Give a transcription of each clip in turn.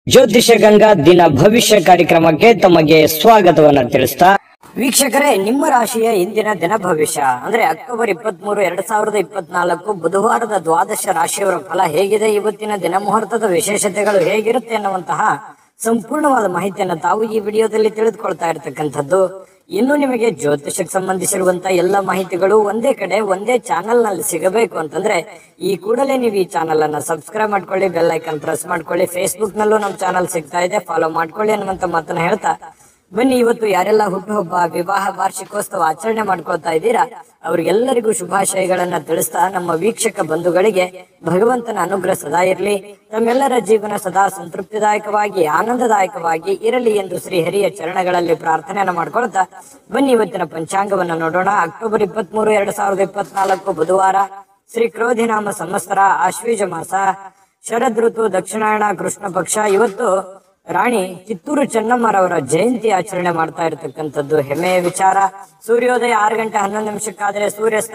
ಜ್ಯೋತಿಷ ಗಂಗಾ ದಿನ ಭವಿಷ್ಯ ಕಾರ್ಯಕ್ರಮಕ್ಕೆ ತಮಗೆ ಸ್ವಾಗತವನ್ನ ತಿಳಿಸ್ತಾ ವೀಕ್ಷಕರೇ, ನಿಮ್ಮ ರಾಶಿಯ ಇಂದಿನ ದಿನ ಭವಿಷ್ಯ ಅಂದ್ರೆ ಅಕ್ಟೋಬರ್ 23, 2024 ಬುಧವಾರದ ದ್ವಾದಶ ರಾಶಿಯವರ ಫಲ ಹೇಗಿದೆ, ಇವತ್ತಿನ ದಿನ ಮುಹೂರ್ತದ ವಿಶೇಷತೆಗಳು ಹೇಗಿರುತ್ತೆ ಅನ್ನುವಂತಹ ಸಂಪೂರ್ಣವಾದ ಮಾಹಿತಿಯನ್ನು ತಾವು ಈ ವಿಡಿಯೋದಲ್ಲಿ ತಿಳಿದುಕೊಳ್ತಾ ಇರತಕ್ಕಂಥದ್ದು. ಇನ್ನು ನಿಮಗೆ ಜ್ಯೋತಿಷಕ್ಕೆ ಸಂಬಂಧಿಸಿರುವಂತಹ ಎಲ್ಲ ಮಾಹಿತಿಗಳು ಒಂದೇ ಕಡೆ ಒಂದೇ ಚಾನೆಲ್ ನಲ್ಲಿ ಸಿಗಬೇಕು ಅಂತಂದ್ರೆ ಈ ಕೂಡಲೇ ನೀವು ಈ ಚಾನೆಲ್ ಅನ್ನ ಸಬ್ಸ್ಕ್ರೈಬ್ ಮಾಡ್ಕೊಳ್ಳಿ, ಬೆಲ್ ಐಕನ್ ಪ್ರೆಸ್ ಮಾಡ್ಕೊಳ್ಳಿ. ಫೇಸ್ಬುಕ್ ನಲ್ಲೂ ನಮ್ಮ ಚಾನೆಲ್ ಸಿಗ್ತಾ ಇದೆ, ಫಾಲೋ ಮಾಡ್ಕೊಳ್ಳಿ ಅನ್ನುವಂತ ಮಾತನ್ನ ಹೇಳ್ತಾ ಬನ್ನಿ, ಇವತ್ತು ಯಾರೆಲ್ಲ ಹುಟ್ಟುಹಬ್ಬ, ವಿವಾಹ, ವಾರ್ಷಿಕೋತ್ಸವ ಆಚರಣೆ ಮಾಡ್ಕೊಳ್ತಾ ಇದ್ದೀರಾ ಅವ್ರಿಗೆಲ್ಲರಿಗೂ ಶುಭಾಶಯಗಳನ್ನ ತಿಳಿಸ್ತಾ ನಮ್ಮ ವೀಕ್ಷಕ ಬಂಧುಗಳಿಗೆ ಭಗವಂತನ ಅನುಗ್ರಹ ಸದಾ ಇರಲಿ, ತಮ್ಮೆಲ್ಲರ ಜೀವನ ಸದಾ ಸಂತೃಪ್ತಿದಾಯಕವಾಗಿ ಆನಂದದಾಯಕವಾಗಿ ಇರಲಿ ಎಂದು ಶ್ರೀಹರಿಯ ಚರಣಗಳಲ್ಲಿ ಪ್ರಾರ್ಥನೆಯನ್ನ ಮಾಡ್ಕೊಳ್ತಾ ಬನ್ನಿ ಇವತ್ತಿನ ಪಂಚಾಂಗವನ್ನ ನೋಡೋಣ. ಅಕ್ಟೋಬರ್ 23, 2024 ಬುಧವಾರ, ಶ್ರೀ ಕ್ರೋಧಿನಾಮ ಸಂವತ್ಸರ, ಆಶ್ವೀಜ ಮಾಸ, ಶರದ್ ಋತು, ದಕ್ಷಿಣಾಯಣ, ಕೃಷ್ಣ ಪಕ್ಷ. ಇವತ್ತು ರಾಣಿ ಕಿತ್ತೂರು ಚೆನ್ನಮ್ಮರವರ ಜಯಂತಿ ಆಚರಣೆ ಮಾಡ್ತಾ ಇರತಕ್ಕಂಥದ್ದು ಹೆಮ್ಮೆಯ ವಿಚಾರ. ಸೂರ್ಯೋದಯ 6:11 ಸೂರ್ಯಾಸ್ತ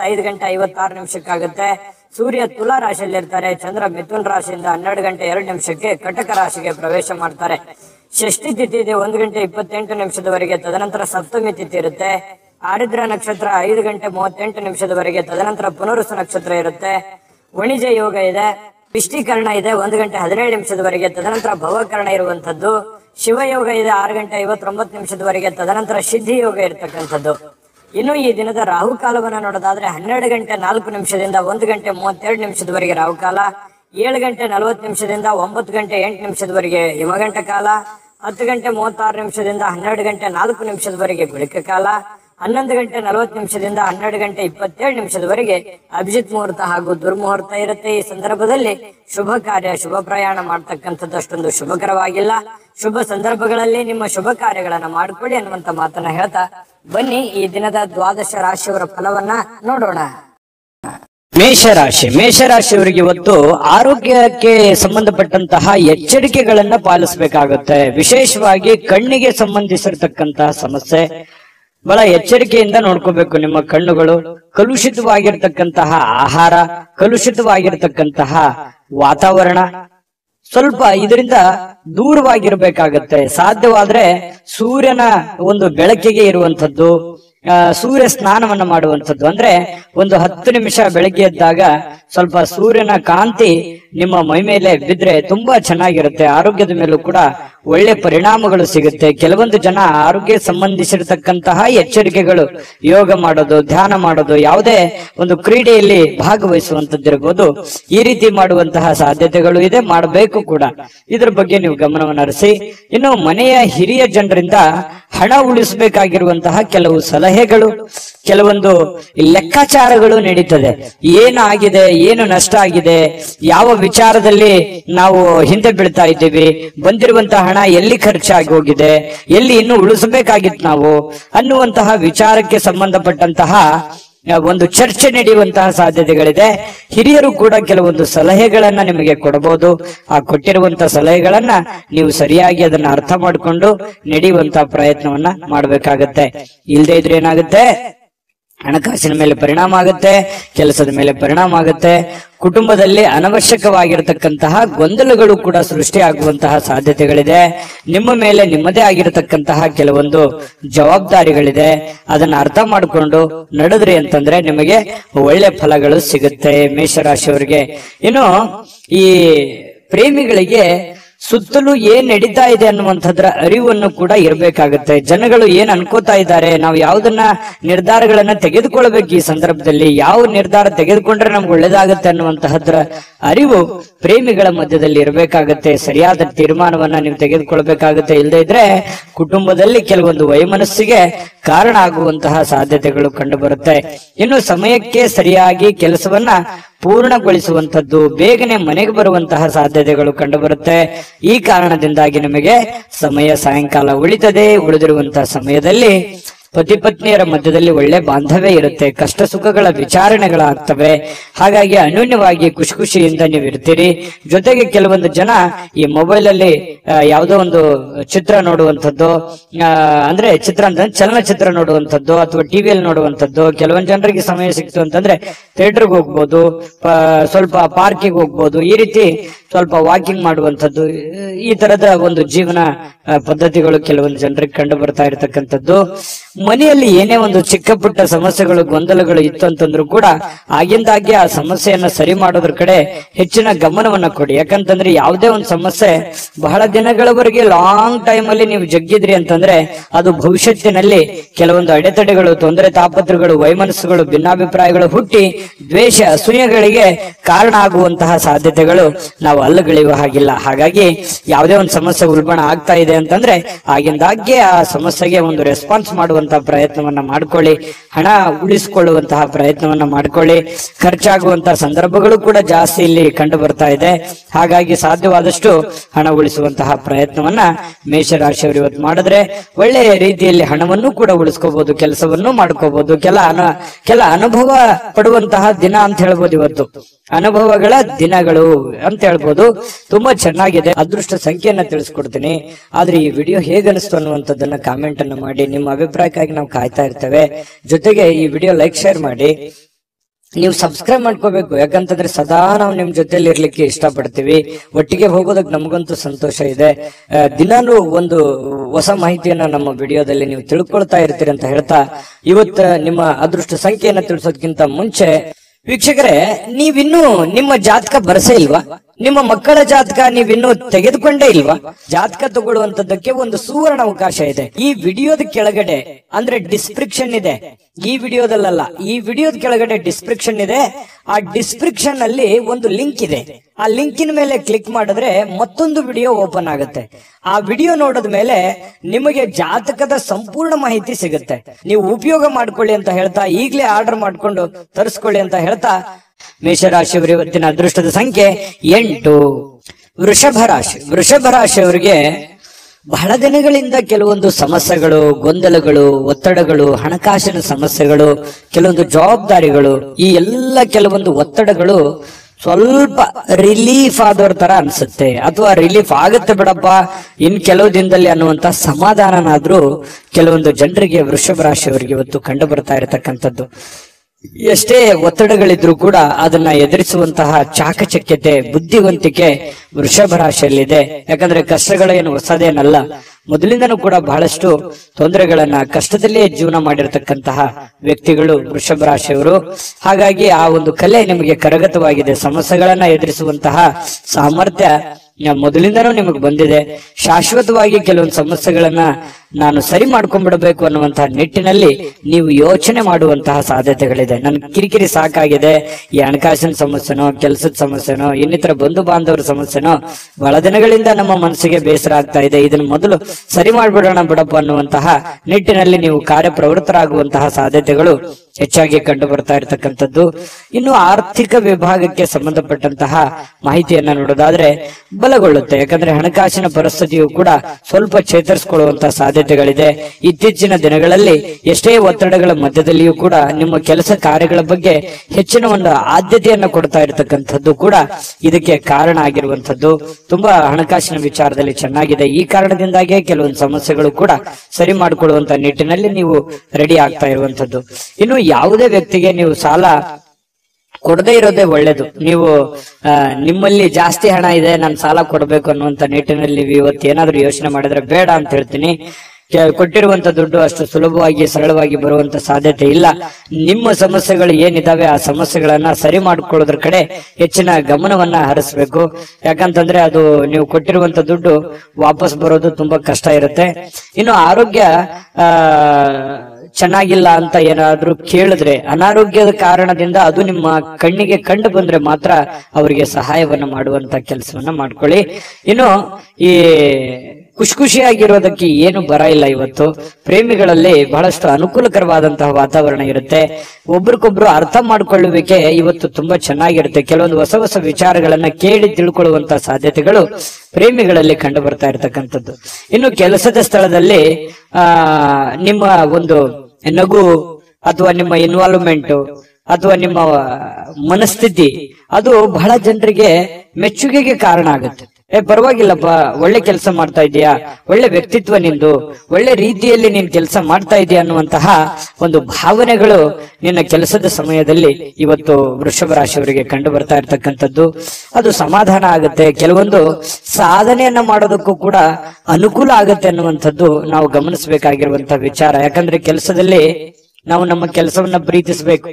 5:56 ಸೂರ್ಯ ತುಲಾ ರಾಶಿಯಲ್ಲಿ ಇರ್ತಾರೆ. ಚಂದ್ರ ಮಿಥುನ್ ರಾಶಿಯಿಂದ 12:02 ಕಟಕ ರಾಶಿಗೆ ಪ್ರವೇಶ ಮಾಡ್ತಾರೆ. ಷಷ್ಠಿ ತಿಥಿ ಇದೆ 1:28 ತದನಂತರ ಸಪ್ತಮಿ ತಿಥಿ ಇರುತ್ತೆ. ಆರಿದ್ರ ನಕ್ಷತ್ರ 5:38 ತದನಂತರ ಪುನರುಸ ನಕ್ಷತ್ರ ಇರುತ್ತೆ. ವಣಿಜ ಯೋಗ ಇದೆ, ವಿಷ್ಟೀಕರಣ ಇದೆ 1:17 ತದನಂತರ ಭವಕರಣ ಇರುವಂತದ್ದು. ಶಿವಯೋಗ ಇದೆ 6:59 ತದನಂತರ ಸಿದ್ಧಿ ಯೋಗ ಇರತಕ್ಕಂಥದ್ದು. ಇನ್ನು ಈ ದಿನದ ರಾಹುಕಾಲವನ್ನ ನೋಡೋದಾದ್ರೆ 12:04 1:32 ರಾಹುಕಾಲ, 7:40 9:08 ಯಮಗಂಟ ಕಾಲ, 10:36 12:04 ಗುಳಿಕ ಕಾಲ, 11:40 12:27 ಅಭಿಜಿತ್ ಮುಹೂರ್ತ ಹಾಗೂ ದುರ್ಮುಹೂರ್ತ ಇರುತ್ತೆ. ಈ ಸಂದರ್ಭದಲ್ಲಿ ಶುಭ ಕಾರ್ಯ, ಶುಭ ಪ್ರಯಾಣ ಮಾಡ್ತಕ್ಕಂಥದ್ದು ಅಷ್ಟೊಂದು ಶುಭಕರವಾಗಿಲ್ಲ. ಶುಭ ಸಂದರ್ಭಗಳಲ್ಲಿ ನಿಮ್ಮ ಶುಭ ಕಾರ್ಯಗಳನ್ನ ಮಾಡಿಕೊಡಿ ಅನ್ನುವಂತ ಮಾತನ್ನ ಹೇಳ್ತಾ ಬನ್ನಿ ಈ ದಿನದ ದ್ವಾದಶ ರಾಶಿಯವರ ಫಲವನ್ನ ನೋಡೋಣ. ಮೇಷರಾಶಿಯವರಿಗೆ ಇವತ್ತು ಆರೋಗ್ಯಕ್ಕೆ ಸಂಬಂಧಪಟ್ಟಂತಹ ಎಚ್ಚರಿಕೆಗಳನ್ನ ಪಾಲಿಸಬೇಕಾಗುತ್ತೆ. ವಿಶೇಷವಾಗಿ ಕಣ್ಣಿಗೆ ಸಂಬಂಧಿಸಿರ್ತಕ್ಕಂತಹ ಸಮಸ್ಯೆ ಬಹಳ ಎಚ್ಚರಿಕೆಯಿಂದ ನೋಡ್ಕೋಬೇಕು. ನಿಮ್ಮ ಕಣ್ಣುಗಳು ಕಲುಷಿತವಾಗಿರ್ತಕ್ಕಂತಹ ಆಹಾರ, ಕಲುಷಿತವಾಗಿರ್ತಕ್ಕಂತಹ ವಾತಾವರಣ, ಸ್ವಲ್ಪ ಇದರಿಂದ ದೂರವಾಗಿರ್ಬೇಕಾಗತ್ತೆ. ಸಾಧ್ಯವಾದ್ರೆ ಸೂರ್ಯನ ಒಂದು ಬೆಳಕಿಗೆ ಇರುವಂತದ್ದು, ಸೂರ್ಯ ಸ್ನಾನವನ್ನ ಮಾಡುವಂಥದ್ದು. ಅಂದ್ರೆ ಒಂದು 10 ನಿಮಿಷ ಬೆಳಗ್ಗೆ ಎದ್ದಾಗ ಸ್ವಲ್ಪ ಸೂರ್ಯನ ಕಾಂತಿ ನಿಮ್ಮ ಮೈ ಮೇಲೆ ಬಿದ್ರೆ ತುಂಬಾ ಚೆನ್ನಾಗಿರುತ್ತೆ. ಆರೋಗ್ಯದ ಮೇಲೂ ಕೂಡ ಒಳ್ಳೆ ಪರಿಣಾಮಗಳು ಸಿಗುತ್ತೆ. ಕೆಲವೊಂದು ಜನ ಆರೋಗ್ಯ ಸಂಬಂಧಿಸಿರತಕ್ಕಂತಹ ಎಚ್ಚರಿಕೆಗಳು, ಯೋಗ ಮಾಡೋದು, ಧ್ಯಾನ ಮಾಡೋದು, ಯಾವುದೇ ಒಂದು ಕ್ರೀಡೆಯಲ್ಲಿ ಭಾಗವಹಿಸುವಂತದ್ದಿರಬಹುದು, ಈ ರೀತಿ ಮಾಡುವಂತಹ ಸಾಧ್ಯತೆಗಳು ಇದೆ, ಮಾಡಬೇಕು ಕೂಡ. ಇದ್ರ ಬಗ್ಗೆ ನೀವು ಗಮನವನ್ನು ಹರಿಸಿ. ಇನ್ನು ಮನೆಯ ಹಿರಿಯ ಜನರಿಂದ ಹಣ ಉಳಿಸಬೇಕಾಗಿರುವಂತಹ ಕೆಲವು ಸಲಹೆಗಳು, ಕೆಲವೊಂದು ಲೆಕ್ಕಾಚಾರಗಳು ನಡೀತದೆ. ಏನಾಗಿದೆ, ಏನು ನಷ್ಟ ಆಗಿದೆ, ಯಾವ ವಿಚಾರದಲ್ಲಿ ನಾವು ಹಿಂದೆ ಬೀಳ್ತಾ ಇದ್ದೀವಿ, ಬಂದಿರುವಂತಹ ಹಣ ಎಲ್ಲಿ ಖರ್ಚಾಗಿ ಹೋಗಿದೆ, ಎಲ್ಲಿ ಇನ್ನು ಉಳಿಸಬೇಕಾಗಿತ್ತು ನಾವು ಅನ್ನುವಂತಹ ವಿಚಾರಕ್ಕೆ ಸಂಬಂಧಪಟ್ಟಂತಹ ಒಂದು ಚರ್ಚೆ ನಡೆಯುವಂತಹ ಸಾಧ್ಯತೆಗಳಿದೆ. ಹಿರಿಯರು ಕೂಡ ಕೆಲವೊಂದು ಸಲಹೆಗಳನ್ನ ನಿಮಗೆ ಕೊಡಬಹುದು. ಆ ಕೊಟ್ಟಿರುವಂತಹ ಸಲಹೆಗಳನ್ನ ನೀವು ಸರಿಯಾಗಿ ಅದನ್ನ ಅರ್ಥ ಮಾಡಿಕೊಂಡು ನಡೆಯುವಂತಹ ಪ್ರಯತ್ನವನ್ನ ಮಾಡಬೇಕಾಗತ್ತೆ. ಇಲ್ಲದೆ ಇದ್ರೆ ಏನಾಗುತ್ತೆ, ಹಣಕಾಸಿನ ಮೇಲೆ ಪರಿಣಾಮ ಆಗುತ್ತೆ, ಕೆಲಸದ ಮೇಲೆ ಪರಿಣಾಮ ಆಗುತ್ತೆ, ಕುಟುಂಬದಲ್ಲಿ ಅನವಶ್ಯಕವಾಗಿರತಕ್ಕಂತಹ ಗೊಂದಲಗಳು ಕೂಡ ಸೃಷ್ಟಿಯಾಗುವಂತಹ ಸಾಧ್ಯತೆಗಳಿದೆ. ನಿಮ್ಮ ಮೇಲೆ ನಿಮ್ಮದೇ ಆಗಿರತಕ್ಕಂತಹ ಕೆಲವೊಂದು ಜವಾಬ್ದಾರಿಗಳಿದೆ. ಅದನ್ನ ಅರ್ಥ ಮಾಡಿಕೊಂಡು ನಡೆದ್ರಿ ಅಂತಂದ್ರೆ ನಿಮಗೆ ಒಳ್ಳೆ ಫಲಗಳು ಸಿಗುತ್ತೆ ಮೇಷರಾಶಿಯವರಿಗೆ. ಇನ್ನು ಈ ಪ್ರೇಮಿಗಳಿಗೆ ಸುತ್ತಲೂ ಏನ್ ನಡೀತಾ ಇದೆ ಅನ್ನುವಂಥದ್ರ ಅರಿವನ್ನು ಕೂಡ ಇರಬೇಕಾಗುತ್ತೆ. ಜನಗಳು ಏನ್ ಅನ್ಕೋತಾ ಇದ್ದಾರೆ, ನಾವು ಯಾವ್ದನ್ನ ನಿರ್ಧಾರಗಳನ್ನ ತೆಗೆದುಕೊಳ್ಬೇಕು, ಈ ಸಂದರ್ಭದಲ್ಲಿ ಯಾವ ನಿರ್ಧಾರ ತೆಗೆದುಕೊಂಡ್ರೆ ನಮ್ಗೆ ಒಳ್ಳೇದಾಗತ್ತೆ ಅನ್ನುವಂತಹದ್ರ ಅರಿವು ಪ್ರೇಮಿಗಳ ಮಧ್ಯದಲ್ಲಿ ಇರಬೇಕಾಗತ್ತೆ. ಸರಿಯಾದ ತೀರ್ಮಾನವನ್ನ ನೀವು ತೆಗೆದುಕೊಳ್ಬೇಕಾಗತ್ತೆ. ಇಲ್ಲದೆ ಇದ್ರೆ ಕುಟುಂಬದಲ್ಲಿ ಕೆಲವೊಂದು ವೈಮನಸ್ಸಿಗೆ ಕಾರಣ ಆಗುವಂತಹ ಸಾಧ್ಯತೆಗಳು ಕಂಡು ಬರುತ್ತೆ. ಇನ್ನು ಸಮಯಕ್ಕೆ ಸರಿಯಾಗಿ ಕೆಲಸವನ್ನ ಪೂರ್ಣಗೊಳಿಸುವಂತದ್ದು, ಬೇಗನೆ ಮನೆಗೆ ಬರುವಂತಹ ಸಾಧ್ಯತೆಗಳು ಕಂಡು ಬರುತ್ತೆ. ಈ ಕಾರಣದಿಂದಾಗಿ ನಿಮಗೆ ಸಮಯ ಸಾಯಂಕಾಲ ಉಳಿತದೆ. ಉಳಿದಿರುವಂತಹ ಸಮಯದಲ್ಲಿ ಪತಿ ಪತ್ನಿಯರ ಮಧ್ಯದಲ್ಲಿ ಒಳ್ಳೆ ಬಾಂಧವ್ಯ ಇರುತ್ತೆ, ಕಷ್ಟ ಸುಖಗಳ ವಿಚಾರಣೆಗಳಾಗ್ತವೆ. ಹಾಗಾಗಿ ಅನ್ಯೋನ್ಯವಾಗಿ ಖುಷಿ ಖುಷಿಯಿಂದ ನೀವು ಇರ್ತೀರಿ. ಜೊತೆಗೆ ಕೆಲವೊಂದು ಜನ ಈ ಮೊಬೈಲ್ ಅಲ್ಲಿ ಯಾವುದೋ ಒಂದು ಚಿತ್ರ ನೋಡುವಂಥದ್ದು, ಅಂದ್ರೆ ಚಿತ್ರ ಅಂತ ಚಲನಚಿತ್ರ ನೋಡುವಂಥದ್ದು ಅಥವಾ ಟಿವಿಯಲ್ಲಿ ನೋಡುವಂಥದ್ದು. ಕೆಲವೊಂದು ಜನರಿಗೆ ಸಮಯ ಸಿಕ್ತು ಅಂತಂದ್ರೆ ಥಿಯೇಟರ್ಗೆ ಹೋಗ್ಬೋದು, ಸ್ವಲ್ಪ ಪಾರ್ಕಿಗೆ ಹೋಗ್ಬೋದು. ಈ ರೀತಿ ಸ್ವಲ್ಪ ವಾಕಿಂಗ್ ಮಾಡುವಂಥದ್ದು, ಈ ತರದ ಒಂದು ಜೀವನ ಪದ್ಧತಿಗಳು ಕೆಲವೊಂದು ಜನರಿಗೆ ಕಂಡು ಬರ್ತಾ ಇರತಕ್ಕಂಥದ್ದು. ಮನೆಯಲ್ಲಿ ಏನೇ ಒಂದು ಚಿಕ್ಕ ಪುಟ್ಟ ಸಮಸ್ಯೆಗಳು ಗೊಂದಲಗಳು ಇತ್ತು ಅಂತಂದ್ರೂ ಕೂಡ ಆಗಿಂದಾಗ್ಗೆ ಆ ಸಮಸ್ಯೆಯನ್ನ ಸರಿ ಮಾಡೋದ್ರ ಕಡೆ ಹೆಚ್ಚಿನ ಗಮನವನ್ನ ಕೊಡಿ. ಯಾಕಂತಂದ್ರೆ ಯಾವುದೇ ಒಂದು ಸಮಸ್ಯೆ ಬಹಳ ದಿನಗಳವರೆಗೆ ಲಾಂಗ್ ಟೈಮ್ ಅಲ್ಲಿ ನೀವು ಜಗ್ಗಿದ್ರಿ ಅಂತಂದ್ರೆ ಅದು ಭವಿಷ್ಯತ್ತಿನಲ್ಲಿ ಕೆಲವೊಂದು ಅಡೆತಡೆಗಳು, ತೊಂದರೆ ತಾಪತ್ರಗಳು, ವೈಮನಸ್ಸುಗಳು, ಭಿನ್ನಾಭಿಪ್ರಾಯಗಳು ಹುಟ್ಟಿ ದ್ವೇಷ ಅಸೂಯೆಗಳಿಗೆ ಕಾರಣ ಆಗುವಂತಹ ಸಾಧ್ಯತೆಗಳು ನಾವು ಅಲ್ಲಗಳೆಯುವ ಹಾಗಿಲ್ಲ. ಹಾಗಾಗಿ ಯಾವುದೇ ಒಂದು ಸಮಸ್ಯೆ ಉಲ್ಬಣ ಆಗ್ತಾ ಇದೆ ಅಂತಂದ್ರೆ ಆಗಿಂದಾಗ್ಗೆ ಆ ಸಮಸ್ಯೆಗೆ ಒಂದು ರೆಸ್ಪಾನ್ಸ್ ಮಾಡುವಂತಹ ಪ್ರಯತ್ನವನ್ನ ಮಾಡ್ಕೊಳ್ಳಿ. ಹಣ ಉಳಿಸಿಕೊಳ್ಳುವಂತಹ ಪ್ರಯತ್ನವನ್ನ ಮಾಡ್ಕೊಳ್ಳಿ. ಖರ್ಚಾಗುವಂತಹ ಸಂದರ್ಭಗಳು ಕೂಡ ಜಾಸ್ತಿ ಇಲ್ಲಿ ಕಂಡು ಬರ್ತಾ ಇದೆ. ಹಾಗಾಗಿ ಸಾಧ್ಯವಾದಷ್ಟು ಹಣ ಉಳಿಸುವಂತಹ ಪ್ರಯತ್ನವನ್ನ ಮೇಷರಾಶಿಯವರು ಇವತ್ತು ಮಾಡಿದ್ರೆ ಒಳ್ಳೆಯ ರೀತಿಯಲ್ಲಿ ಹಣವನ್ನು ಕೂಡ ಉಳಿಸ್ಕೋಬಹುದು, ಕೆಲಸವನ್ನು ಮಾಡ್ಕೋಬಹುದು. ಕೆಲ ಅನುಭವ ಪಡುವಂತಹ ದಿನ ಅಂತ ಹೇಳ್ಬೋದು. ಇವತ್ತು ಅನುಭವಗಳ ದಿನಗಳು ಅಂತ ಹೇಳ್ಬೋದು. ತುಂಬಾ ಚೆನ್ನಾಗಿದೆ. ಅದೃಷ್ಟ ಸಂಖ್ಯೆಯನ್ನ ತಿಳಿಸ್ಕೊಡ್ತೀನಿ. ಆದ್ರೆ ಈ ವಿಡಿಯೋ ಹೇಗನಿಸ್ತು ಅನ್ನುವಂಥದ್ದನ್ನ ಕಾಮೆಂಟ್ ಅನ್ನು ಮಾಡಿ. ನಿಮ್ಮ ಅಭಿಪ್ರಾಯಕ್ಕಾಗಿ ನಾವು ಕಾಯ್ತಾ ಇರ್ತೇವೆ. ಜೊತೆಗೆ ಈ ವಿಡಿಯೋ ಲೈಕ್, ಶೇರ್ ಮಾಡಿ. ನೀವು ಸಬ್ಸ್ಕ್ರೈಬ್ ಮಾಡ್ಕೋಬೇಕು. ಯಾಕಂತಂದ್ರೆ ಸದಾ ನಾವು ನಿಮ್ ಜೊತೆಲಿ ಇರ್ಲಿಕ್ಕೆ ಇಷ್ಟಪಡ್ತೀವಿ. ಒಟ್ಟಿಗೆ ಹೋಗೋದಕ್ಕೆ ನಮಗಂತೂ ಸಂತೋಷ ಇದೆ. ದಿನಾನು ಒಂದು ಹೊಸ ಮಾಹಿತಿಯನ್ನ ನಮ್ಮ ವಿಡಿಯೋದಲ್ಲಿ ನೀವು ತಿಳ್ಕೊಳ್ತಾ ಇರ್ತೀರಿ ಅಂತ ಹೇಳ್ತಾ, ಇವತ್ತು ನಿಮ್ಮ ಅದೃಷ್ಟ ಸಂಖ್ಯೆಯನ್ನ ತಿಳಿಸೋದಕ್ಕಿಂತ ಮುಂಚೆ ವೀಕ್ಷಕರೇ, ನೀವಿನ್ನೂ ನಿಮ್ಮ ಜಾತಕ ಬರಸೇ ಇಲ್ವಾ? ನಿಮ್ಮ ಮಕ್ಕಳ ಜಾತಕ ನೀವಿನ್ನೂ ತೆಗೆದುಕೊಂಡೇ ಇಲ್ವಾ? ಜಾತಕ ತಗೊಳ್ಳುವಂತದ್ದಕ್ಕೆ ಒಂದು ಸುವರ್ಣ ಅವಕಾಶ ಇದೆ. ಈ ವಿಡಿಯೋದ ಕೆಳಗಡೆ ಅಂದ್ರೆ ಡಿಸ್ಕ್ರಿಪ್ಷನ್ ಇದೆ. ಈ ವಿಡಿಯೋದಲ್ಲ, ಈ ವಿಡಿಯೋದ ಕೆಳಗಡೆ ಡಿಸ್ಕ್ರಿಪ್ಷನ್ ಇದೆ. ಆ ಡಿಸ್ಕ್ರಿಪ್ಷನ್ ಅಲ್ಲಿ ಒಂದು ಲಿಂಕ್ ಇದೆ. ಆ ಲಿಂಕಿನ ಮೇಲೆ ಕ್ಲಿಕ್ ಮಾಡಿದ್ರೆ ಮತ್ತೊಂದು ವಿಡಿಯೋ ಓಪನ್ ಆಗುತ್ತೆ. ಆ ವಿಡಿಯೋ ನೋಡಿದ ಮೇಲೆ ನಿಮಗೆ ಜಾತಕದ ಸಂಪೂರ್ಣ ಮಾಹಿತಿ ಸಿಗುತ್ತೆ. ನೀವು ಉಪಯೋಗ ಮಾಡ್ಕೊಳ್ಳಿ ಅಂತ ಹೇಳ್ತಾ, ಈಗಲೇ ಆರ್ಡರ್ ಮಾಡ್ಕೊಂಡು ತರಿಸ್ಕೊಳ್ಳಿ ಅಂತ ಹೇಳ್ತಾ, ಮೇಷರಾಶಿಯವರು ಇವತ್ತಿನ ಅದೃಷ್ಟದ ಸಂಖ್ಯೆ 8. ವೃಷಭ ರಾಶಿಯವರಿಗೆ ಬಹಳ ದಿನಗಳಿಂದ ಕೆಲವೊಂದು ಸಮಸ್ಯೆಗಳು, ಗೊಂದಲಗಳು, ಒತ್ತಡಗಳು, ಹಣಕಾಸಿನ ಸಮಸ್ಯೆಗಳು, ಕೆಲವೊಂದು ಜವಾಬ್ದಾರಿಗಳು, ಈ ಎಲ್ಲ ಕೆಲವೊಂದು ಒತ್ತಡಗಳು ಸ್ವಲ್ಪ ರಿಲೀಫ್ ಆದವ್ರ ತರ ಅನ್ಸುತ್ತೆ. ಅಥವಾ ರಿಲೀಫ್ ಆಗುತ್ತೆ ಬಿಡಪ್ಪ ಇನ್ ಕೆಲವು ದಿನದಲ್ಲಿ ಅನ್ನುವಂತ ಸಮಾಧಾನನಾದ್ರೂ ಕೆಲವೊಂದು ಜನರಿಗೆ, ವೃಷಭ ರಾಶಿಯವರಿಗೆ ಇವತ್ತು ಕಂಡು ಬರ್ತಾ ಇರತಕ್ಕಂಥದ್ದು. ಎಷ್ಟೇ ಒತ್ತಡಗಳಿದ್ರೂ ಕೂಡ ಅದನ್ನ ಎದುರಿಸುವಂತಹ ಚಾಕಚಕ್ಯತೆ, ಬುದ್ಧಿವಂತಿಕೆ ವೃಷಭ ರಾಶಿಯಲ್ಲಿದೆ. ಯಾಕಂದ್ರೆ ಕಷ್ಟಗಳೇನು ಹೊಸದೇನಲ್ಲ. ಮೊದಲಿಂದನೂ ಕೂಡ ಬಹಳಷ್ಟು ತೊಂದರೆಗಳನ್ನ, ಕಷ್ಟದಲ್ಲೇ ಜೀವನ ಮಾಡಿರತಕ್ಕಂತಹ ವ್ಯಕ್ತಿಗಳು ವೃಷಭ ರಾಶಿಯವರು. ಹಾಗಾಗಿ ಆ ಒಂದು ಕಲೆ ನಿಮಗೆ ಕರಗತವಾಗಿದೆ. ಸಮಸ್ಯೆಗಳನ್ನ ಎದುರಿಸುವಂತಹ ಸಾಮರ್ಥ್ಯ ಮೊದಲಿಂದನೂ ನಿಮಗೆ ಬಂದಿದೆ. ಶಾಶ್ವತವಾಗಿ ಕೆಲವೊಂದು ಸಮಸ್ಯೆಗಳನ್ನ ನಾನು ಸರಿ ಮಾಡ್ಕೊಂಡ್ಬಿಡಬೇಕು ಅನ್ನುವಂತಹ ನಿಟ್ಟಿನಲ್ಲಿ ನೀವು ಯೋಚನೆ ಮಾಡುವಂತಹ ಸಾಧ್ಯತೆಗಳಿದೆ. ನನ್ ಕಿರಿಕಿರಿ ಸಾಕಾಗಿದೆ, ಈ ಹಣಕಾಸಿನ ಸಮಸ್ಯೆನೋ, ಕೆಲಸದ ಸಮಸ್ಯೆನೋ, ಇನ್ನಿತರ ಬಂಧು ಬಾಂಧವರ ಸಮಸ್ಯೆನೋ ಬಹಳ ದಿನಗಳಿಂದ ನಮ್ಮ ಮನಸ್ಸಿಗೆ ಬೇಸರ ಆಗ್ತಾ ಇದೆ, ಇದನ್ನು ಮೊದಲು ಸರಿ ಮಾಡ್ಬಿಡೋಣ ಬಿಡಪ್ಪ ಅನ್ನುವಂತಹ ನಿಟ್ಟಿನಲ್ಲಿ ನೀವು ಕಾರ್ಯಪ್ರವೃತ್ತರಾಗುವಂತಹ ಸಾಧ್ಯತೆಗಳು ಹೆಚ್ಚಾಗಿ ಕಂಡು ಬರ್ತಾ ಇರತಕ್ಕಂಥದ್ದು. ಇನ್ನು ಆರ್ಥಿಕ ವಿಭಾಗಕ್ಕೆ ಸಂಬಂಧಪಟ್ಟಂತಹ ಮಾಹಿತಿಯನ್ನ ನೋಡೋದಾದ್ರೆ ಬಲಗೊಳ್ಳುತ್ತೆ. ಯಾಕಂದ್ರೆ ಹಣಕಾಸಿನ ಪರಿಸ್ಥಿತಿಯು ಕೂಡ ಸ್ವಲ್ಪ ಚೇತರಿಸಿಕೊಳ್ಳುವಂತಹ ಸಾಧ್ಯತೆಗಳಿದೆ. ಇತ್ತೀಚಿನ ದಿನಗಳಲ್ಲಿ ಎಷ್ಟೇ ಒತ್ತಡಗಳ ಮಧ್ಯದಲ್ಲಿಯೂ ಕೂಡ ನಿಮ್ಮ ಕೆಲಸ ಕಾರ್ಯಗಳ ಬಗ್ಗೆ ಹೆಚ್ಚಿನ ಒಂದು ಆದ್ಯತೆಯನ್ನ ಕೊಡ್ತಾ ಇರತಕ್ಕಂಥದ್ದು ಕೂಡ ಇದಕ್ಕೆ ಕಾರಣ ಆಗಿರುವಂತದ್ದು. ತುಂಬಾ ಹಣಕಾಸಿನ ವಿಚಾರದಲ್ಲಿ ಚೆನ್ನಾಗಿದೆ. ಈ ಕಾರಣದಿಂದಾಗಿಯೇ ಕೆಲವೊಂದು ಸಮಸ್ಯೆಗಳು ಕೂಡ ಸರಿ ಮಾಡಿಕೊಳ್ಳುವಂತ ನಿಟ್ಟಿನಲ್ಲಿ ನೀವು ರೆಡಿ ಆಗ್ತಾ ಇರುವಂತದ್ದು. ಇನ್ನು ಯಾವುದೇ ವ್ಯಕ್ತಿಗೆ ನೀವು ಸಾಲ ಕೊಡದೇ ಇರೋದೇ ಒಳ್ಳೇದು. ನೀವು ನಿಮ್ಮಲ್ಲಿ ಜಾಸ್ತಿ ಹಣ ಇದೆ, ನಾನು ಸಾಲ ಕೊಡಬೇಕು ಅನ್ನುವಂತ ನಿಟ್ಟಿನಲ್ಲಿ ನೀವು ಇವತ್ತು ಏನಾದ್ರೂ ಯೋಚನೆ ಮಾಡಿದ್ರೆ ಬೇಡ ಅಂತ ಹೇಳ್ತೀನಿ. ಕೊಟ್ಟಿರುವಂತ ದುಡ್ಡು ಅಷ್ಟು ಸುಲಭವಾಗಿ ಸರಳವಾಗಿ ಬರುವಂತ ಸಾಧ್ಯತೆ ಇಲ್ಲ. ನಿಮ್ಮ ಸಮಸ್ಯೆಗಳು ಏನಿದಾವೆ ಆ ಸಮಸ್ಯೆಗಳನ್ನ ಸರಿ ಮಾಡಿಕೊಳ್ಳೋದ್ರ ಕಡೆ ಹೆಚ್ಚಿನ ಗಮನವನ್ನ ಹರಿಸಬೇಕು. ಯಾಕಂತಂದ್ರೆ ಅದು ನೀವು ಕೊಟ್ಟಿರುವಂತ ದುಡ್ಡು ವಾಪಸ್ ಬರೋದು ತುಂಬಾ ಕಷ್ಟ ಇರುತ್ತೆ. ಇನ್ನು ಆರೋಗ್ಯ ಚೆನ್ನಾಗಿಲ್ಲ ಅಂತ ಏನಾದ್ರೂ ಕೇಳಿದ್ರೆ, ಅನಾರೋಗ್ಯದ ಕಾರಣದಿಂದ ಅದು ನಿಮ್ಮ ಕಣ್ಣಿಗೆ ಕಂಡು ಬಂದ್ರೆ ಮಾತ್ರ ಅವರಿಗೆ ಸಹಾಯವನ್ನ ಮಾಡುವಂತ ಕೆಲಸವನ್ನ ಮಾಡ್ಕೊಳ್ಳಿ. ಇನ್ನು ಈ ಖುಷಿಯಾಗಿರೋದಕ್ಕೆ ಏನು ಬರ ಇಲ್ಲ. ಇವತ್ತು ಪ್ರೇಮಿಗಳಲ್ಲಿ ಬಹಳಷ್ಟು ಅನುಕೂಲಕರವಾದಂತಹ ವಾತಾವರಣ ಇರುತ್ತೆ. ಒಬ್ರಿಗೊಬ್ರು ಅರ್ಥ ಮಾಡ್ಕೊಳ್ಳುವಿಕೆ ಇವತ್ತು ತುಂಬಾ ಚೆನ್ನಾಗಿರುತ್ತೆ. ಕೆಲವೊಂದು ಹೊಸ ಹೊಸ ವಿಚಾರಗಳನ್ನ ಕೇಳಿ ತಿಳ್ಕೊಳ್ಳುವಂತಹ ಸಾಧ್ಯತೆಗಳು ಪ್ರೇಮಿಗಳಲ್ಲಿ ಕಂಡು ಬರ್ತಾ ಇರತಕ್ಕಂಥದ್ದು. ಇನ್ನು ಕೆಲಸದ ಸ್ಥಳದಲ್ಲಿ ನಿಮ್ಮ ಒಂದು ನಗು ಅಥವಾ ನಿಮ್ಮ ಇನ್ವಾಲ್ವ್ಮೆಂಟ್ ಅಥವಾ ನಿಮ್ಮ ಮನಸ್ಥಿತಿ ಅದು ಬಹಳ ಜನರಿಗೆ ಮೆಚ್ಚುಗೆಗೆ ಕಾರಣ ಆಗುತ್ತೆ. ಪರವಾಗಿಲ್ಲಪ್ಪ, ಒಳ್ಳೆ ಕೆಲಸ ಮಾಡ್ತಾ ಇದೀಯಾ, ಒಳ್ಳೆ ವ್ಯಕ್ತಿತ್ವ ನಿಂದು, ಒಳ್ಳೆ ರೀತಿಯಲ್ಲಿ ನೀನ್ ಕೆಲಸ ಮಾಡ್ತಾ ಇದೀಯ ಅನ್ನುವಂತಹ ಒಂದು ಭಾವನೆಗಳು ನಿನ್ನ ಕೆಲಸದ ಸಮಯದಲ್ಲಿ ಇವತ್ತು ವೃಷಭ ರಾಶಿಯವರಿಗೆ ಕಂಡು ಬರ್ತಾ ಇರ್ತಕ್ಕಂಥದ್ದು. ಅದು ಸಮಾಧಾನ ಆಗುತ್ತೆ. ಕೆಲವೊಂದು ಸಾಧನೆಯನ್ನ ಮಾಡೋದಕ್ಕೂ ಕೂಡ ಅನುಕೂಲ ಆಗುತ್ತೆ ಅನ್ನುವಂಥದ್ದು ನಾವು ಗಮನಿಸಬೇಕಾಗಿರುವಂತಹ ವಿಚಾರ. ಯಾಕಂದ್ರೆ ಕೆಲಸದಲ್ಲಿ ನಾವು ನಮ್ಮ ಕೆಲಸವನ್ನ ಪ್ರೀತಿಸಬೇಕು.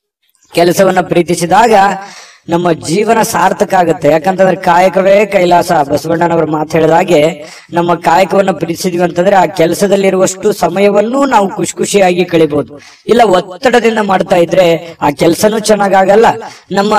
ಕೆಲಸವನ್ನ ಪ್ರೀತಿಸಿದಾಗ ನಮ್ಮ ಜೀವನ ಸಾರ್ಥಕ ಆಗುತ್ತೆ. ಯಾಕಂತಂದ್ರೆ ಕಾಯಕವೇ ಕೈಲಾಸ, ಬಸವಣ್ಣನವರು ಮಾತು ಹೇಳಿದ ಹಾಗೆ ನಮ್ಮ ಕಾಯಕವನ್ನ ಪ್ರೀತಿಸಿದ್ವಿ ಅಂತಂದ್ರೆ ಆ ಕೆಲಸದಲ್ಲಿರುವಷ್ಟು ಸಮಯವನ್ನೂ ನಾವು ಖುಷಿಯಾಗಿ ಕಳಿಬಹುದು. ಇಲ್ಲ ಒತ್ತಡದಿಂದ ಮಾಡ್ತಾ ಇದ್ರೆ ಆ ಕೆಲಸನೂ ಚೆನ್ನಾಗಾಗಲ್ಲ, ನಮ್ಮ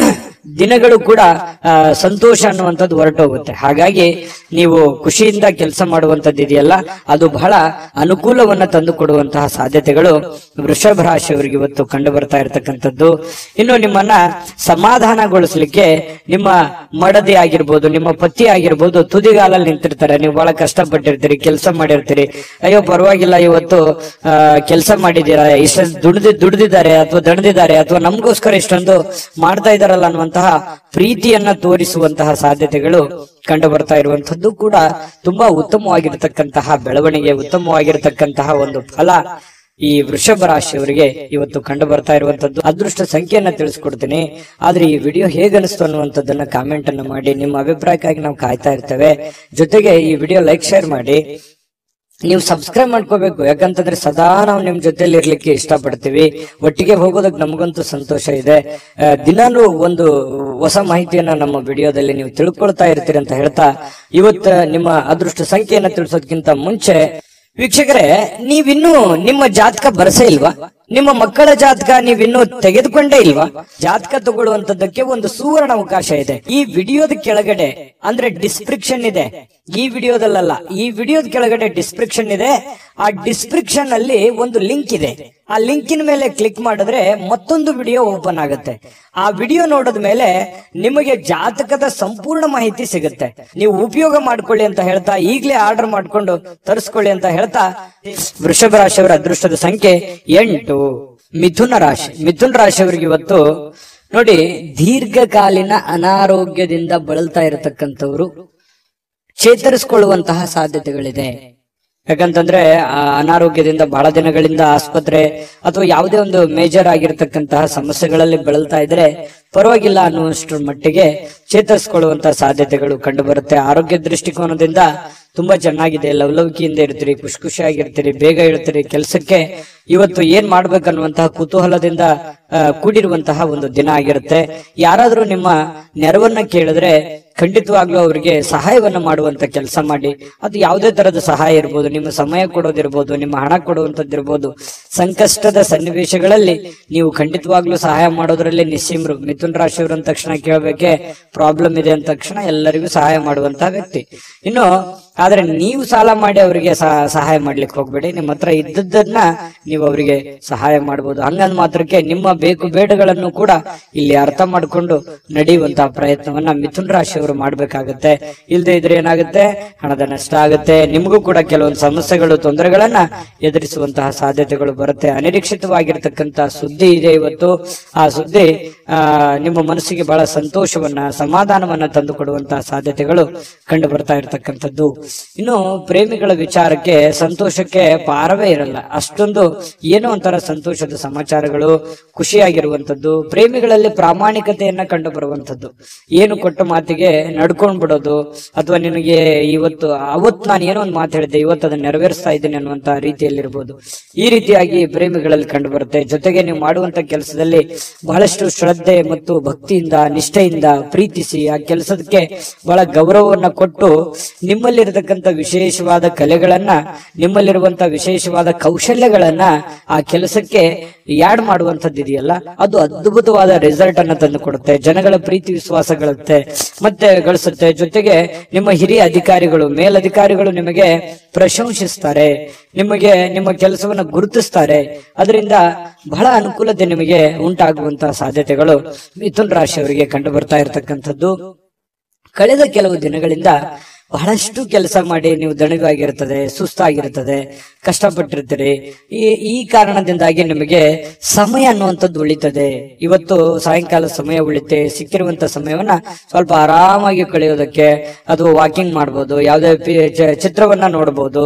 ದಿನಗಳು ಕೂಡ ಸಂತೋಷ ಅನ್ನುವಂಥದ್ದು ಹೊರಟೋಗುತ್ತೆ. ಹಾಗಾಗಿ ನೀವು ಖುಷಿಯಿಂದ ಕೆಲಸ ಮಾಡುವಂತದ್ದು ಇದೆಯಲ್ಲ, ಅದು ಬಹಳ ಅನುಕೂಲವನ್ನ ತಂದು ಕೊಡುವಂತಹ ಸಾಧ್ಯತೆಗಳು ವೃಷಭ ರಾಶಿಯವರಿಗೆ ಇವತ್ತು ಕಂಡು ಬರ್ತಾ ಇರತಕ್ಕಂಥದ್ದು. ಇನ್ನು ನಿಮ್ಮನ್ನ ಸಮಾಧಾನಗೊಳಿಸ್ಲಿಕ್ಕೆ ನಿಮ್ಮ ಮಡದಿ ಆಗಿರ್ಬೋದು, ನಿಮ್ಮ ಪತಿ ಆಗಿರ್ಬೋದು ತುದಿಗಾಲಲ್ಲಿ ನಿಂತಿರ್ತಾರೆ. ನೀವು ಬಹಳ ಕಷ್ಟಪಟ್ಟಿರ್ತೀರಿ, ಕೆಲಸ ಮಾಡಿರ್ತೀರಿ, ಅಯ್ಯೋ ಪರವಾಗಿಲ್ಲ ಇವತ್ತು ಕೆಲಸ ಮಾಡಿದ್ದೀರಾ, ಇಷ್ಟೊಂದು ದುಡ್ದಿದ್ದಾರೆ ಅಥವಾ ದಣದಿದ್ದಾರೆ ಅಥವಾ ನಮಗೋಸ್ಕರ ಇಷ್ಟೊಂದು ಮಾಡ್ತಾ ಇದಾರಲ್ಲ ಅನ್ನುವಂತಹ ಪ್ರೀತಿಯನ್ನ ತೋರಿಸುವಂತಹ ಸಾಧ್ಯತೆಗಳು ಕಂಡು ಬರ್ತಾ ಇರುವಂತದ್ದು ಕೂಡ ತುಂಬಾ ಉತ್ತಮವಾಗಿರತಕ್ಕಂತಹ ಬೆಳವಣಿಗೆ, ಉತ್ತಮವಾಗಿರತಕ್ಕಂತಹ ಒಂದು ಫಲ ಈ ವೃಷಭ ರಾಶಿಯವರಿಗೆ ಇವತ್ತು ಕಂಡು ಬರ್ತಾ ಇರುವಂತದ್ದು. ಅದೃಷ್ಟ ಸಂಖ್ಯೆಯನ್ನ ತಿಳಿಸ್ಕೊಡ್ತೀನಿ. ಆದ್ರೆ ಈ ವಿಡಿಯೋ ಹೇಗನಿಸ್ತು ಅನ್ನುವಂಥದ್ದನ್ನ ಕಾಮೆಂಟ್ ಅನ್ನು ಮಾಡಿ. ನಿಮ್ಮ ಅಭಿಪ್ರಾಯಕ್ಕಾಗಿ ನಾವು ಕಾಯ್ತಾ ಇರ್ತೇವೆ. ಜೊತೆಗೆ ಈ ವಿಡಿಯೋ ಲೈಕ್, ಶೇರ್ ಮಾಡಿ. ನೀವು ಸಬ್ಸ್ಕ್ರೈಬ್ ಮಾಡ್ಕೋಬೇಕು. ಯಾಕಂತಂದ್ರೆ ಸದಾ ನಾವು ನಿಮ್ ಜೊತೆಲಿ ಇರ್ಲಿಕ್ಕೆ ಇಷ್ಟಪಡ್ತೀವಿ. ಒಟ್ಟಿಗೆ ಹೋಗೋದಕ್ಕೆ ನಮಗಂತೂ ಸಂತೋಷ ಇದೆ. ದಿನಾನು ಒಂದು ಹೊಸ ಮಾಹಿತಿಯನ್ನ ನಮ್ಮ ವಿಡಿಯೋದಲ್ಲಿ ನೀವು ತಿಳ್ಕೊಳ್ತಾ ಇರ್ತೀರಿ ಅಂತ ಹೇಳ್ತಾ, ಇವತ್ತು ನಿಮ್ಮ ಅದೃಷ್ಟ ಸಂಖ್ಯೆಯನ್ನ ತಿಳಿಸೋದಕ್ಕಿಂತ ಮುಂಚೆ ವೀಕ್ಷಕರೇ, ನೀವಿನ್ನೂ ನಿಮ್ಮ ಜಾತಕ ಬರಸೇ ಇಲ್ವಾ? ನಿಮ್ಮ ಮಕ್ಕಳ ಜಾತಕ ನೀವಿನ್ನೂ ತೆಗೆದುಕೊಂಡೇ ಇಲ್ವಾ? ಜಾತಕ ತಗೊಳ್ಳುವಂತದ್ದಕ್ಕೆ ಒಂದು ಸುವರ್ಣ ಅವಕಾಶ ಇದೆ. ಈ ವಿಡಿಯೋದ ಕೆಳಗಡೆ ಅಂದ್ರೆ ಡಿಸ್ಕ್ರಿಪ್ಷನ್ ಇದೆ. ಈ ವಿಡಿಯೋದಲ್ಲ, ಈ ವಿಡಿಯೋದ ಕೆಳಗಡೆ ಡಿಸ್ಕ್ರಿಪ್ಷನ್ ಇದೆ. ಆ ಡಿಸ್ಕ್ರಿಪ್ಷನ್ ಅಲ್ಲಿ ಒಂದು ಲಿಂಕ್ ಇದೆ. ಆ ಲಿಂಕಿನ ಮೇಲೆ ಕ್ಲಿಕ್ ಮಾಡಿದ್ರೆ ಮತ್ತೊಂದು ವಿಡಿಯೋ ಓಪನ್ ಆಗುತ್ತೆ. ಆ ವಿಡಿಯೋ ನೋಡಿದ ಮೇಲೆ ನಿಮಗೆ ಜಾತಕದ ಸಂಪೂರ್ಣ ಮಾಹಿತಿ ಸಿಗುತ್ತೆ. ನೀವು ಉಪಯೋಗ ಮಾಡ್ಕೊಳ್ಳಿ ಅಂತ ಹೇಳ್ತಾ, ಈಗಲೇ ಆರ್ಡರ್ ಮಾಡ್ಕೊಂಡು ತರಿಸ್ಕೊಳ್ಳಿ ಅಂತ ಹೇಳ್ತಾ, ವೃಷಭ ರಾಶಿಯವರ ಅದೃಷ್ಟದ ಸಂಖ್ಯೆ 8. ಮಿಥುನ ರಾಶಿ. ಮಿಥುನ ರಾಶಿಯವರಿಗೆ ಇವತ್ತು ನೋಡಿ, ದೀರ್ಘಕಾಲೀನ ಅನಾರೋಗ್ಯದಿಂದ ಬಳಲ್ತಾ ಇರತಕ್ಕಂಥವ್ರು ಚೇತರಿಸಿಕೊಳ್ಳುವಂತಹ ಸಾಧ್ಯತೆಗಳಿದೆ. ಯಾಕಂತಂದ್ರೆ ಆ ಅನಾರೋಗ್ಯದಿಂದ ಬಹಳ ದಿನಗಳಿಂದ ಆಸ್ಪತ್ರೆ ಅಥವಾ ಯಾವುದೇ ಒಂದು ಮೇಜರ್ ಆಗಿರತಕ್ಕಂತಹ ಸಮಸ್ಯೆಗಳಲ್ಲಿ ಬಳಲ್ತಾ ಇದ್ರೆ ಪರವಾಗಿಲ್ಲ ಅನ್ನುವಷ್ಟರ ಮಟ್ಟಿಗೆ ಚೇತರಿಸಿಕೊಳ್ಳುವಂತಹ ಸಾಧ್ಯತೆಗಳು ಕಂಡು ಬರುತ್ತೆ. ಆರೋಗ್ಯ ದೃಷ್ಟಿಕೋನದಿಂದ ತುಂಬಾ ಚೆನ್ನಾಗಿದೆ. ಲವಲವಿಕೆಯಿಂದ ಇರ್ತೀರಿ, ಖುಷಿಯಾಗಿರ್ತೀರಿ, ಬೇಗ ಇರ್ತೀರಿ. ಕೆಲಸಕ್ಕೆ ಇವತ್ತು ಏನ್ ಮಾಡ್ಬೇಕನ್ನುವಂತಹ ಕುತೂಹಲದಿಂದ ಕೂಡಿರುವಂತಹ ಒಂದು ದಿನ ಆಗಿರುತ್ತೆ. ಯಾರಾದ್ರೂ ನಿಮ್ಮ ನೆರವನ್ನ ಕೇಳಿದ್ರೆ ಖಂಡಿತವಾಗ್ಲೂ ಅವರಿಗೆ ಸಹಾಯವನ್ನ ಮಾಡುವಂತ ಕೆಲಸ ಮಾಡಿ. ಅದು ಯಾವುದೇ ತರದ ಸಹಾಯ ಇರ್ಬೋದು, ನಿಮ್ಮ ಸಮಯ ಕೊಡೋದಿರ್ಬೋದು, ನಿಮ್ಮ ಹಣ ಕೊಡುವಂತದ್ದಿರ್ಬೋದು. ಸಂಕಷ್ಟದ ಸನ್ನಿವೇಶಗಳಲ್ಲಿ ನೀವು ಖಂಡಿತವಾಗ್ಲೂ ಸಹಾಯ ಮಾಡೋದ್ರಲ್ಲಿ ನಿಸ್ಸೀಮರು. ಮಿಥುನ ರಾಶಿಯವರು ಅಂದ ತಕ್ಷಣ ಕೇಳಬೇಕೆ, ಪ್ರಾಬ್ಲಮ್ ಇದೆ ಅಂದ ತಕ್ಷಣ ಎಲ್ಲರಿಗೂ ಸಹಾಯ ಮಾಡುವಂತಹ ವ್ಯಕ್ತಿ. ಇನ್ನು ಆದ್ರೆ ನೀವು ಸಾಲ ಮಾಡಿ ಅವರಿಗೆ ಸಹಾಯ ಮಾಡ್ಲಿಕ್ಕೆ ಹೋಗ್ಬೇಡಿ. ನಿಮ್ಮ ಹತ್ರ ಇದ್ದದ್ದನ್ನ ನೀವು ಅವರಿಗೆ ಸಹಾಯ ಮಾಡಬಹುದು. ಹಂಗಂದ್ ಮಾತ್ರಕ್ಕೆ ನಿಮ್ಮ ಬೇಕು ಬೇಡಗಳನ್ನು ಕೂಡ ಇಲ್ಲಿ ಅರ್ಥ ಮಾಡ್ಕೊಂಡು ನಡೆಯುವಂತಹ ಪ್ರಯತ್ನವನ್ನ ಮಿಥುನ ರಾಶಿಯವರು ಮಾಡ್ಬೇಕಾಗತ್ತೆ. ಇಲ್ದೇ ಇದ್ರೆ ಏನಾಗುತ್ತೆ, ಹಣದ ನಷ್ಟ ಆಗುತ್ತೆ. ನಿಮಗೂ ಕೂಡ ಕೆಲವೊಂದು ಸಮಸ್ಯೆಗಳು, ತೊಂದರೆಗಳನ್ನ ಎದುರಿಸುವಂತಹ ಸಾಧ್ಯತೆಗಳು ಬರುತ್ತೆ. ಅನಿರೀಕ್ಷಿತವಾಗಿರ್ತಕ್ಕಂತಹ ಸುದ್ದಿ ಇದೆ ಇವತ್ತು. ಆ ಸುದ್ದಿ ನಿಮ್ಮ ಮನಸ್ಸಿಗೆ ಬಹಳ ಸಂತೋಷವನ್ನ, ಸಮಾಧಾನವನ್ನ ತಂದು ಕೊಡುವಂತಹ ಸಾಧ್ಯತೆಗಳು ಕಂಡು ಬರ್ತಾ ಇರತಕ್ಕಂಥದ್ದು. ಇನ್ನು ಪ್ರೇಮಿಗಳ ವಿಚಾರಕ್ಕೆ ಸಂತೋಷಕ್ಕೆ ಪಾರವೇ ಇರಲ್ಲ. ಅಷ್ಟೊಂದು ಏನೋ ಒಂಥರ ಸಂತೋಷದ ಸಮಾಚಾರಗಳು, ಖುಷಿಯಾಗಿರುವಂತದ್ದು. ಪ್ರೇಮಿಗಳಲ್ಲಿ ಪ್ರಾಮಾಣಿಕತೆಯನ್ನ ಕಂಡು ಬರುವಂತದ್ದು. ಏನು ಕೊಟ್ಟ ಮಾತಿಗೆ ನಡ್ಕೊಂಡ್ ಬಿಡೋದು, ಅಥವಾ ನಿನಗೆ ಅವತ್ತು ನಾನು ಏನೋ ಒಂದು ಮಾತು ಹೇಳಿದ್ದೆ, ಇವತ್ತು ಅದನ್ನ ನೆರವೇರಿಸ್ತಾ ಇದ್ದೀನಿ ಅನ್ನುವಂತ ರೀತಿಯಲ್ಲಿರ್ಬೋದು. ಈ ರೀತಿಯಾಗಿ ಪ್ರೇಮಿಗಳಲ್ಲಿ ಕಂಡು ಬರುತ್ತೆ. ಜೊತೆಗೆ ನೀವು ಮಾಡುವಂತ ಕೆಲಸದಲ್ಲಿ ಬಹಳಷ್ಟು ಶ್ರದ್ಧೆ ಮತ್ತು ಭಕ್ತಿಯಿಂದ, ನಿಷ್ಠೆಯಿಂದ ಪ್ರೀತಿಸಿ ಆ ಕೆಲಸಕ್ಕೆ ಬಹಳ ಗೌರವವನ್ನ ಕೊಟ್ಟು ನಿಮ್ಮಲ್ಲಿರತಕ್ಕಂಥ ವಿಶೇಷವಾದ ಕಲೆಗಳನ್ನ, ನಿಮ್ಮಲ್ಲಿರುವಂತಹ ವಿಶೇಷವಾದ ಕೌಶಲ್ಯಗಳನ್ನ ಆ ಕೆಲಸಕ್ಕೆ ಯಾಡ್ ಮಾಡುವಂತದ್ದು ಇದೆಯಲ್ಲ, ಅದು ಅದ್ಭುತವಾದ ರಿಸಲ್ಟ್ ಅನ್ನ ತಂದು ಕೊಡುತ್ತೆ. ಜನಗಳ ಪ್ರೀತಿ ವಿಶ್ವಾಸ ಗಳಿಸುತ್ತೆ. ಜೊತೆಗೆ ನಿಮ್ಮ ಹಿರಿಯ ಅಧಿಕಾರಿಗಳು, ಮೇಲಧಿಕಾರಿಗಳು ನಿಮಗೆ ಪ್ರಶಂಸಿಸ್ತಾರೆ, ನಿಮಗೆ ನಿಮ್ಮ ಕೆಲಸವನ್ನ ಗುರುತಿಸ್ತಾರೆ. ಅದರಿಂದ ಬಹಳ ಅನುಕೂಲತೆ ನಿಮಗೆ ಉಂಟಾಗುವಂತಹ ಸಾಧ್ಯತೆಗಳು ಮಿಥುನ ರಾಶಿಯವರಿಗೆ ಕಂಡು ಬರ್ತಾ ಇರತಕ್ಕಂಥದ್ದು. ಕಳೆದ ಕೆಲವು ದಿನಗಳಿಂದ ಬಹಳಷ್ಟು ಕೆಲಸ ಮಾಡಿ ನೀವು ದಣಿವಾಗಿರ್ತದೆ, ಸುಸ್ತಾಗಿರ್ತದೆ. ಕಷ್ಟಪಟ್ಟಿರ್ತೀರಿ. ಈ ಕಾರಣದಿಂದಾಗಿ ನಿಮಗೆ ಸಮಯ ಅನ್ನುವಂಥದ್ದು ಉಳಿತದೆ. ಇವತ್ತು ಸಾಯಂಕಾಲ ಸಮಯ ಉಳಿತೆ, ಸಿಕ್ಕಿರುವಂತ ಸಮಯವನ್ನ ಸ್ವಲ್ಪ ಆರಾಮಾಗಿ ಕಳೆಯೋದಕ್ಕೆ ಅಥವಾ ವಾಕಿಂಗ್ ಮಾಡ್ಬೋದು, ಯಾವುದೇ ಚಿತ್ರವನ್ನ ನೋಡ್ಬೋದು,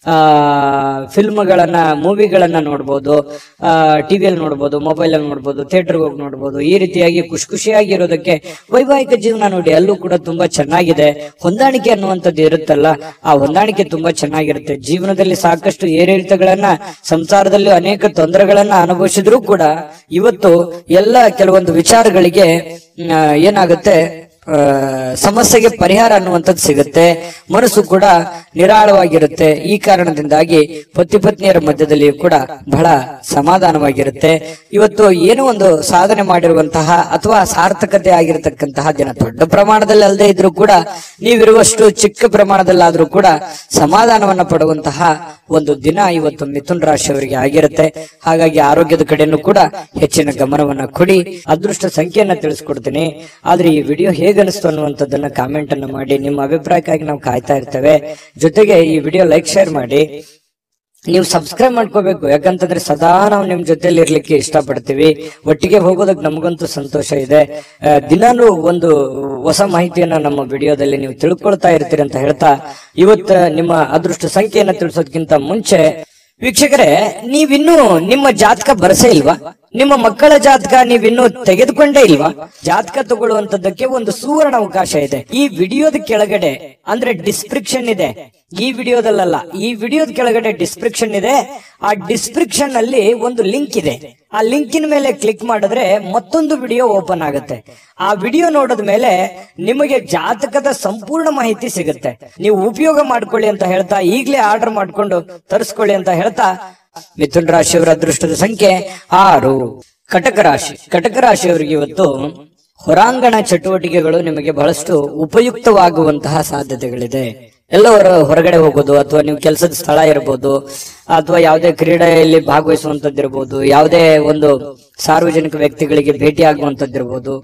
ಫಿಲ್ಮ್ಗಳನ್ನ ಮೂವಿಗಳನ್ನ ನೋಡ್ಬೋದು, ಟಿವಿಯಲ್ಲಿ ನೋಡ್ಬೋದು, ಮೊಬೈಲ್ ಅಲ್ಲಿ ನೋಡ್ಬೋದು, ಥಿಯೇಟರ್ಗೆ ಹೋಗಿ ನೋಡ್ಬೋದು. ಈ ರೀತಿಯಾಗಿ ಖುಷಿಯಾಗಿ ಇರೋದಕ್ಕೆ ವೈವಾಹಿಕ ಜೀವನ ನೋಡಿ, ಅಲ್ಲೂ ಕೂಡ ತುಂಬಾ ಚೆನ್ನಾಗಿದೆ. ಹೊಂದಾಣಿಕೆ ಅನ್ನುವಂಥದ್ದು ಇರುತ್ತಲ್ಲ, ಆ ಹೊಂದಾಣಿಕೆ ತುಂಬಾ ಚೆನ್ನಾಗಿರುತ್ತೆ. ಜೀವನದಲ್ಲಿ ಸಾಕಷ್ಟು ಏರಿಳಿತಗಳನ್ನ, ಸಂಸಾರದಲ್ಲಿ ಅನೇಕ ತೊಂದರೆಗಳನ್ನ ಅನುಭವಿಸಿದ್ರು ಕೂಡ ಇವತ್ತು ಎಲ್ಲ ಕೆಲವೊಂದು ವಿಚಾರಗಳಿಗೆ ಏನಾಗುತ್ತೆ, ಸಮಸ್ಯೆಗೆ ಪರಿಹಾರ ಅನ್ನುವಂಥದ್ದು ಸಿಗುತ್ತೆ. ಮನಸ್ಸು ಕೂಡ ನಿರಾಳವಾಗಿರುತ್ತೆ. ಈ ಕಾರಣದಿಂದಾಗಿ ಪತಿ ಪತ್ನಿಯರ ಮಧ್ಯದಲ್ಲಿಯೂ ಕೂಡ ಬಹಳ ಸಮಾಧಾನವಾಗಿರುತ್ತೆ. ಇವತ್ತು ಏನೋ ಒಂದು ಸಾಧನೆ ಮಾಡಿರುವಂತಹ ಅಥವಾ ಸಾರ್ಥಕತೆ ಆಗಿರತಕ್ಕಂತಹ ದಿನ, ದೊಡ್ಡ ಪ್ರಮಾಣದಲ್ಲಿ ಅಲ್ಲದೆ ಇದ್ರೂ ಕೂಡ ನೀವಿರುವಷ್ಟು ಚಿಕ್ಕ ಪ್ರಮಾಣದಲ್ಲಾದ್ರೂ ಕೂಡ ಸಮಾಧಾನವನ್ನ ಪಡುವಂತಹ ಒಂದು ದಿನ ಇವತ್ತು ಮಿಥುನ ರಾಶಿಯವರಿಗೆ ಆಗಿರುತ್ತೆ. ಹಾಗಾಗಿ ಆರೋಗ್ಯದ ಕಡೆನೂ ಕೂಡ ಹೆಚ್ಚಿನ ಗಮನವನ್ನ ಕೊಡಿ. ಅದೃಷ್ಟ ಸಂಖ್ಯೆಯನ್ನ ತಿಳಿಸ್ಕೊಡ್ತೀನಿ. ಆದ್ರೆ ಈ ವಿಡಿಯೋ ಹೇಗನಿಸ್ತು ಅನ್ನುವಂಥದ್ದನ್ನ ಕಾಮೆಂಟ್ ಅನ್ನು ಮಾಡಿ. ನಿಮ್ಮ ಅಭಿಪ್ರಾಯಕ್ಕಾಗಿ ನಾವು ಕಾಯ್ತಾ ಇರ್ತೇವೆ. ಜೊತೆಗೆ ಈ ವಿಡಿಯೋ ಲೈಕ್, ಶೇರ್ ಮಾಡಿ. ನೀವು ಸಬ್ಸ್ಕ್ರೈಬ್ ಮಾಡ್ಕೋಬೇಕು, ಯಾಕಂತಂದ್ರೆ ಸದಾ ನಾವು ನಿಮ್ ಜೊತೆಲಿ ಇರ್ಲಿಕ್ಕೆ ಇಷ್ಟಪಡ್ತೀವಿ. ಒಟ್ಟಿಗೆ ಹೋಗೋದಕ್ಕೆ ನಮಗಂತೂ ಸಂತೋಷ ಇದೆ. ದಿನಾನು ಒಂದು ಹೊಸ ಮಾಹಿತಿಯನ್ನ ನಮ್ಮ ವಿಡಿಯೋದಲ್ಲಿ ನೀವು ತಿಳ್ಕೊಳ್ತಾ ಇರ್ತೀರಿ ಅಂತ ಹೇಳ್ತಾ, ಇವತ್ತು ನಿಮ್ಮ ಅದೃಷ್ಟ ಸಂಖ್ಯೆಯನ್ನ ತಿಳಿಸೋದಕ್ಕಿಂತ ಮುಂಚೆ ವೀಕ್ಷಕರೇ, ನೀವಿನ್ನೂ ನಿಮ್ಮ ಜಾತಕ ಬರಸೇ ಇಲ್ವಾ? ನಿಮ್ಮ ಮಕ್ಕಳ ಜಾತಕ ನೀವಿನ್ನೂ ತೆಗೆದುಕೊಂಡೇ ಇಲ್ವಾ? ಜಾತಕ ತಗೊಳ್ಳುವಂತದ್ದಕ್ಕೆ ಒಂದು ಸುವರ್ಣ ಅವಕಾಶ ಇದೆ. ಈ ವಿಡಿಯೋದ ಕೆಳಗಡೆ ಅಂದ್ರೆ ಡಿಸ್ಕ್ರಿಪ್ಷನ್ ಇದೆ. ಈ ವಿಡಿಯೋದಲ್ಲ, ಈ ವಿಡಿಯೋದ ಕೆಳಗಡೆ ಡಿಸ್ಕ್ರಿಪ್ಷನ್ ಇದೆ. ಆ ಡಿಸ್ಕ್ರಿಪ್ಷನ್ ಅಲ್ಲಿ ಒಂದು ಲಿಂಕ್ ಇದೆ. ಆ ಲಿಂಕಿನ ಮೇಲೆ ಕ್ಲಿಕ್ ಮಾಡಿದ್ರೆ ಮತ್ತೊಂದು ವಿಡಿಯೋ ಓಪನ್ ಆಗುತ್ತೆ. ಆ ವಿಡಿಯೋ ನೋಡಿದ ಮೇಲೆ ನಿಮಗೆ ಜಾತಕದ ಸಂಪೂರ್ಣ ಮಾಹಿತಿ ಸಿಗುತ್ತೆ. ನೀವು ಉಪಯೋಗ ಮಾಡ್ಕೊಳ್ಳಿ ಅಂತ ಹೇಳ್ತಾ, ಈಗಲೇ ಆರ್ಡರ್ ಮಾಡ್ಕೊಂಡು ತರಿಸ್ಕೊಳ್ಳಿ ಅಂತ ಹೇಳ್ತಾ, ಮಿಥುನ ರಾಶಿಯವರ ಅದೃಷ್ಟದ ಸಂಖ್ಯೆ 6. ಕಟಕ ರಾಶಿ. ಕಟಕ ರಾಶಿಯವರಿಗೆ ಇವತ್ತು ಹೊರಾಂಗಣ ಚಟುವಟಿಕೆಗಳು ನಿಮಗೆ ಬಹಳಷ್ಟು ಉಪಯುಕ್ತವಾಗುವಂತಹ ಸಾಧ್ಯತೆಗಳಿದೆ. ಎಲ್ಲವರ ಹೊರಗಡೆ ಹೋಗೋದು, ಅಥವಾ ನೀವು ಕೆಲಸದ ಸ್ಥಳ ಇರಬಹುದು, ಅಥವಾ ಯಾವುದೇ ಕ್ರೀಡೆಯಲ್ಲಿ ಭಾಗವಹಿಸುವಂತದ್ದಿರ್ಬೋದು, ಯಾವುದೇ ಒಂದು ಸಾರ್ವಜನಿಕ ವ್ಯಕ್ತಿಗಳಿಗೆ ಭೇಟಿ ಆಗುವಂತದ್ದಿರ್ಬೋದು,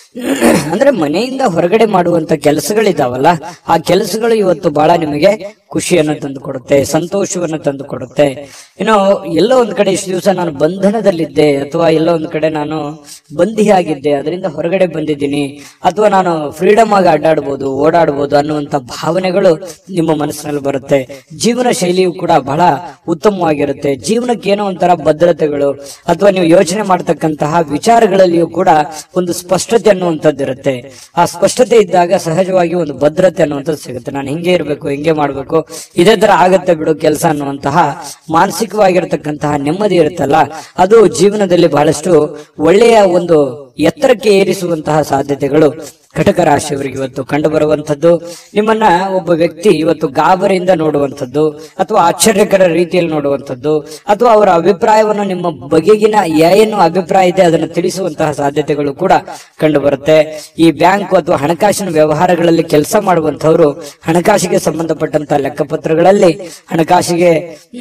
ಅಂದ್ರೆ ಮನೆಯಿಂದ ಹೊರಗಡೆ ಮಾಡುವಂತ ಕೆಲಸಗಳಿದಾವಲ್ಲ, ಆ ಕೆಲಸಗಳು ಇವತ್ತು ಬಹಳ ನಿಮಗೆ ಖುಷಿಯನ್ನು ತಂದು ಕೊಡುತ್ತೆ, ಸಂತೋಷವನ್ನು ತಂದು ಕೊಡುತ್ತೆ. ಏನೋ ಎಲ್ಲೋ ಒಂದ್ ಕಡೆ ಇಷ್ಟು ದಿವಸ ನಾನು ಬಂಧನದಲ್ಲಿದ್ದೆ, ಅಥವಾ ಎಲ್ಲೋ ಒಂದ್ ಕಡೆ ನಾನು ಬಂದಿಯಾಗಿದ್ದೆ, ಅದರಿಂದ ಹೊರಗಡೆ ಬಂದಿದ್ದೀನಿ, ಅಥವಾ ನಾನು ಫ್ರೀಡಮ್ ಆಗಿ ಅಡ್ಡಾಡ್ಬೋದು, ಓಡಾಡ್ಬೋದು ಅನ್ನುವಂತ ಭಾವನೆಗಳು ನಿಮ್ಮ ಮನಸ್ಸಿನಲ್ಲಿ ಬರುತ್ತೆ. ಜೀವನ ಶೈಲಿಯು ಕೂಡ ಬಹಳ ಉತ್ತಮವಾಗಿರುತ್ತೆ. ಜೀವನಕ್ಕೆ ಏನೋ ಒಂಥರ ಭದ್ರತೆಗಳು, ಅಥವಾ ನೀವು ಯೋಚನೆ ಮಾಡ್ತಕ್ಕಂತಹ ವಿಚಾರಗಳಲ್ಲಿಯೂ ಕೂಡ ಒಂದು ಸ್ಪಷ್ಟತೆ ಅನ್ನುವಂಥದ್ದಿರುತ್ತೆ. ಆ ಸ್ಪಷ್ಟತೆ ಇದ್ದಾಗ ಸಹಜವಾಗಿ ಒಂದು ಭದ್ರತೆ ಅನ್ನುವಂಥದ್ದು ಸಿಗುತ್ತೆ. ನಾನು ಹಿಂಗೆ ಇರಬೇಕು, ಹಿಂಗೆ ಮಾಡ್ಬೇಕು, ಇದೇ ತರ ಆಗತ್ತೆ ಬಿಡು ಕೆಲಸ ಅನ್ನುವಂತಹ ಮಾನಸಿಕವಾಗಿರತಕ್ಕಂತಹ ನೆಮ್ಮದಿ ಇರುತ್ತಲ್ಲ, ಅದು ಜೀವನದಲ್ಲಿ ಬಹಳಷ್ಟು ಒಳ್ಳೆಯ ಒಂದು ಎತ್ತರಕ್ಕೆ ಏರಿಸುವಂತಹ ಸಾಧ್ಯತೆಗಳು ಕಟಕ ರಾಶಿಯವರಿಗೆ ಇವತ್ತು ಕಂಡು ಬರುವಂತದ್ದು. ನಿಮ್ಮನ್ನ ಒಬ್ಬ ವ್ಯಕ್ತಿ ಇವತ್ತು ಗಾಬರಿಯಿಂದ ನೋಡುವಂಥದ್ದು, ಅಥವಾ ಆಶ್ಚರ್ಯಕರ ರೀತಿಯಲ್ಲಿ ನೋಡುವಂಥದ್ದು, ಅಥವಾ ಅವರ ಅಭಿಪ್ರಾಯವನ್ನು ನಿಮ್ಮ ಬಗೆಗಿನ ಏನು ಅಭಿಪ್ರಾಯ ಇದೆ ಅದನ್ನು ತಿಳಿಸುವಂತಹ ಸಾಧ್ಯತೆಗಳು ಕೂಡ ಕಂಡು ಬರುತ್ತೆ. ಈ ಬ್ಯಾಂಕ್ ಅಥವಾ ಹಣಕಾಸಿನ ವ್ಯವಹಾರಗಳಲ್ಲಿ ಕೆಲಸ ಮಾಡುವಂತವರು ಹಣಕಾಸಿಗೆ ಸಂಬಂಧಪಟ್ಟಂತಹ ಲೆಕ್ಕಪತ್ರಗಳಲ್ಲಿ ಹಣಕಾಸಿಗೆ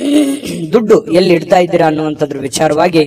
ದುಡ್ಡು ಎಲ್ಲಿ ಇಡ್ತಾ ಇದ್ದೀರಾ ಅನ್ನುವಂಥದ್ರ ವಿಚಾರವಾಗಿ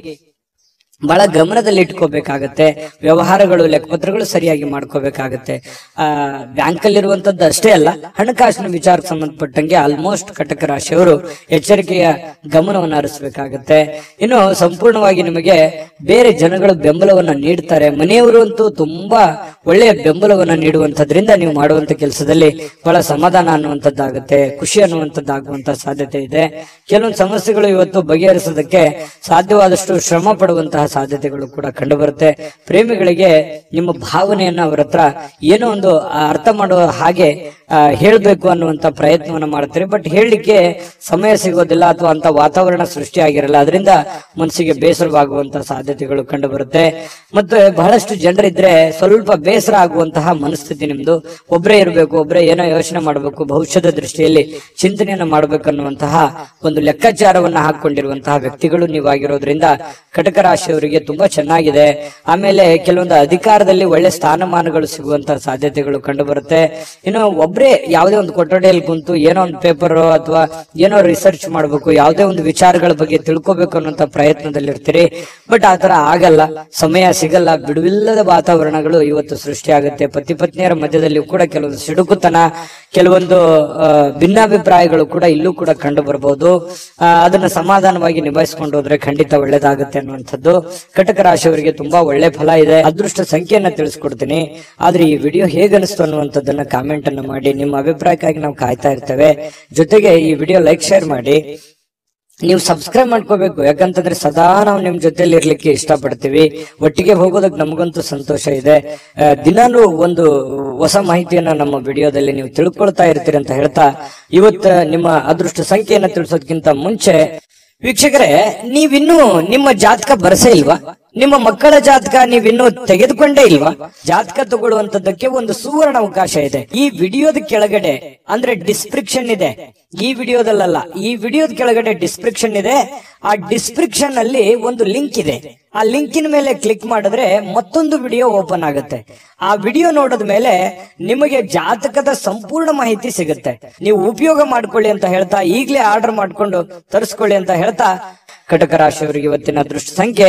ಬಹಳ ಗಮನದಲ್ಲಿ ಇಟ್ಕೋಬೇಕಾಗತ್ತೆ. ವ್ಯವಹಾರಗಳು, ಲೆಕ್ಕಪತ್ರಗಳು ಸರಿಯಾಗಿ ಮಾಡ್ಕೋಬೇಕಾಗತ್ತೆ. ಬ್ಯಾಂಕ್ ಅಲ್ಲಿರುವಂತದ್ದು ಅಷ್ಟೇ ಅಲ್ಲ, ಹಣಕಾಸಿನ ವಿಚಾರಕ್ಕೆ ಸಂಬಂಧಪಟ್ಟಂಗೆ ಆಲ್ಮೋಸ್ಟ್ ಕಟಕ ರಾಶಿಯವರು ಎಚ್ಚರಿಕೆಯ ಗಮನವನ್ನು ಹರಿಸಬೇಕಾಗತ್ತೆ. ಇನ್ನು ಸಂಪೂರ್ಣವಾಗಿ ನಿಮಗೆ ಬೇರೆ ಜನಗಳು ಬೆಂಬಲವನ್ನ ನೀಡ್ತಾರೆ. ಮನೆಯವರು ಅಂತೂ ತುಂಬಾ ಒಳ್ಳೆಯ ಬೆಂಬಲವನ್ನ ನೀಡುವಂತದ್ರಿಂದ ನೀವು ಮಾಡುವಂತ ಕೆಲಸದಲ್ಲಿ ಬಹಳ ಸಮಾಧಾನ ಅನ್ನುವಂಥದ್ದಾಗುತ್ತೆ, ಖುಷಿ ಅನ್ನುವಂಥದ್ದಾಗುವಂತ ಸಾಧ್ಯತೆ ಇದೆ. ಕೆಲವೊಂದು ಸಮಸ್ಯೆಗಳು ಇವತ್ತು ಬಗೆಹರಿಸೋದಕ್ಕೆ ಸಾಧ್ಯವಾದಷ್ಟು ಶ್ರಮ ಪಡುವಂತಹ ಸಾಧ್ಯತೆಗಳು ಕೂಡ ಕಂಡು ಬರುತ್ತೆ. ಪ್ರೇಮಿಗಳಿಗೆ ನಿಮ್ಮ ಭಾವನೆಯನ್ನ ಅವರ ಹತ್ರ ಏನೋ ಒಂದು ಅರ್ಥ ಮಾಡುವ ಹಾಗೆ ಹೇಳ್ಬೇಕು ಅನ್ನುವಂತ ಪ್ರಯತ್ನವನ್ನ ಮಾಡ್ತಾರೆ. ಬಟ್ ಹೇಳಲಿಕ್ಕೆ ಸಮಯ ಸಿಗೋದಿಲ್ಲ, ಅಥವಾ ಅಂತ ವಾತಾವರಣ ಸೃಷ್ಟಿ ಆಗಿರಲ್ಲ. ಅದರಿಂದ ಮನಸ್ಸಿಗೆ ಬೇಸರವಾಗುವಂತಹ ಸಾಧ್ಯತೆಗಳು ಕಂಡು ಬರುತ್ತೆ. ಮತ್ತೆ ಬಹಳಷ್ಟು ಜನರಿದ್ರೆ ಸ್ವಲ್ಪ ಬೇಸರ ಆಗುವಂತಹ ಮನಸ್ಥಿತಿ ನಿಮ್ದು. ಒಬ್ಬರೇ ಇರಬೇಕು, ಒಬ್ಬರೇ ಏನೋ ಯೋಚನೆ ಮಾಡಬೇಕು, ಭವಿಷ್ಯದ ದೃಷ್ಟಿಯಲ್ಲಿ ಚಿಂತನೆಯನ್ನ ಮಾಡಬೇಕನ್ನುವಂತಹ ಒಂದು ಲೆಕ್ಕಾಚಾರವನ್ನ ಹಾಕೊಂಡಿರುವಂತಹ ವ್ಯಕ್ತಿಗಳು ನೀವಾಗಿರೋದ್ರಿಂದ ಕಟಕ ರಾಶಿಯವರು ರಾಶಿಯವರಿಗೆ ತುಂಬಾ ಚೆನ್ನಾಗಿದೆ. ಆಮೇಲೆ ಕೆಲವೊಂದು ಅಧಿಕಾರದಲ್ಲಿ ಒಳ್ಳೆ ಸ್ಥಾನಮಾನಗಳು ಸಿಗುವಂತಹ ಸಾಧ್ಯತೆಗಳು ಕಂಡು ಬರುತ್ತೆ. ಇನ್ನು ಒಬ್ರೇ ಯಾವುದೇ ಒಂದು ಕೊಠಡಿಯಲ್ಲಿ ಕುಂತು ಏನೋ ಒಂದು ಪೇಪರ್ ಅಥವಾ ಏನೋ ರಿಸರ್ಚ್ ಮಾಡಬೇಕು, ಯಾವುದೇ ಒಂದು ವಿಚಾರಗಳ ಬಗ್ಗೆ ತಿಳ್ಕೋಬೇಕು ಅನ್ನೋಂತ ಪ್ರಯತ್ನದಲ್ಲಿ ಇರ್ತೀರಿ. ಬಟ್ ಆತರ ಆಗಲ್ಲ, ಸಮಯ ಸಿಗಲ್ಲ, ಬಿಡುವಿಲ್ಲದ ವಾತಾವರಣಗಳು ಇವತ್ತು ಸೃಷ್ಟಿಯಾಗುತ್ತೆ. ಪತಿ ಪತ್ನಿಯರ ಮಧ್ಯದಲ್ಲಿ ಕೂಡ ಕೆಲವೊಂದು ಸಿಡುಕುತನ, ಕೆಲವೊಂದು ಭಿನ್ನಾಭಿಪ್ರಾಯಗಳು ಕೂಡ ಇಲ್ಲೂ ಕೂಡ ಕಂಡು ಬರಬಹುದು. ಅದನ್ನ ಸಮಾಧಾನವಾಗಿ ನಿಭಾಯಿಸಿಕೊಂಡು ಹೋದ್ರೆ ಖಂಡಿತ ಒಳ್ಳೇದಾಗುತ್ತೆ ಅನ್ನುವಂಥದ್ದು. ಕಟಕ ರಾಶಿಯವರಿಗೆ ತುಂಬಾ ಒಳ್ಳೆ ಫಲ ಇದೆ. ಅದೃಷ್ಟ ಸಂಖ್ಯೆಯನ್ನ ತಿಳಿಸ್ಕೊಡ್ತೀನಿ. ಆದ್ರೆ ಈ ವಿಡಿಯೋ ಹೇಗನಿಸ್ತು ಅನ್ನುವಂಥದ್ದನ್ನ ಕಾಮೆಂಟ್ ಅನ್ನ ಮಾಡಿ. ನಿಮ್ಮ ಅಭಿಪ್ರಾಯಕ್ಕಾಗಿ ನಾವು ಕಾಯ್ತಾ ಇರ್ತೇವೆ. ಜೊತೆಗೆ ಈ ವಿಡಿಯೋ ಲೈಕ್ ಶೇರ್ ಮಾಡಿ. ನೀವು ಸಬ್ಸ್ಕ್ರೈಬ್ ಮಾಡ್ಕೋಬೇಕು, ಯಾಕಂತಂದ್ರೆ ಸದಾ ನಾವು ನಿಮ್ ಜೊತೆಲಿ ಇರ್ಲಿಕ್ಕೆ ಇಷ್ಟಪಡ್ತೀವಿ. ಒಟ್ಟಿಗೆ ಹೋಗೋದಕ್ಕೆ ನಮಗಂತೂ ಸಂತೋಷ ಇದೆ. ದಿನಾನು ಒಂದು ಹೊಸ ಮಾಹಿತಿಯನ್ನ ನಮ್ಮ ವಿಡಿಯೋದಲ್ಲಿ ನೀವು ತಿಳ್ಕೊಳ್ತಾ ಇರ್ತೀರಿ ಅಂತ ಹೇಳ್ತಾ, ಇವತ್ತು ನಿಮ್ಮ ಅದೃಷ್ಟ ಸಂಖ್ಯೆಯನ್ನ ತಿಳಿಸೋದಕ್ಕಿಂತ ಮುಂಚೆ ವೀಕ್ಷಕರೇ, ನೀವಿನ್ನೂ ನಿಮ್ಮ ಜಾತಕ ಬರಸೇ ಇಲ್ವಾ? ನಿಮ್ಮ ಮಕ್ಕಳ ಜಾತಕ ನೀವಿನ್ನೂ ತೆಗೆದುಕೊಂಡೇ ಇಲ್ವಾ? ಜಾತಕ ತಗೊಳ್ಳುವಂತದ್ದಕ್ಕೆ ಒಂದು ಸುವರ್ಣ ಅವಕಾಶ ಇದೆ. ಈ ವಿಡಿಯೋದ ಕೆಳಗಡೆ ಅಂದ್ರೆ ಡಿಸ್ಕ್ರಿಪ್ಷನ್ ಇದೆ. ಈ ವಿಡಿಯೋದಲ್ಲ, ಈ ವಿಡಿಯೋದ ಕೆಳಗಡೆ ಡಿಸ್ಕ್ರಿಪ್ಷನ್ ಇದೆ. ಆ ಡಿಸ್ಕ್ರಿಪ್ಷನ್ ಅಲ್ಲಿ ಒಂದು ಲಿಂಕ್ ಇದೆ. ಆ ಲಿಂಕಿನ ಮೇಲೆ ಕ್ಲಿಕ್ ಮಾಡಿದ್ರೆ ಮತ್ತೊಂದು ವಿಡಿಯೋ ಓಪನ್ ಆಗುತ್ತೆ. ಆ ವಿಡಿಯೋ ನೋಡಿದ ಮೇಲೆ ನಿಮಗೆ ಜಾತಕದ ಸಂಪೂರ್ಣ ಮಾಹಿತಿ ಸಿಗುತ್ತೆ. ನೀವು ಉಪಯೋಗ ಮಾಡ್ಕೊಳ್ಳಿ ಅಂತ ಹೇಳ್ತಾ, ಈಗಲೇ ಆರ್ಡರ್ ಮಾಡ್ಕೊಂಡು ತರಿಸ್ಕೊಳ್ಳಿ ಅಂತ ಹೇಳ್ತಾ, ಕಟಕ ರಾಶಿಯವರಿಗೆ ಇವತ್ತಿನ ಅದೃಷ್ಟ ಸಂಖ್ಯೆ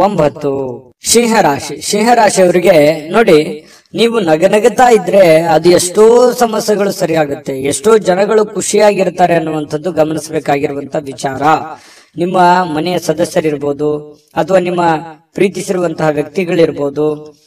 9. ಸಿಂಹರಾಶಿ. ಸಿಂಹರಾಶಿಯವರಿಗೆ ನೋಡಿ, ನೀವು ನಗನಗುತ್ತಾ ಇದ್ರೆ ಅದು ಎಷ್ಟೋ ಸಮಸ್ಯೆಗಳು ಸರಿಯಾಗುತ್ತೆ, ಎಷ್ಟೋ ಜನಗಳು ಖುಷಿಯಾಗಿರ್ತಾರೆ ಅನ್ನುವಂಥದ್ದು ಗಮನಿಸಬೇಕಾಗಿರುವಂತ ವಿಚಾರ. ನಿಮ್ಮ ಮನೆಯ ಸದಸ್ಯರಿರ್ಬೋದು ಅಥವಾ ನಿಮ್ಮ ಪ್ರೀತಿಸಿರುವಂತಹ ವ್ಯಕ್ತಿಗಳಿರ್ಬೋದು,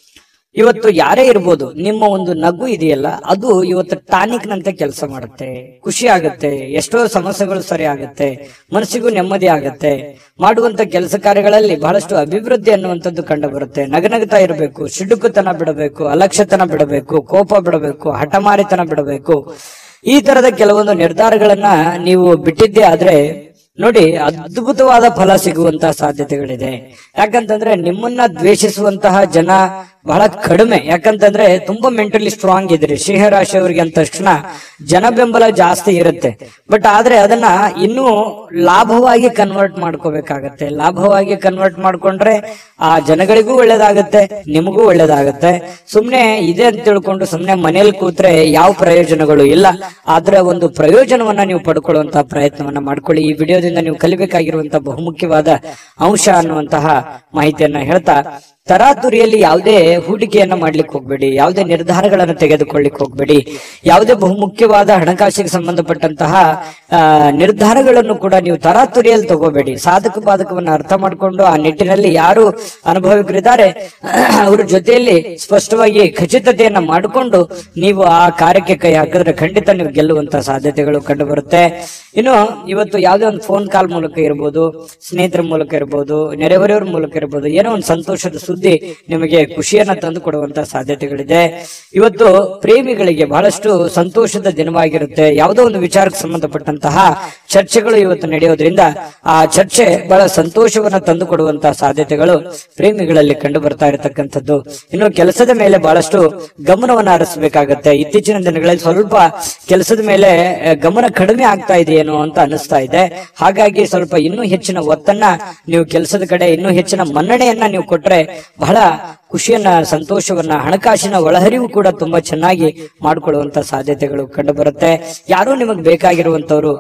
ಇವತ್ತು ಯಾರೇ ಇರ್ಬೋದು, ನಿಮ್ಮ ಒಂದು ನಗು ಇದೆಯಲ್ಲ ಅದು ಇವತ್ತು ಟಾನಿಕ್ ನಂತೆ ಕೆಲಸ ಮಾಡುತ್ತೆ. ಖುಷಿ ಆಗುತ್ತೆ, ಎಷ್ಟೋ ಸಮಸ್ಯೆಗಳು ಸರಿ ಆಗುತ್ತೆ, ಮನಸ್ಸಿಗೂ ನೆಮ್ಮದಿ ಆಗುತ್ತೆ. ಮಾಡುವಂತ ಕೆಲಸ ಕಾರ್ಯಗಳಲ್ಲಿ ಬಹಳಷ್ಟು ಅಭಿವೃದ್ಧಿ ಅನ್ನುವಂಥದ್ದು ಕಂಡು ಬರುತ್ತೆ. ನಗನಗ್ತಾ ಇರಬೇಕು, ಸಿಡುಕುತನ ಬಿಡಬೇಕು, ಅಲಕ್ಷ್ಯತನ ಬಿಡಬೇಕು, ಕೋಪ ಬಿಡಬೇಕು, ಹಠಮಾರಿತನ ಬಿಡಬೇಕು. ಈ ತರದ ಕೆಲವೊಂದು ನಿರ್ಧಾರಗಳನ್ನ ನೀವು ಬಿಟ್ಟಿದ್ದೇ ಆದ್ರೆ ನೋಡಿ, ಅದ್ಭುತವಾದ ಫಲ ಸಿಗುವಂತಹ ಸಾಧ್ಯತೆಗಳಿದೆ. ಯಾಕಂತಂದ್ರೆ ನಿಮ್ಮನ್ನ ದ್ವೇಷಿಸುವಂತಹ ಜನ ಬಹಳ ಕಡಿಮೆ. ಯಾಕಂತಂದ್ರೆ ತುಂಬಾ ಮೆಂಟಲಿ ಸ್ಟ್ರಾಂಗ್ ಇದ್ರಿ ಸಿಂಹರಾಶಿಯವರಿಗೆ ಅಂದ ತಕ್ಷಣ ಜನ ಬೆಂಬಲ ಜಾಸ್ತಿ ಇರುತ್ತೆ. ಬಟ್ ಆದ್ರೆ ಅದನ್ನ ಇನ್ನೂ ಲಾಭವಾಗಿ ಕನ್ವರ್ಟ್ ಮಾಡ್ಕೋಬೇಕಾಗತ್ತೆ. ಲಾಭವಾಗಿ ಕನ್ವರ್ಟ್ ಮಾಡ್ಕೊಂಡ್ರೆ ಆ ಜನಗಳಿಗೂ ಒಳ್ಳೇದಾಗತ್ತೆ, ನಿಮಗೂ ಒಳ್ಳೇದಾಗತ್ತೆ. ಸುಮ್ನೆ ಇದೆ ಅಂತ ತಿಳ್ಕೊಂಡು ಸುಮ್ನೆ ಮನೇಲಿ ಕೂತ್ರೆ ಯಾವ ಪ್ರಯೋಜನಗಳು ಇಲ್ಲ. ಆದ್ರೆ ಒಂದು ಪ್ರಯೋಜನವನ್ನ ನೀವು ಪಡ್ಕೊಳ್ಳುವಂತಹ ಪ್ರಯತ್ನವನ್ನ ಮಾಡ್ಕೊಳ್ಳಿ. ಈ ವಿಡಿಯೋದಿಂದ ನೀವು ಕಲಿಬೇಕಾಗಿರುವಂತಹ ಬಹುಮುಖ್ಯವಾದ ಅಂಶ ಅನ್ನುವಂತಹ ಮಾಹಿತಿಯನ್ನ ಹೇಳ್ತಾ, ತರಾತುರಿಯಲ್ಲಿ ಯಾವುದೇ ಹೂಡಿಕೆಯನ್ನ ಮಾಡ್ಲಿಕ್ಕೆ ಹೋಗ್ಬೇಡಿ, ಯಾವುದೇ ನಿರ್ಧಾರಗಳನ್ನು ತೆಗೆದುಕೊಳ್ಳಿಕ್ ಹೋಗ್ಬೇಡಿ. ಯಾವುದೇ ಬಹುಮುಖ್ಯವಾದ ಹಣಕಾಸಿಗೆ ಸಂಬಂಧಪಟ್ಟಂತಹ ನಿರ್ಧಾರಗಳನ್ನು ಕೂಡ ನೀವು ತರಾತುರಿಯಲ್ಲಿ ತಗೋಬೇಡಿ. ಸಾಧಕ ಬಾಧಕವನ್ನ ಅರ್ಥ ಮಾಡಿಕೊಂಡು ಆ ನಿಟ್ಟಿನಲ್ಲಿ ಯಾರು ಅನುಭವಿಕರಿದ್ದಾರೆ ಅವ್ರ ಜೊತೆಯಲ್ಲಿ ಸ್ಪಷ್ಟವಾಗಿ ಖಚಿತತೆಯನ್ನ ಮಾಡಿಕೊಂಡು ನೀವು ಆ ಕಾರ್ಯಕ್ಕೆ ಕೈ ಹಾಕಿದ್ರೆ ಖಂಡಿತ ನೀವು ಗೆಲ್ಲುವಂತಹ ಸಾಧ್ಯತೆಗಳು ಕಂಡು ಬರುತ್ತೆ. ಇನ್ನು ಇವತ್ತು ಯಾವುದೇ ಒಂದು ಫೋನ್ ಕಾಲ್ ಮೂಲಕ ಇರ್ಬೋದು, ಸ್ನೇಹಿತರ ಮೂಲಕ ಇರ್ಬೋದು, ನೆರೆಹೊರೆಯವರ ಮೂಲಕ ಇರ್ಬೋದು, ಏನೋ ಒಂದು ಸಂತೋಷದ ಸುದ್ದಿ ನಿಮಗೆ ಖುಷಿಯನ್ನ ತಂದು ಕೊಡುವಂತಹ ಸಾಧ್ಯತೆಗಳಿದೆ. ಇವತ್ತು ಪ್ರೇಮಿಗಳಿಗೆ ಬಹಳಷ್ಟು ಸಂತೋಷದ ದಿನವಾಗಿರುತ್ತೆ. ಯಾವುದೋ ಒಂದು ವಿಚಾರಕ್ಕೆ ಸಂಬಂಧಪಟ್ಟಂತಹ ಚರ್ಚೆಗಳು ಇವತ್ತು ನಡೆಯೋದ್ರಿಂದ ಆ ಚರ್ಚೆ ಬಹಳ ಸಂತೋಷವನ್ನ ತಂದು ಕೊಡುವಂತಹ ಸಾಧ್ಯತೆಗಳು ಪ್ರೇಮಿಗಳಲ್ಲಿ ಕಂಡು ಬರ್ತಾ ಇರತಕ್ಕಂಥದ್ದು. ಇನ್ನು ಕೆಲಸದ ಮೇಲೆ ಬಹಳಷ್ಟು ಗಮನವನ್ನ ಹರಿಸಬೇಕಾಗತ್ತೆ. ಇತ್ತೀಚಿನ ದಿನಗಳಲ್ಲಿ ಸ್ವಲ್ಪ ಕೆಲಸದ ಮೇಲೆ ಗಮನ ಕಡಿಮೆ ಆಗ್ತಾ ಇದೆಯೇನೋ ಅಂತ ಅನಿಸ್ತಾ ಇದೆ. ಹಾಗಾಗಿ ಸ್ವಲ್ಪ ಇನ್ನೂ ಹೆಚ್ಚಿನ ಒತ್ತನ್ನ ನೀವು ಕೆಲಸದ ಕಡೆ, ಇನ್ನೂ ಹೆಚ್ಚಿನ ಮನ್ನಣೆಯನ್ನ ನೀವು ಕೊಟ್ರೆ ಬಹಳ ಖುಷಿಯನ್ನ, ಸಂತೋಷವನ್ನ, ಹಣಕಾಸಿನ ಒಳಹರಿವು ಕೂಡ ತುಂಬಾ ಚೆನ್ನಾಗಿ ಮಾಡಿಕೊಳ್ಳುವಂತ ಸಾಧ್ಯತೆಗಳು ಕಂಡು ಬರುತ್ತೆ. ಯಾರು ನಿಮಗೆ ಬೇಕಾಗಿರುವಂತವ್ರು,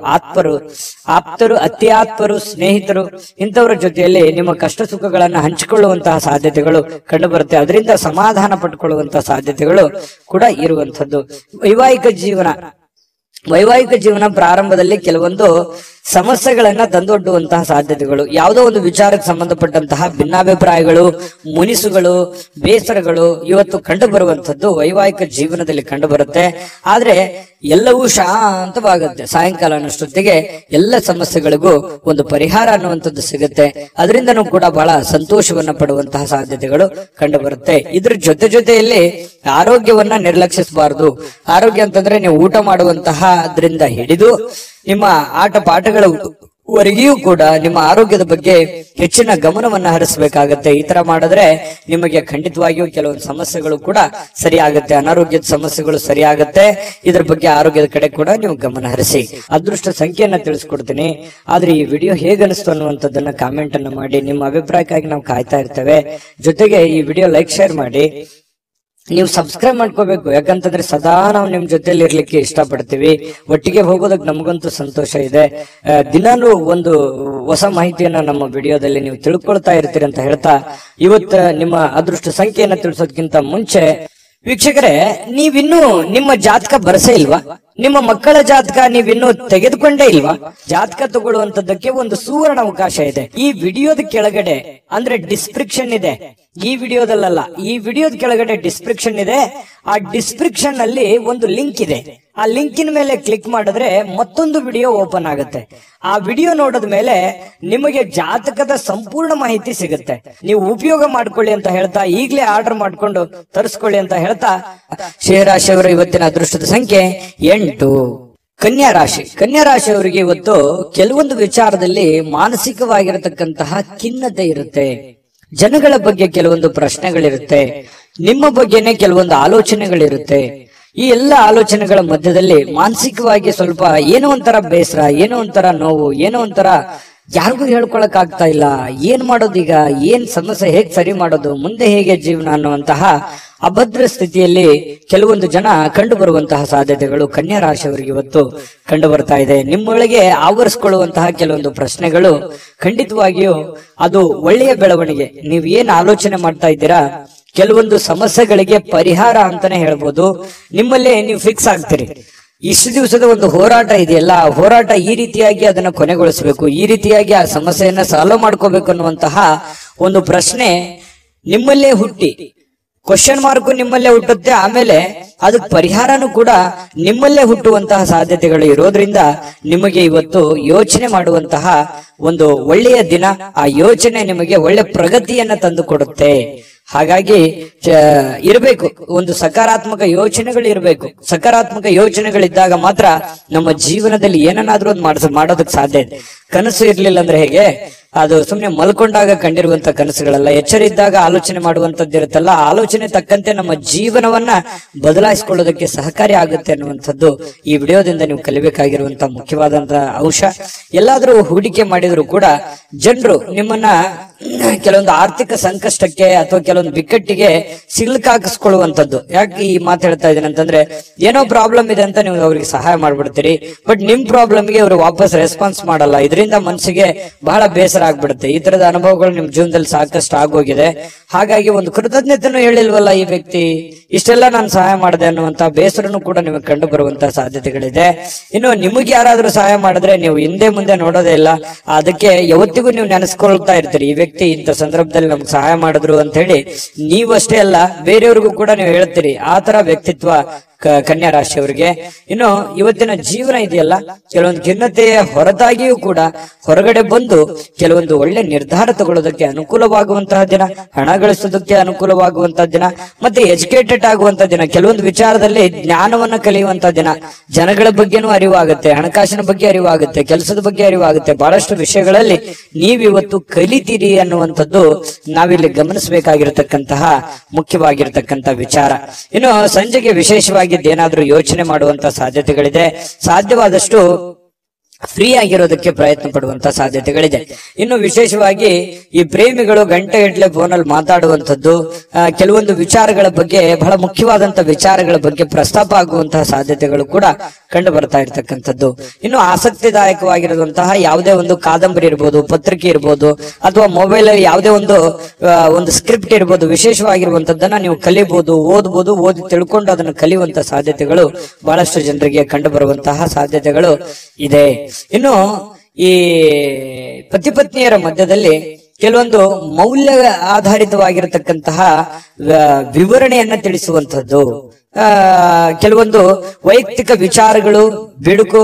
ಆಪ್ತರು, ಅತ್ಯಾತ್ಮರು, ಸ್ನೇಹಿತರು, ಇಂಥವರ ಜೊತೆಯಲ್ಲಿ ನಿಮ್ಮ ಕಷ್ಟ ಸುಖಗಳನ್ನ ಹಂಚಿಕೊಳ್ಳುವಂತಹ ಸಾಧ್ಯತೆಗಳು ಕಂಡು ಬರುತ್ತೆ. ಅದರಿಂದ ಸಮಾಧಾನ ಪಡ್ಕೊಳ್ಳುವಂತಹ ಸಾಧ್ಯತೆಗಳು ಕೂಡ ಇರುವಂತದ್ದು. ವೈವಾಹಿಕ ಜೀವನ ಪ್ರಾರಂಭದಲ್ಲಿ ಕೆಲವೊಂದು ಸಮಸ್ಯೆಗಳನ್ನ ತಂದೊಡ್ಡುವಂತಹ ಸಾಧ್ಯತೆಗಳು, ಯಾವುದೋ ಒಂದು ವಿಚಾರಕ್ಕೆ ಸಂಬಂಧಪಟ್ಟಂತಹ ಭಿನ್ನಾಭಿಪ್ರಾಯಗಳು, ಮುನಿಸುಗಳು, ಬೇಸರಗಳು ಇವತ್ತು ಕಂಡು ಬರುವಂತದ್ದು ವೈವಾಹಿಕ ಜೀವನದಲ್ಲಿ ಕಂಡು ಬರುತ್ತೆ. ಆದ್ರೆ ಎಲ್ಲವೂ ಶಾಂತವಾಗುತ್ತೆ. ಸಾಯಂಕಾಲ ಅನ್ನೋಷ್ಟೊತ್ತಿಗೆ ಎಲ್ಲ ಸಮಸ್ಯೆಗಳಿಗೂ ಒಂದು ಪರಿಹಾರ ಅನ್ನುವಂಥದ್ದು ಸಿಗುತ್ತೆ. ಅದರಿಂದನೂ ಕೂಡ ಬಹಳ ಸಂತೋಷವನ್ನ ಪಡುವಂತಹ ಸಾಧ್ಯತೆಗಳು ಕಂಡು ಬರುತ್ತೆ. ಇದ್ರ ಜೊತೆಯಲ್ಲಿ ಆರೋಗ್ಯವನ್ನ ನಿರ್ಲಕ್ಷಿಸಬಾರದು. ಆರೋಗ್ಯ ಅಂತಂದ್ರೆ ನೀವು ಊಟ ಮಾಡುವಂತಹ ಅದರಿಂದ ಹಿಡಿದು ನಿಮ್ಮ ಆಟ ಪಾಠಗಳು ವರೆಗೂ ಕೂಡ ನಿಮ್ಮ ಆರೋಗ್ಯದ ಬಗ್ಗೆ ಹೆಚ್ಚಿನ ಗಮನವನ್ನ ಹರಿಸಬೇಕಾಗತ್ತೆ. ಈ ತರ ಮಾಡಿದ್ರೆ ನಿಮಗೆ ಖಂಡಿತವಾಗಿಯೂ ಕೆಲವೊಂದು ಸಮಸ್ಯೆಗಳು ಕೂಡ ಸರಿಯಾಗುತ್ತೆ, ಅನಾರೋಗ್ಯದ ಸಮಸ್ಯೆಗಳು ಸರಿಯಾಗುತ್ತೆ. ಇದ್ರ ಬಗ್ಗೆ ಆರೋಗ್ಯದ ಕಡೆ ಕೂಡ ನೀವು ಗಮನ ಹರಿಸಿ. ಅದೃಷ್ಟ ಸಂಖ್ಯೆಯನ್ನ ತಿಳಿಸ್ಕೊಡ್ತೀನಿ, ಆದ್ರೆ ಈ ವಿಡಿಯೋ ಹೇಗನಿಸ್ತು ಅನ್ನುವಂಥದ್ದನ್ನ ಕಾಮೆಂಟ್ ಅನ್ನ ಮಾಡಿ. ನಿಮ್ಮ ಅಭಿಪ್ರಾಯಕ್ಕಾಗಿ ನಾವು ಕಾಯ್ತಾ ಇರ್ತೇವೆ. ಜೊತೆಗೆ ಈ ವಿಡಿಯೋ ಲೈಕ್ ಶೇರ್ ಮಾಡಿ. ನೀವು ಸಬ್ಸ್ಕ್ರೈಬ್ ಮಾಡ್ಕೋಬೇಕು, ಯಾಕಂತಂದ್ರೆ ಸದಾ ನಾವು ನಿಮ್ ಜೊತೆಲಿ ಇರ್ಲಿಕ್ಕೆ ಇಷ್ಟಪಡ್ತೀವಿ. ಒಟ್ಟಿಗೆ ಹೋಗೋದಕ್ಕೆ ನಮಗಂತೂ ಸಂತೋಷ ಇದೆ. ದಿನಾನು ಒಂದು ಹೊಸ ಮಾಹಿತಿಯನ್ನ ನಮ್ಮ ವಿಡಿಯೋದಲ್ಲಿ ನೀವು ತಿಳ್ಕೊಳ್ತಾ ಇರ್ತೀರಿ ಅಂತ ಹೇಳ್ತಾ, ಇವತ್ತು ನಿಮ್ಮ ಅದೃಷ್ಟ ಸಂಖ್ಯೆಯನ್ನ ತಿಳಿಸೋದಕ್ಕಿಂತ ಮುಂಚೆ ವೀಕ್ಷಕರೇ, ನೀವಿನ್ನೂ ನಿಮ್ಮ ಜಾತಕ ಬರಸೇ ಇಲ್ವಾ? ನಿಮ್ಮ ಮಕ್ಕಳ ಜಾತಕ ನೀವಿನ್ನೂ ತೆಗೆದುಕೊಂಡೇ ಇಲ್ವಾ? ಜಾತಕ ತಗೊಳ್ಳುವಂತದ್ದಕ್ಕೆ ಒಂದು ಸುವರ್ಣ ಅವಕಾಶ ಇದೆ. ಈ ವಿಡಿಯೋದ ಕೆಳಗಡೆ ಅಂದ್ರೆ ಡಿಸ್ಕ್ರಿಪ್ಷನ್ ಇದೆ, ಈ ವಿಡಿಯೋದಲ್ಲ, ಈ ವಿಡಿಯೋದ ಕೆಳಗಡೆ ಡಿಸ್ಕ್ರಿಪ್ಷನ್ ಇದೆ. ಆ ಡಿಸ್ಕ್ರಿಪ್ಷನ್ ಅಲ್ಲಿ ಒಂದು ಲಿಂಕ್ ಇದೆ. ಆ ಲಿಂಕಿನ ಮೇಲೆ ಕ್ಲಿಕ್ ಮಾಡಿದ್ರೆ ಮತ್ತೊಂದು ವಿಡಿಯೋ ಓಪನ್ ಆಗುತ್ತೆ. ಆ ವಿಡಿಯೋ ನೋಡಿದ ಮೇಲೆ ನಿಮಗೆ ಜಾತಕದ ಸಂಪೂರ್ಣ ಮಾಹಿತಿ ಸಿಗುತ್ತೆ. ನೀವು ಉಪಯೋಗ ಮಾಡ್ಕೊಳ್ಳಿ ಅಂತ ಹೇಳ್ತಾ, ಈಗಲೇ ಆರ್ಡರ್ ಮಾಡ್ಕೊಂಡು ತರಿಸ್ಕೊಳ್ಳಿ ಅಂತ ಹೇಳ್ತಾ, ಶ್ರೀರಾಶಿಯವರ ಇವತ್ತಿನ ಅದೃಷ್ಟದ ಸಂಖ್ಯೆ 8. ಕನ್ಯಾ ರಾಶಿ. ಕನ್ಯಾ ರಾಶಿಯವರಿಗೆ ಇವತ್ತು ಕೆಲವೊಂದು ವಿಚಾರದಲ್ಲಿ ಮಾನಸಿಕವಾಗಿರತಕ್ಕಂತಹ ಖಿನ್ನತೆ ಇರುತ್ತೆ. ಜನಗಳ ಬಗ್ಗೆ ಕೆಲವೊಂದು ಪ್ರಶ್ನೆಗಳಿರುತ್ತೆ, ನಿಮ್ಮ ಬಗ್ಗೆನೆ ಕೆಲವೊಂದು ಆಲೋಚನೆಗಳಿರುತ್ತೆ. ಈ ಎಲ್ಲ ಆಲೋಚನೆಗಳ ಮಧ್ಯದಲ್ಲಿ ಮಾನಸಿಕವಾಗಿ ಸ್ವಲ್ಪ ಏನೋ ಒಂಥರ ಬೇಸರ, ಏನೋ ಒಂಥರ ನೋವು, ಏನೋ ಒಂಥರ ಯಾರಿಗೂ ಹೇಳ್ಕೊಳಕ್ ಆಗ್ತಾ ಇಲ್ಲ. ಏನ್ ಮಾಡೋದೀಗ, ಏನ್ ಸಮಸ್ಯೆ, ಹೇಗ್ ಸರಿ ಮಾಡೋದು, ಮುಂದೆ ಹೇಗೆ ಜೀವನ ಅನ್ನುವಂತಹ ಅಭದ್ರ ಸ್ಥಿತಿಯಲ್ಲಿ ಕೆಲವೊಂದು ಜನ ಕಂಡು ಬರುವಂತಹ ಸಾಧ್ಯತೆಗಳು ಕನ್ಯಾ ರಾಶಿಯವರಿಗೆ ಇವತ್ತು ಕಂಡು ಬರ್ತಾ ಇದೆ. ನಿಮ್ಮೊಳಗೆ ಆವರಿಸಿಕೊಳ್ಳುವಂತಹ ಕೆಲವೊಂದು ಪ್ರಶ್ನೆಗಳು ಖಂಡಿತವಾಗಿಯೂ ಅದು ಒಳ್ಳೆಯ ಬೆಳವಣಿಗೆ. ನೀವು ಏನ್ ಆಲೋಚನೆ ಮಾಡ್ತಾ ಇದ್ದೀರಾ, ಕೆಲವೊಂದು ಸಮಸ್ಯೆಗಳಿಗೆ ಪರಿಹಾರ ಅಂತಾನೆ ಹೇಳ್ಬೋದು. ನಿಮ್ಮಲ್ಲೇ ನೀವು ಫಿಕ್ಸ್ ಆಗ್ತೀರಿ. ಇಷ್ಟು ದಿವಸದ ಒಂದು ಹೋರಾಟ ಇದೆಯಲ್ಲ, ಆ ಹೋರಾಟ ಈ ರೀತಿಯಾಗಿ ಅದನ್ನ ಕೊನೆಗೊಳಿಸಬೇಕು, ಈ ರೀತಿಯಾಗಿ ಆ ಸಮಸ್ಯೆಯನ್ನ ಸಾಲ್ವ್ ಮಾಡ್ಕೋಬೇಕು ಅನ್ನುವಂತಹ ಒಂದು ಪ್ರಶ್ನೆ ನಿಮ್ಮಲ್ಲೇ ಹುಟ್ಟಿ, ಕ್ವಶನ್ ಮಾರ್ಕ್ ನಿಮ್ಮಲ್ಲೇ ಹುಟ್ಟುತ್ತೆ. ಆಮೇಲೆ ಅದಕ್ಕೆ ಪರಿಹಾರನೂ ಕೂಡ ನಿಮ್ಮಲ್ಲೇ ಹುಟ್ಟುವಂತಹ ಸಾಧ್ಯತೆಗಳು ಇರೋದ್ರಿಂದ ನಿಮಗೆ ಇವತ್ತು ಯೋಚನೆ ಮಾಡುವಂತಹ ಒಂದು ಒಳ್ಳೆಯ ದಿನ. ಆ ಯೋಚನೆ ನಿಮಗೆ ಒಳ್ಳೆ ಪ್ರಗತಿಯನ್ನ ತಂದು ಕೊಡುತ್ತೆ. ಹಾಗಾಗಿ ಇರಬೇಕು, ಒಂದು ಸಕಾರಾತ್ಮಕ ಯೋಚನೆಗಳು ಇರಬೇಕು. ಸಕಾರಾತ್ಮಕ ಯೋಚನೆಗಳಿದ್ದಾಗ ಮಾತ್ರ ನಮ್ಮ ಜೀವನದಲ್ಲಿ ಏನನ್ನಾದ್ರೂ ಒಂದು ಮಾಡೋದಕ್ಕೆ ಸಾಧ್ಯ ಇದೆ. ಕನಸು ಇರ್ಲಿಲ್ಲ ಅಂದ್ರೆ ಹೇಗೆ, ಅದು ಸುಮ್ನೆ ಮಲ್ಕೊಂಡಾಗ ಕಂಡಿರುವಂತ ಕನಸುಗಳಲ್ಲ. ಎಚ್ಚರ ಇದ್ದಾಗ ಆಲೋಚನೆ ಮಾಡುವಂತದ್ದು ಇರುತ್ತಲ್ಲ, ಆಲೋಚನೆ ತಕ್ಕಂತೆ ನಮ್ಮ ಜೀವನವನ್ನ ಬದಲಾಯಿಸಿಕೊಳ್ಳೋದಕ್ಕೆ ಸಹಕಾರಿ ಆಗುತ್ತೆ ಅನ್ನುವಂಥದ್ದು ಈ ವಿಡಿಯೋದಿಂದ ನೀವು ಕಲಿಬೇಕಾಗಿರುವಂತಹ ಮುಖ್ಯವಾದಂತಹ ಅಂಶ. ಎಲ್ಲಾದ್ರೂ ಹೂಡಿಕೆ ಮಾಡಿದ್ರು ಕೂಡ ಜನರು ನಿಮ್ಮನ್ನ ಕೆಲವೊಂದು ಆರ್ಥಿಕ ಸಂಕಷ್ಟಕ್ಕೆ ಅಥವಾ ಕೆಲವೊಂದು ಬಿಕ್ಕಟ್ಟಿಗೆ ಸಿಲುಕಾಕಿಸ್ಕೊಳ್ಳುವಂಥದ್ದು. ಯಾಕೆ ಈ ಮಾತು ಹೇಳ್ತಾ ಇದ್ದೀನಿ ಅಂತಂದ್ರೆ, ಏನೋ ಪ್ರಾಬ್ಲಮ್ ಇದೆ ಅಂತ ನೀವು ಅವ್ರಿಗೆ ಸಹಾಯ ಮಾಡ್ಬಿಡ್ತೀರಿ, ಬಟ್ ನಿಮ್ ಪ್ರಾಬ್ಲಮ್ಗೆ ಅವರು ವಾಪಸ್ ರೆಸ್ಪಾನ್ಸ್ ಮಾಡಲ್ಲ. ಇದರಿಂದ ಮನಸ್ಸಿಗೆ ಬಹಳ ಬೇಸರ ಆಗ್ಬಿಡುತ್ತೆ. ಈ ತರದ ಅನುಭವಗಳು ನಿಮ್ ಜೀವನದಲ್ಲಿ ಸಾಕಷ್ಟು ಆಗೋಗಿದೆ. ಹಾಗಾಗಿ ಒಂದು ಕೃತಜ್ಞತೆನೂ ಹೇಳಿಲ್ವಲ್ಲ ಈ ವ್ಯಕ್ತಿ, ಇಷ್ಟೆಲ್ಲ ನಾನು ಸಹಾಯ ಮಾಡಿದೆ ಅನ್ನುವಂತ ಬೇಸರನು ಕೂಡ ನಿಮಗೆ ಕಂಡು ಬರುವಂತಹ ಸಾಧ್ಯತೆಗಳಿದೆ. ಇನ್ನು ನಿಮಗೆ ಯಾರಾದ್ರೂ ಸಹಾಯ ಮಾಡಿದ್ರೆ ನೀವು ಹಿಂದೆ ಮುಂದೆ ನೋಡೋದೇ ಇಲ್ಲ. ಅದಕ್ಕೆ ಯಾವತ್ತಿಗೂ ನೀವು ನೆನೆಸ್ಕೊಳ್ತಾ ಇರ್ತೀರಿ, ಈ ವ್ಯಕ್ತಿ ಇಂಥ ಸಂದರ್ಭದಲ್ಲಿ ನಮ್ಗೆ ಸಹಾಯ ಮಾಡಿದ್ರು ಅಂತ ಹೇಳಿ. ನೀವಷ್ಟೇ ಅಲ್ಲ, ಬೇರೆಯವ್ರಿಗೂ ಕೂಡ ನೀವು ಹೇಳ್ತೀರಿ. ಆ ತರ ವ್ಯಕ್ತಿತ್ವ ಕನ್ಯಾ ರಾಶಿಯವರಿಗೆ. ಇನ್ನು ಇವತ್ತಿನ ಜೀವನ ಇದೆಯಲ್ಲ, ಕೆಲವೊಂದು ಖಿನ್ನತೆಯ ಹೊರತಾಗಿಯೂ ಕೂಡ ಹೊರಗಡೆ ಬಂದು ಕೆಲವೊಂದು ಒಳ್ಳೆ ನಿರ್ಧಾರ ತಗೊಳ್ಳೋದಕ್ಕೆ ಅನುಕೂಲವಾಗುವಂತಹ ದಿನ, ಹಣ ಗಳಿಸೋದಕ್ಕೆ ಅನುಕೂಲವಾಗುವಂತಹ ದಿನ, ಮತ್ತೆ ಎಜುಕೇಟೆಡ್ ಆಗುವಂತಹ ದಿನ, ಕೆಲವೊಂದು ವಿಚಾರದಲ್ಲಿ ಜ್ಞಾನವನ್ನ ಕಲಿಯುವಂತಹ ದಿನ. ಜನಗಳ ಬಗ್ಗೆನೂ ಅರಿವಾಗುತ್ತೆ, ಹಣಕಾಸಿನ ಬಗ್ಗೆ ಅರಿವಾಗುತ್ತೆ, ಕೆಲಸದ ಬಗ್ಗೆ ಅರಿವಾಗುತ್ತೆ. ಬಹಳಷ್ಟು ವಿಷಯಗಳಲ್ಲಿ ನೀವಿವತ್ತು ಕಲಿತೀರಿ ಅನ್ನುವಂಥದ್ದು ನಾವಿಲ್ಲಿ ಗಮನಿಸಬೇಕಾಗಿರತಕ್ಕಂತಹ ಮುಖ್ಯವಾಗಿರತಕ್ಕಂತ ವಿಚಾರ. ಇನ್ನು ಸಂಜೆಗೆ ವಿಶೇಷವಾಗಿ ಏನಾದ್ರೂ ಯೋಚನೆ ಮಾಡುವಂತ ಸಾಧ್ಯತೆಗಳಿದೆ. ಸಾಧ್ಯವಾದಷ್ಟು ಫ್ರೀ ಆಗಿರೋದಕ್ಕೆ ಪ್ರಯತ್ನ ಪಡುವಂತ ಸಾಧ್ಯತೆಗಳಿದೆ. ಇನ್ನು ವಿಶೇಷವಾಗಿ ಈ ಪ್ರೇಮಿಗಳು ಗಂಟೆಗಟ್ಟಲೆ ಫೋನಲ್ಲಿ ಮಾತಾಡುವಂಥದ್ದು, ಕೆಲವೊಂದು ವಿಚಾರಗಳ ಬಗ್ಗೆ, ಬಹಳ ಮುಖ್ಯವಾದಂತ ವಿಚಾರಗಳ ಬಗ್ಗೆ ಪ್ರಸ್ತಾಪ ಆಗುವಂತಹ ಸಾಧ್ಯತೆಗಳು ಕೂಡ ಕಂಡು ಬರ್ತಾ ಇರ್ತಕ್ಕಂಥದ್ದು. ಇನ್ನು ಆಸಕ್ತಿದಾಯಕವಾಗಿರುವಂತಹ ಯಾವುದೇ ಒಂದು ಕಾದಂಬರಿ ಇರ್ಬೋದು, ಪತ್ರಿಕೆ ಇರ್ಬೋದು, ಅಥವಾ ಮೊಬೈಲ್ ಅಲ್ಲಿ ಯಾವುದೇ ಒಂದು ಸ್ಕ್ರಿಪ್ಟ್ ಇರ್ಬೋದು, ವಿಶೇಷವಾಗಿರುವಂತದ್ದನ್ನ ನೀವು ಕಲಿಬಹುದು, ಓದ್ಬೋದು. ಓದಿ ತಿಳ್ಕೊಂಡು ಅದನ್ನು ಕಲಿಯುವಂತ ಸಾಧ್ಯತೆಗಳು ಬಹಳಷ್ಟು ಜನರಿಗೆ ಕಂಡು ಬರುವಂತಹ ಸಾಧ್ಯತೆಗಳು ಇದೆ. ಇನ್ನು ಈ ಪತಿ ಪತ್ನಿಯರ ಮಧ್ಯದಲ್ಲಿ ಕೆಲವೊಂದು ಮೌಲ್ಯ ಆಧಾರಿತವಾಗಿರತಕ್ಕಂತಹ ವಿವರಣೆಯನ್ನ ತಿಳಿಸುವಂತದ್ದು, ಕೆಲವೊಂದು ವೈಯಕ್ತಿಕ ವಿಚಾರಗಳು,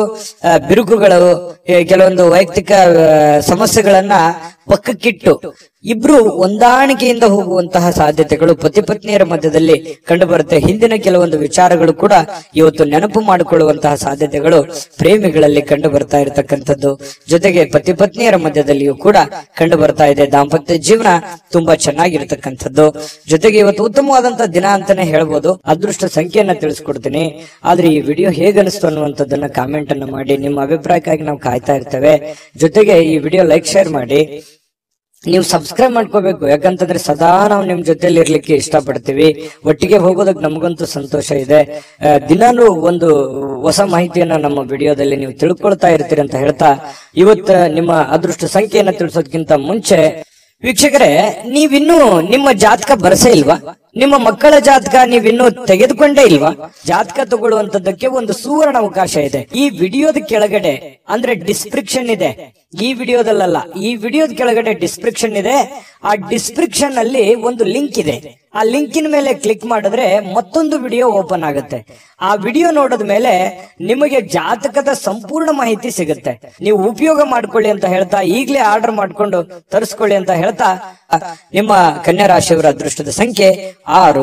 ಬಿರುಕುಗಳು, ಕೆಲವೊಂದು ವೈಯಕ್ತಿಕ ಸಮಸ್ಯೆಗಳನ್ನ ಪಕ್ಕಕ್ಕಿಟ್ಟು ಇಬ್ರು ಹೊಂದಾಣಿಕೆಯಿಂದ ಹೋಗುವಂತಹ ಸಾಧ್ಯತೆಗಳು ಪತಿ ಪತ್ನಿಯರ ಮಧ್ಯದಲ್ಲಿ ಕಂಡು ಬರುತ್ತೆ. ಹಿಂದಿನ ಕೆಲವೊಂದು ವಿಚಾರಗಳು ಕೂಡ ಇವತ್ತು ನೆನಪು ಮಾಡಿಕೊಳ್ಳುವಂತಹ ಸಾಧ್ಯತೆಗಳು ಪ್ರೇಮಿಗಳಲ್ಲಿ ಕಂಡು ಬರ್ತಾ ಇರತಕ್ಕಂಥದ್ದು. ಜೊತೆಗೆ ಪತಿ ಪತ್ನಿಯರ ಮಧ್ಯದಲ್ಲಿಯೂ ಕೂಡ ಕಂಡು ಬರ್ತಾ ಇದೆ. ದಾಂಪತ್ಯ ಜೀವನ ತುಂಬಾ ಚೆನ್ನಾಗಿರ್ತಕ್ಕಂಥದ್ದು. ಜೊತೆಗೆ ಇವತ್ತು ಉತ್ತಮವಾದಂತಹ ದಿನ ಅಂತಾನೆ ಹೇಳ್ಬೋದು. ಅದೃಷ್ಟ ಸಂಖ್ಯೆಯನ್ನ ತಿಳಿಸ್ಕೊಡ್ತೀನಿ. ಆದ್ರೆ ಈ ವಿಡಿಯೋ ಹೇಗನಿಸ್ತು ಅನ್ನುವಂಥದ್ದನ್ನ ಕಾಮೆಂಟ್ ಅನ್ನ ಮಾಡಿ. ನಿಮ್ಮ ಅಭಿಪ್ರಾಯಕ್ಕಾಗಿ ನಾವು ಕಾಯ್ತಾ ಇರ್ತೇವೆ. ಜೊತೆಗೆ ಈ ವಿಡಿಯೋ ಲೈಕ್ ಶೇರ್ ಮಾಡಿ. ನೀವು ಸಬ್ಸ್ಕ್ರೈಬ್ ಮಾಡ್ಕೋಬೇಕು. ಯಾಕಂತಂದ್ರೆ ಸದಾ ನಾವು ನಿಮ್ ಜೊತೆಲಿ ಇರ್ಲಿಕ್ಕೆ ಇಷ್ಟಪಡ್ತೀವಿ. ಒಟ್ಟಿಗೆ ಹೋಗೋದಕ್ಕೆ ನಮಗಂತೂ ಸಂತೋಷ ಇದೆ. ದಿನಾನು ಒಂದು ಹೊಸ ಮಾಹಿತಿಯನ್ನ ನಮ್ಮ ವಿಡಿಯೋದಲ್ಲಿ ನೀವು ತಿಳ್ಕೊಳ್ತಾ ಇರ್ತೀರಿ ಅಂತ ಹೇಳ್ತಾ, ಇವತ್ತ ನಿಮ್ಮ ಅದೃಷ್ಟ ಸಂಖ್ಯೆಯನ್ನ ತಿಳಿಸೋದಕ್ಕಿಂತ ಮುಂಚೆ ವೀಕ್ಷಕರೇ, ನೀವಿನ್ನೂ ನಿಮ್ಮ ಜಾತಕ ಬರಸೇ ಇಲ್ವಾ? ನಿಮ್ಮ ಮಕ್ಕಳ ಜಾತಕ ನೀವಿನ್ನೂ ತೆಗೆದುಕೊಂಡೇ ಇಲ್ವಾ? ಜಾತಕ ತಗೊಳ್ಳುವಂತದ್ದಕ್ಕೆ ಒಂದು ಸುವರ್ಣ ಅವಕಾಶ ಇದೆ. ಈ ವಿಡಿಯೋದ ಕೆಳಗಡೆ ಅಂದ್ರೆ ಡಿಸ್ಕ್ರಿಪ್ಷನ್ ಇದೆ. ಈ ವಿಡಿಯೋದಲ್ಲ, ಈ ವಿಡಿಯೋದ ಕೆಳಗಡೆ ಡಿಸ್ಕ್ರಿಪ್ಷನ್ ಇದೆ. ಆ ಡಿಸ್ಕ್ರಿಪ್ಷನ್ ಅಲ್ಲಿ ಒಂದು ಲಿಂಕ್ ಇದೆ. ಆ ಲಿಂಕಿನ ಮೇಲೆ ಕ್ಲಿಕ್ ಮಾಡಿದ್ರೆ ಮತ್ತೊಂದು ವಿಡಿಯೋ ಓಪನ್ ಆಗುತ್ತೆ. ಆ ವಿಡಿಯೋ ನೋಡಿದ ಮೇಲೆ ನಿಮಗೆ ಜಾತಕದ ಸಂಪೂರ್ಣ ಮಾಹಿತಿ ಸಿಗುತ್ತೆ. ನೀವು ಉಪಯೋಗ ಮಾಡ್ಕೊಳ್ಳಿ ಅಂತ ಹೇಳ್ತಾ, ಈಗಲೇ ಆರ್ಡರ್ ಮಾಡ್ಕೊಂಡು ತರಿಸ್ಕೊಳ್ಳಿ ಅಂತ ಹೇಳ್ತಾ, ನಿಮ್ಮ ಕನ್ಯಾ ರಾಶಿಯವರ ಅದೃಷ್ಟದ ಸಂಖ್ಯೆ 6.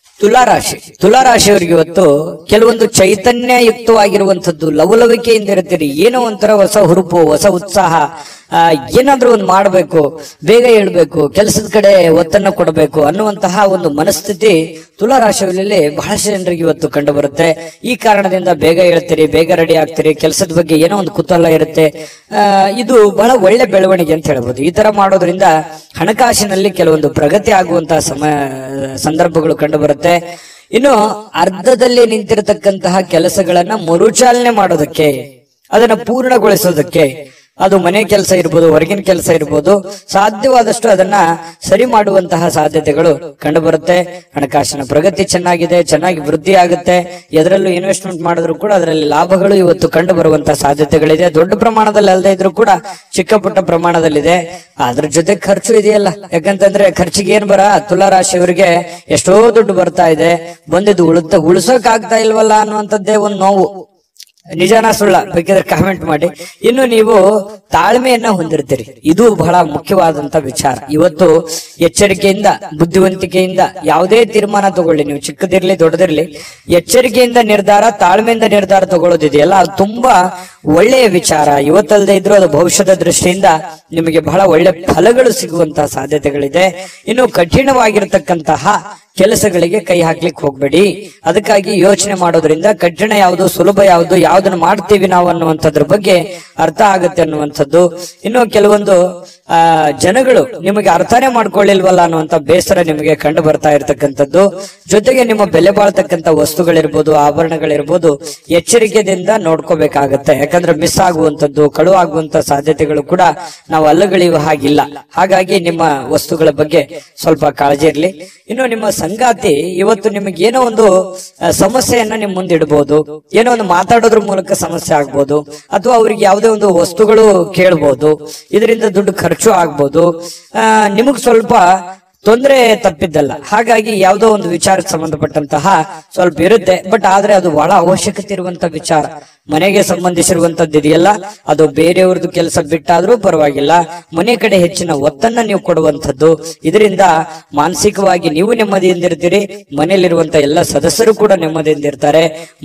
ತುಲಾರಾಶಿಯವರಿಗೆ ಇವತ್ತು ಕೆಲವೊಂದು ಚೈತನ್ಯಯುಕ್ತವಾಗಿರುವಂತದ್ದು, ಲವಲವಿಕೆಯಿಂದ ಇರ್ತೀರಿ. ಏನೋ ಒಂಥರ ಹೊಸ ಹುರುಪು, ಹೊಸ ಉತ್ಸಾಹ, ಏನಾದ್ರೂ ಒಂದು ಮಾಡಬೇಕು, ಬೇಗ ಹೇಳ್ಬೇಕು, ಕೆಲಸದ ಕಡೆ ಒತ್ತನ್ನ ಕೊಡಬೇಕು ಅನ್ನುವಂತಹ ಒಂದು ಮನಸ್ಥಿತಿ ತುಲಾರಾಶಿಯಲ್ಲಿ ಬಹಳಷ್ಟು ಜನರಿಗೆ ಇವತ್ತು ಕಂಡು ಬರುತ್ತೆ. ಈ ಕಾರಣದಿಂದ ಬೇಗ ಹೇಳ್ತೀರಿ, ಬೇಗ ರೆಡಿ ಆಗ್ತೀರಿ, ಕೆಲಸದ ಬಗ್ಗೆ ಏನೋ ಒಂದು ಕುತೂಹಲ ಇರುತ್ತೆ. ಇದು ಬಹಳ ಒಳ್ಳೆ ಬೆಳವಣಿಗೆ ಅಂತ ಹೇಳ್ಬೋದು. ಈ ತರ ಮಾಡೋದ್ರಿಂದ ಹಣಕಾಸಿನಲ್ಲಿ ಕೆಲವೊಂದು ಪ್ರಗತಿ ಆಗುವಂತಹ ಸಂದರ್ಭಗಳು ಕಂಡು ಬರುತ್ತೆ. ಇನ್ನು ಅರ್ಧದಲ್ಲಿ ನಿಂತಿರತಕ್ಕಂತಹ ಕೆಲಸಗಳನ್ನ ಮರುಚಾಲನೆ ಮಾಡೋದಕ್ಕೆ, ಅದನ್ನ ಪೂರ್ಣಗೊಳಿಸೋದಕ್ಕೆ, ಅದು ಮನೆ ಕೆಲಸ ಇರ್ಬೋದು, ಹೊರಗಿನ ಕೆಲಸ ಇರ್ಬೋದು, ಸಾಧ್ಯವಾದಷ್ಟು ಅದನ್ನ ಸರಿ ಮಾಡುವಂತಹ ಸಾಧ್ಯತೆಗಳು ಕಂಡು ಬರುತ್ತೆ. ಹಣಕಾಸಿನ ಪ್ರಗತಿ ಚೆನ್ನಾಗಿದೆ, ಚೆನ್ನಾಗಿ ವೃದ್ಧಿ ಆಗುತ್ತೆ. ಎದರಲ್ಲೂ ಇನ್ವೆಸ್ಟ್ಮೆಂಟ್ ಮಾಡಿದ್ರು ಕೂಡ ಅದರಲ್ಲಿ ಲಾಭಗಳು ಇವತ್ತು ಕಂಡು ಬರುವಂತಹ ಸಾಧ್ಯತೆಗಳಿದೆ. ದೊಡ್ಡ ಪ್ರಮಾಣದಲ್ಲಿ ಅಲ್ಲದೆ ಇದ್ರೂ ಕೂಡ ಚಿಕ್ಕ ಪುಟ್ಟ ಪ್ರಮಾಣದಲ್ಲಿದೆ. ಅದ್ರ ಜೊತೆ ಖರ್ಚು ಇದೆಯಲ್ಲ. ಯಾಕಂತಂದ್ರೆ ಖರ್ಚಿಗೆ ಏನ್ ಬರ, ತುಲಾರಾಶಿಯವರಿಗೆ ಎಷ್ಟೋ ದುಡ್ಡು ಬರ್ತಾ ಇದೆ, ಬಂದಿದ್ದು ಉಳಿಸೋಕ್ ಆಗ್ತಾ ಇಲ್ವಲ್ಲ ಅನ್ನುವಂಥದ್ದೇ ಒಂದು ನೋವು. ನಿಜಾನ ಸುಳ್ಳ ಬೇಕಿದ್ರೆ ಕಾಮೆಂಟ್ ಮಾಡಿ. ಇನ್ನು ನೀವು ತಾಳ್ಮೆಯನ್ನ ಹೊಂದಿರ್ತೀರಿ, ಇದು ಬಹಳ ಮುಖ್ಯವಾದಂತ ವಿಚಾರ. ಇವತ್ತು ಎಚ್ಚರಿಕೆಯಿಂದ, ಬುದ್ಧಿವಂತಿಕೆಯಿಂದ ಯಾವುದೇ ತೀರ್ಮಾನ ತಗೊಳ್ಳಿ, ನೀವು ಚಿಕ್ಕದಿರ್ಲಿ ದೊಡ್ಡದಿರ್ಲಿ, ಎಚ್ಚರಿಕೆಯಿಂದ ನಿರ್ಧಾರ, ತಾಳ್ಮೆಯಿಂದ ನಿರ್ಧಾರ ತಗೊಳ್ಳೋದಿದೆಯಲ್ಲ, ಅದು ತುಂಬಾ ಒಳ್ಳೆಯ ವಿಚಾರ. ಇವತ್ತಲ್ಲದೆ ಇದ್ರೂ ಅದು ಭವಿಷ್ಯದ ದೃಷ್ಟಿಯಿಂದ ನಿಮಗೆ ಬಹಳ ಒಳ್ಳೆ ಫಲಗಳು ಸಿಗುವಂತಹ ಸಾಧ್ಯತೆಗಳಿದೆ. ಇನ್ನು ಕಠಿಣವಾಗಿರ್ತಕ್ಕಂತಹ ಕೆಲಸಗಳಿಗೆ ಕೈ ಹಾಕ್ಲಿಕ್ಕೆ ಹೋಗ್ಬೇಡಿ. ಅದಕ್ಕಾಗಿ ಯೋಚನೆ ಮಾಡೋದ್ರಿಂದ ಕಠಿಣ ಯಾವುದು, ಸುಲಭ ಯಾವುದು, ಯಾವ್ದನ್ನ ಮಾಡ್ತೀವಿ ನಾವು ಅನ್ನುವಂಥದ್ರ ಬಗ್ಗೆ ಅರ್ಥ ಆಗುತ್ತೆ ಅನ್ನುವಂಥದ್ದು. ಇನ್ನು ಕೆಲವೊಂದು ಜನಗಳು ನಿಮಗೆ ಅರ್ಥನೇ ಮಾಡ್ಕೊಳ್ಳಿಲ್ವಲ್ಲ ಅನ್ನುವಂಥ ಬೇಸರ ನಿಮಗೆ ಕಂಡು ಬರ್ತಾ ಇರತಕ್ಕಂಥದ್ದು. ಜೊತೆಗೆ ನಿಮ್ಮ ಬೆಲೆ ಬಾಳ್ತಕ್ಕಂಥ ವಸ್ತುಗಳಿರ್ಬೋದು, ಆಭರಣಗಳಿರ್ಬೋದು, ಎಚ್ಚರಿಕೆಯಿಂದ ನೋಡ್ಕೋಬೇಕಾಗತ್ತೆ. ಯಾಕಂದ್ರೆ ಮಿಸ್ ಆಗುವಂಥದ್ದು, ಕಳು ಆಗುವಂತ ಸಾಧ್ಯತೆಗಳು ಕೂಡ ನಾವು ಅಲ್ಲಗಳೆಯುವ ಹಾಗಿಲ್ಲ. ಹಾಗಾಗಿ ನಿಮ್ಮ ವಸ್ತುಗಳ ಬಗ್ಗೆ ಸ್ವಲ್ಪ ಕಾಳಜಿ ಇರ್ಲಿ. ಇನ್ನು ನಿಮ್ಮ ಸಂಗಾತಿ ಇವತ್ತು ನಿಮಗೆ ಏನೋ ಒಂದು ಸಮಸ್ಯೆಯನ್ನ ನಿಮ್ ಮುಂದೆ ಇಡಬಹುದು, ಏನೋ ಒಂದು ಮಾತಾಡೋದ್ರ ಮೂಲಕ ಸಮಸ್ಯೆ ಆಗ್ಬೋದು, ಅಥವಾ ಅವ್ರಿಗೆ ಯಾವುದೇ ಒಂದು ವಸ್ತುಗಳು ಕೇಳ್ಬೋದು, ಇದರಿಂದ ದುಡ್ಡು ಖರ್ಚು ಆಗ್ಬೋದು. ನಿಮಗ್ ಸ್ವಲ್ಪ ತೊಂದರೆ ತಪ್ಪಿದ್ದಲ್ಲ. ಹಾಗಾಗಿ ಯಾವುದೋ ಒಂದು ವಿಚಾರಕ್ಕೆ ಸಂಬಂಧಪಟ್ಟಂತಹ ಸ್ವಲ್ಪ ಇರುತ್ತೆ. ಬಟ್ ಆದ್ರೆ ಅದು ಬಹಳ ಅವಶ್ಯಕತೆ ಇರುವಂತ ವಿಚಾರ. ಮನೆಗೆ ಸಂಬಂಧಿಸಿರುವಂತದ್ದು ಇದೆಯಲ್ಲ, ಅದು ಬೇರೆಯವ್ರದ್ದು ಕೆಲಸ ಬಿಟ್ಟಾದ್ರೂ ಪರವಾಗಿಲ್ಲ, ಮನೆ ಕಡೆ ಹೆಚ್ಚಿನ ಒತ್ತನ್ನ ನೀವು ಕೊಡುವಂಥದ್ದು. ಇದರಿಂದ ಮಾನಸಿಕವಾಗಿ ನೀವು ನೆಮ್ಮದಿಯಿಂದಿರ್ತೀರಿ, ಮನೆಯಲ್ಲಿರುವಂತ ಎಲ್ಲ ಸದಸ್ಯರು ಕೂಡ ನೆಮ್ಮದಿಯಿಂದಿರ್ತಾರೆ.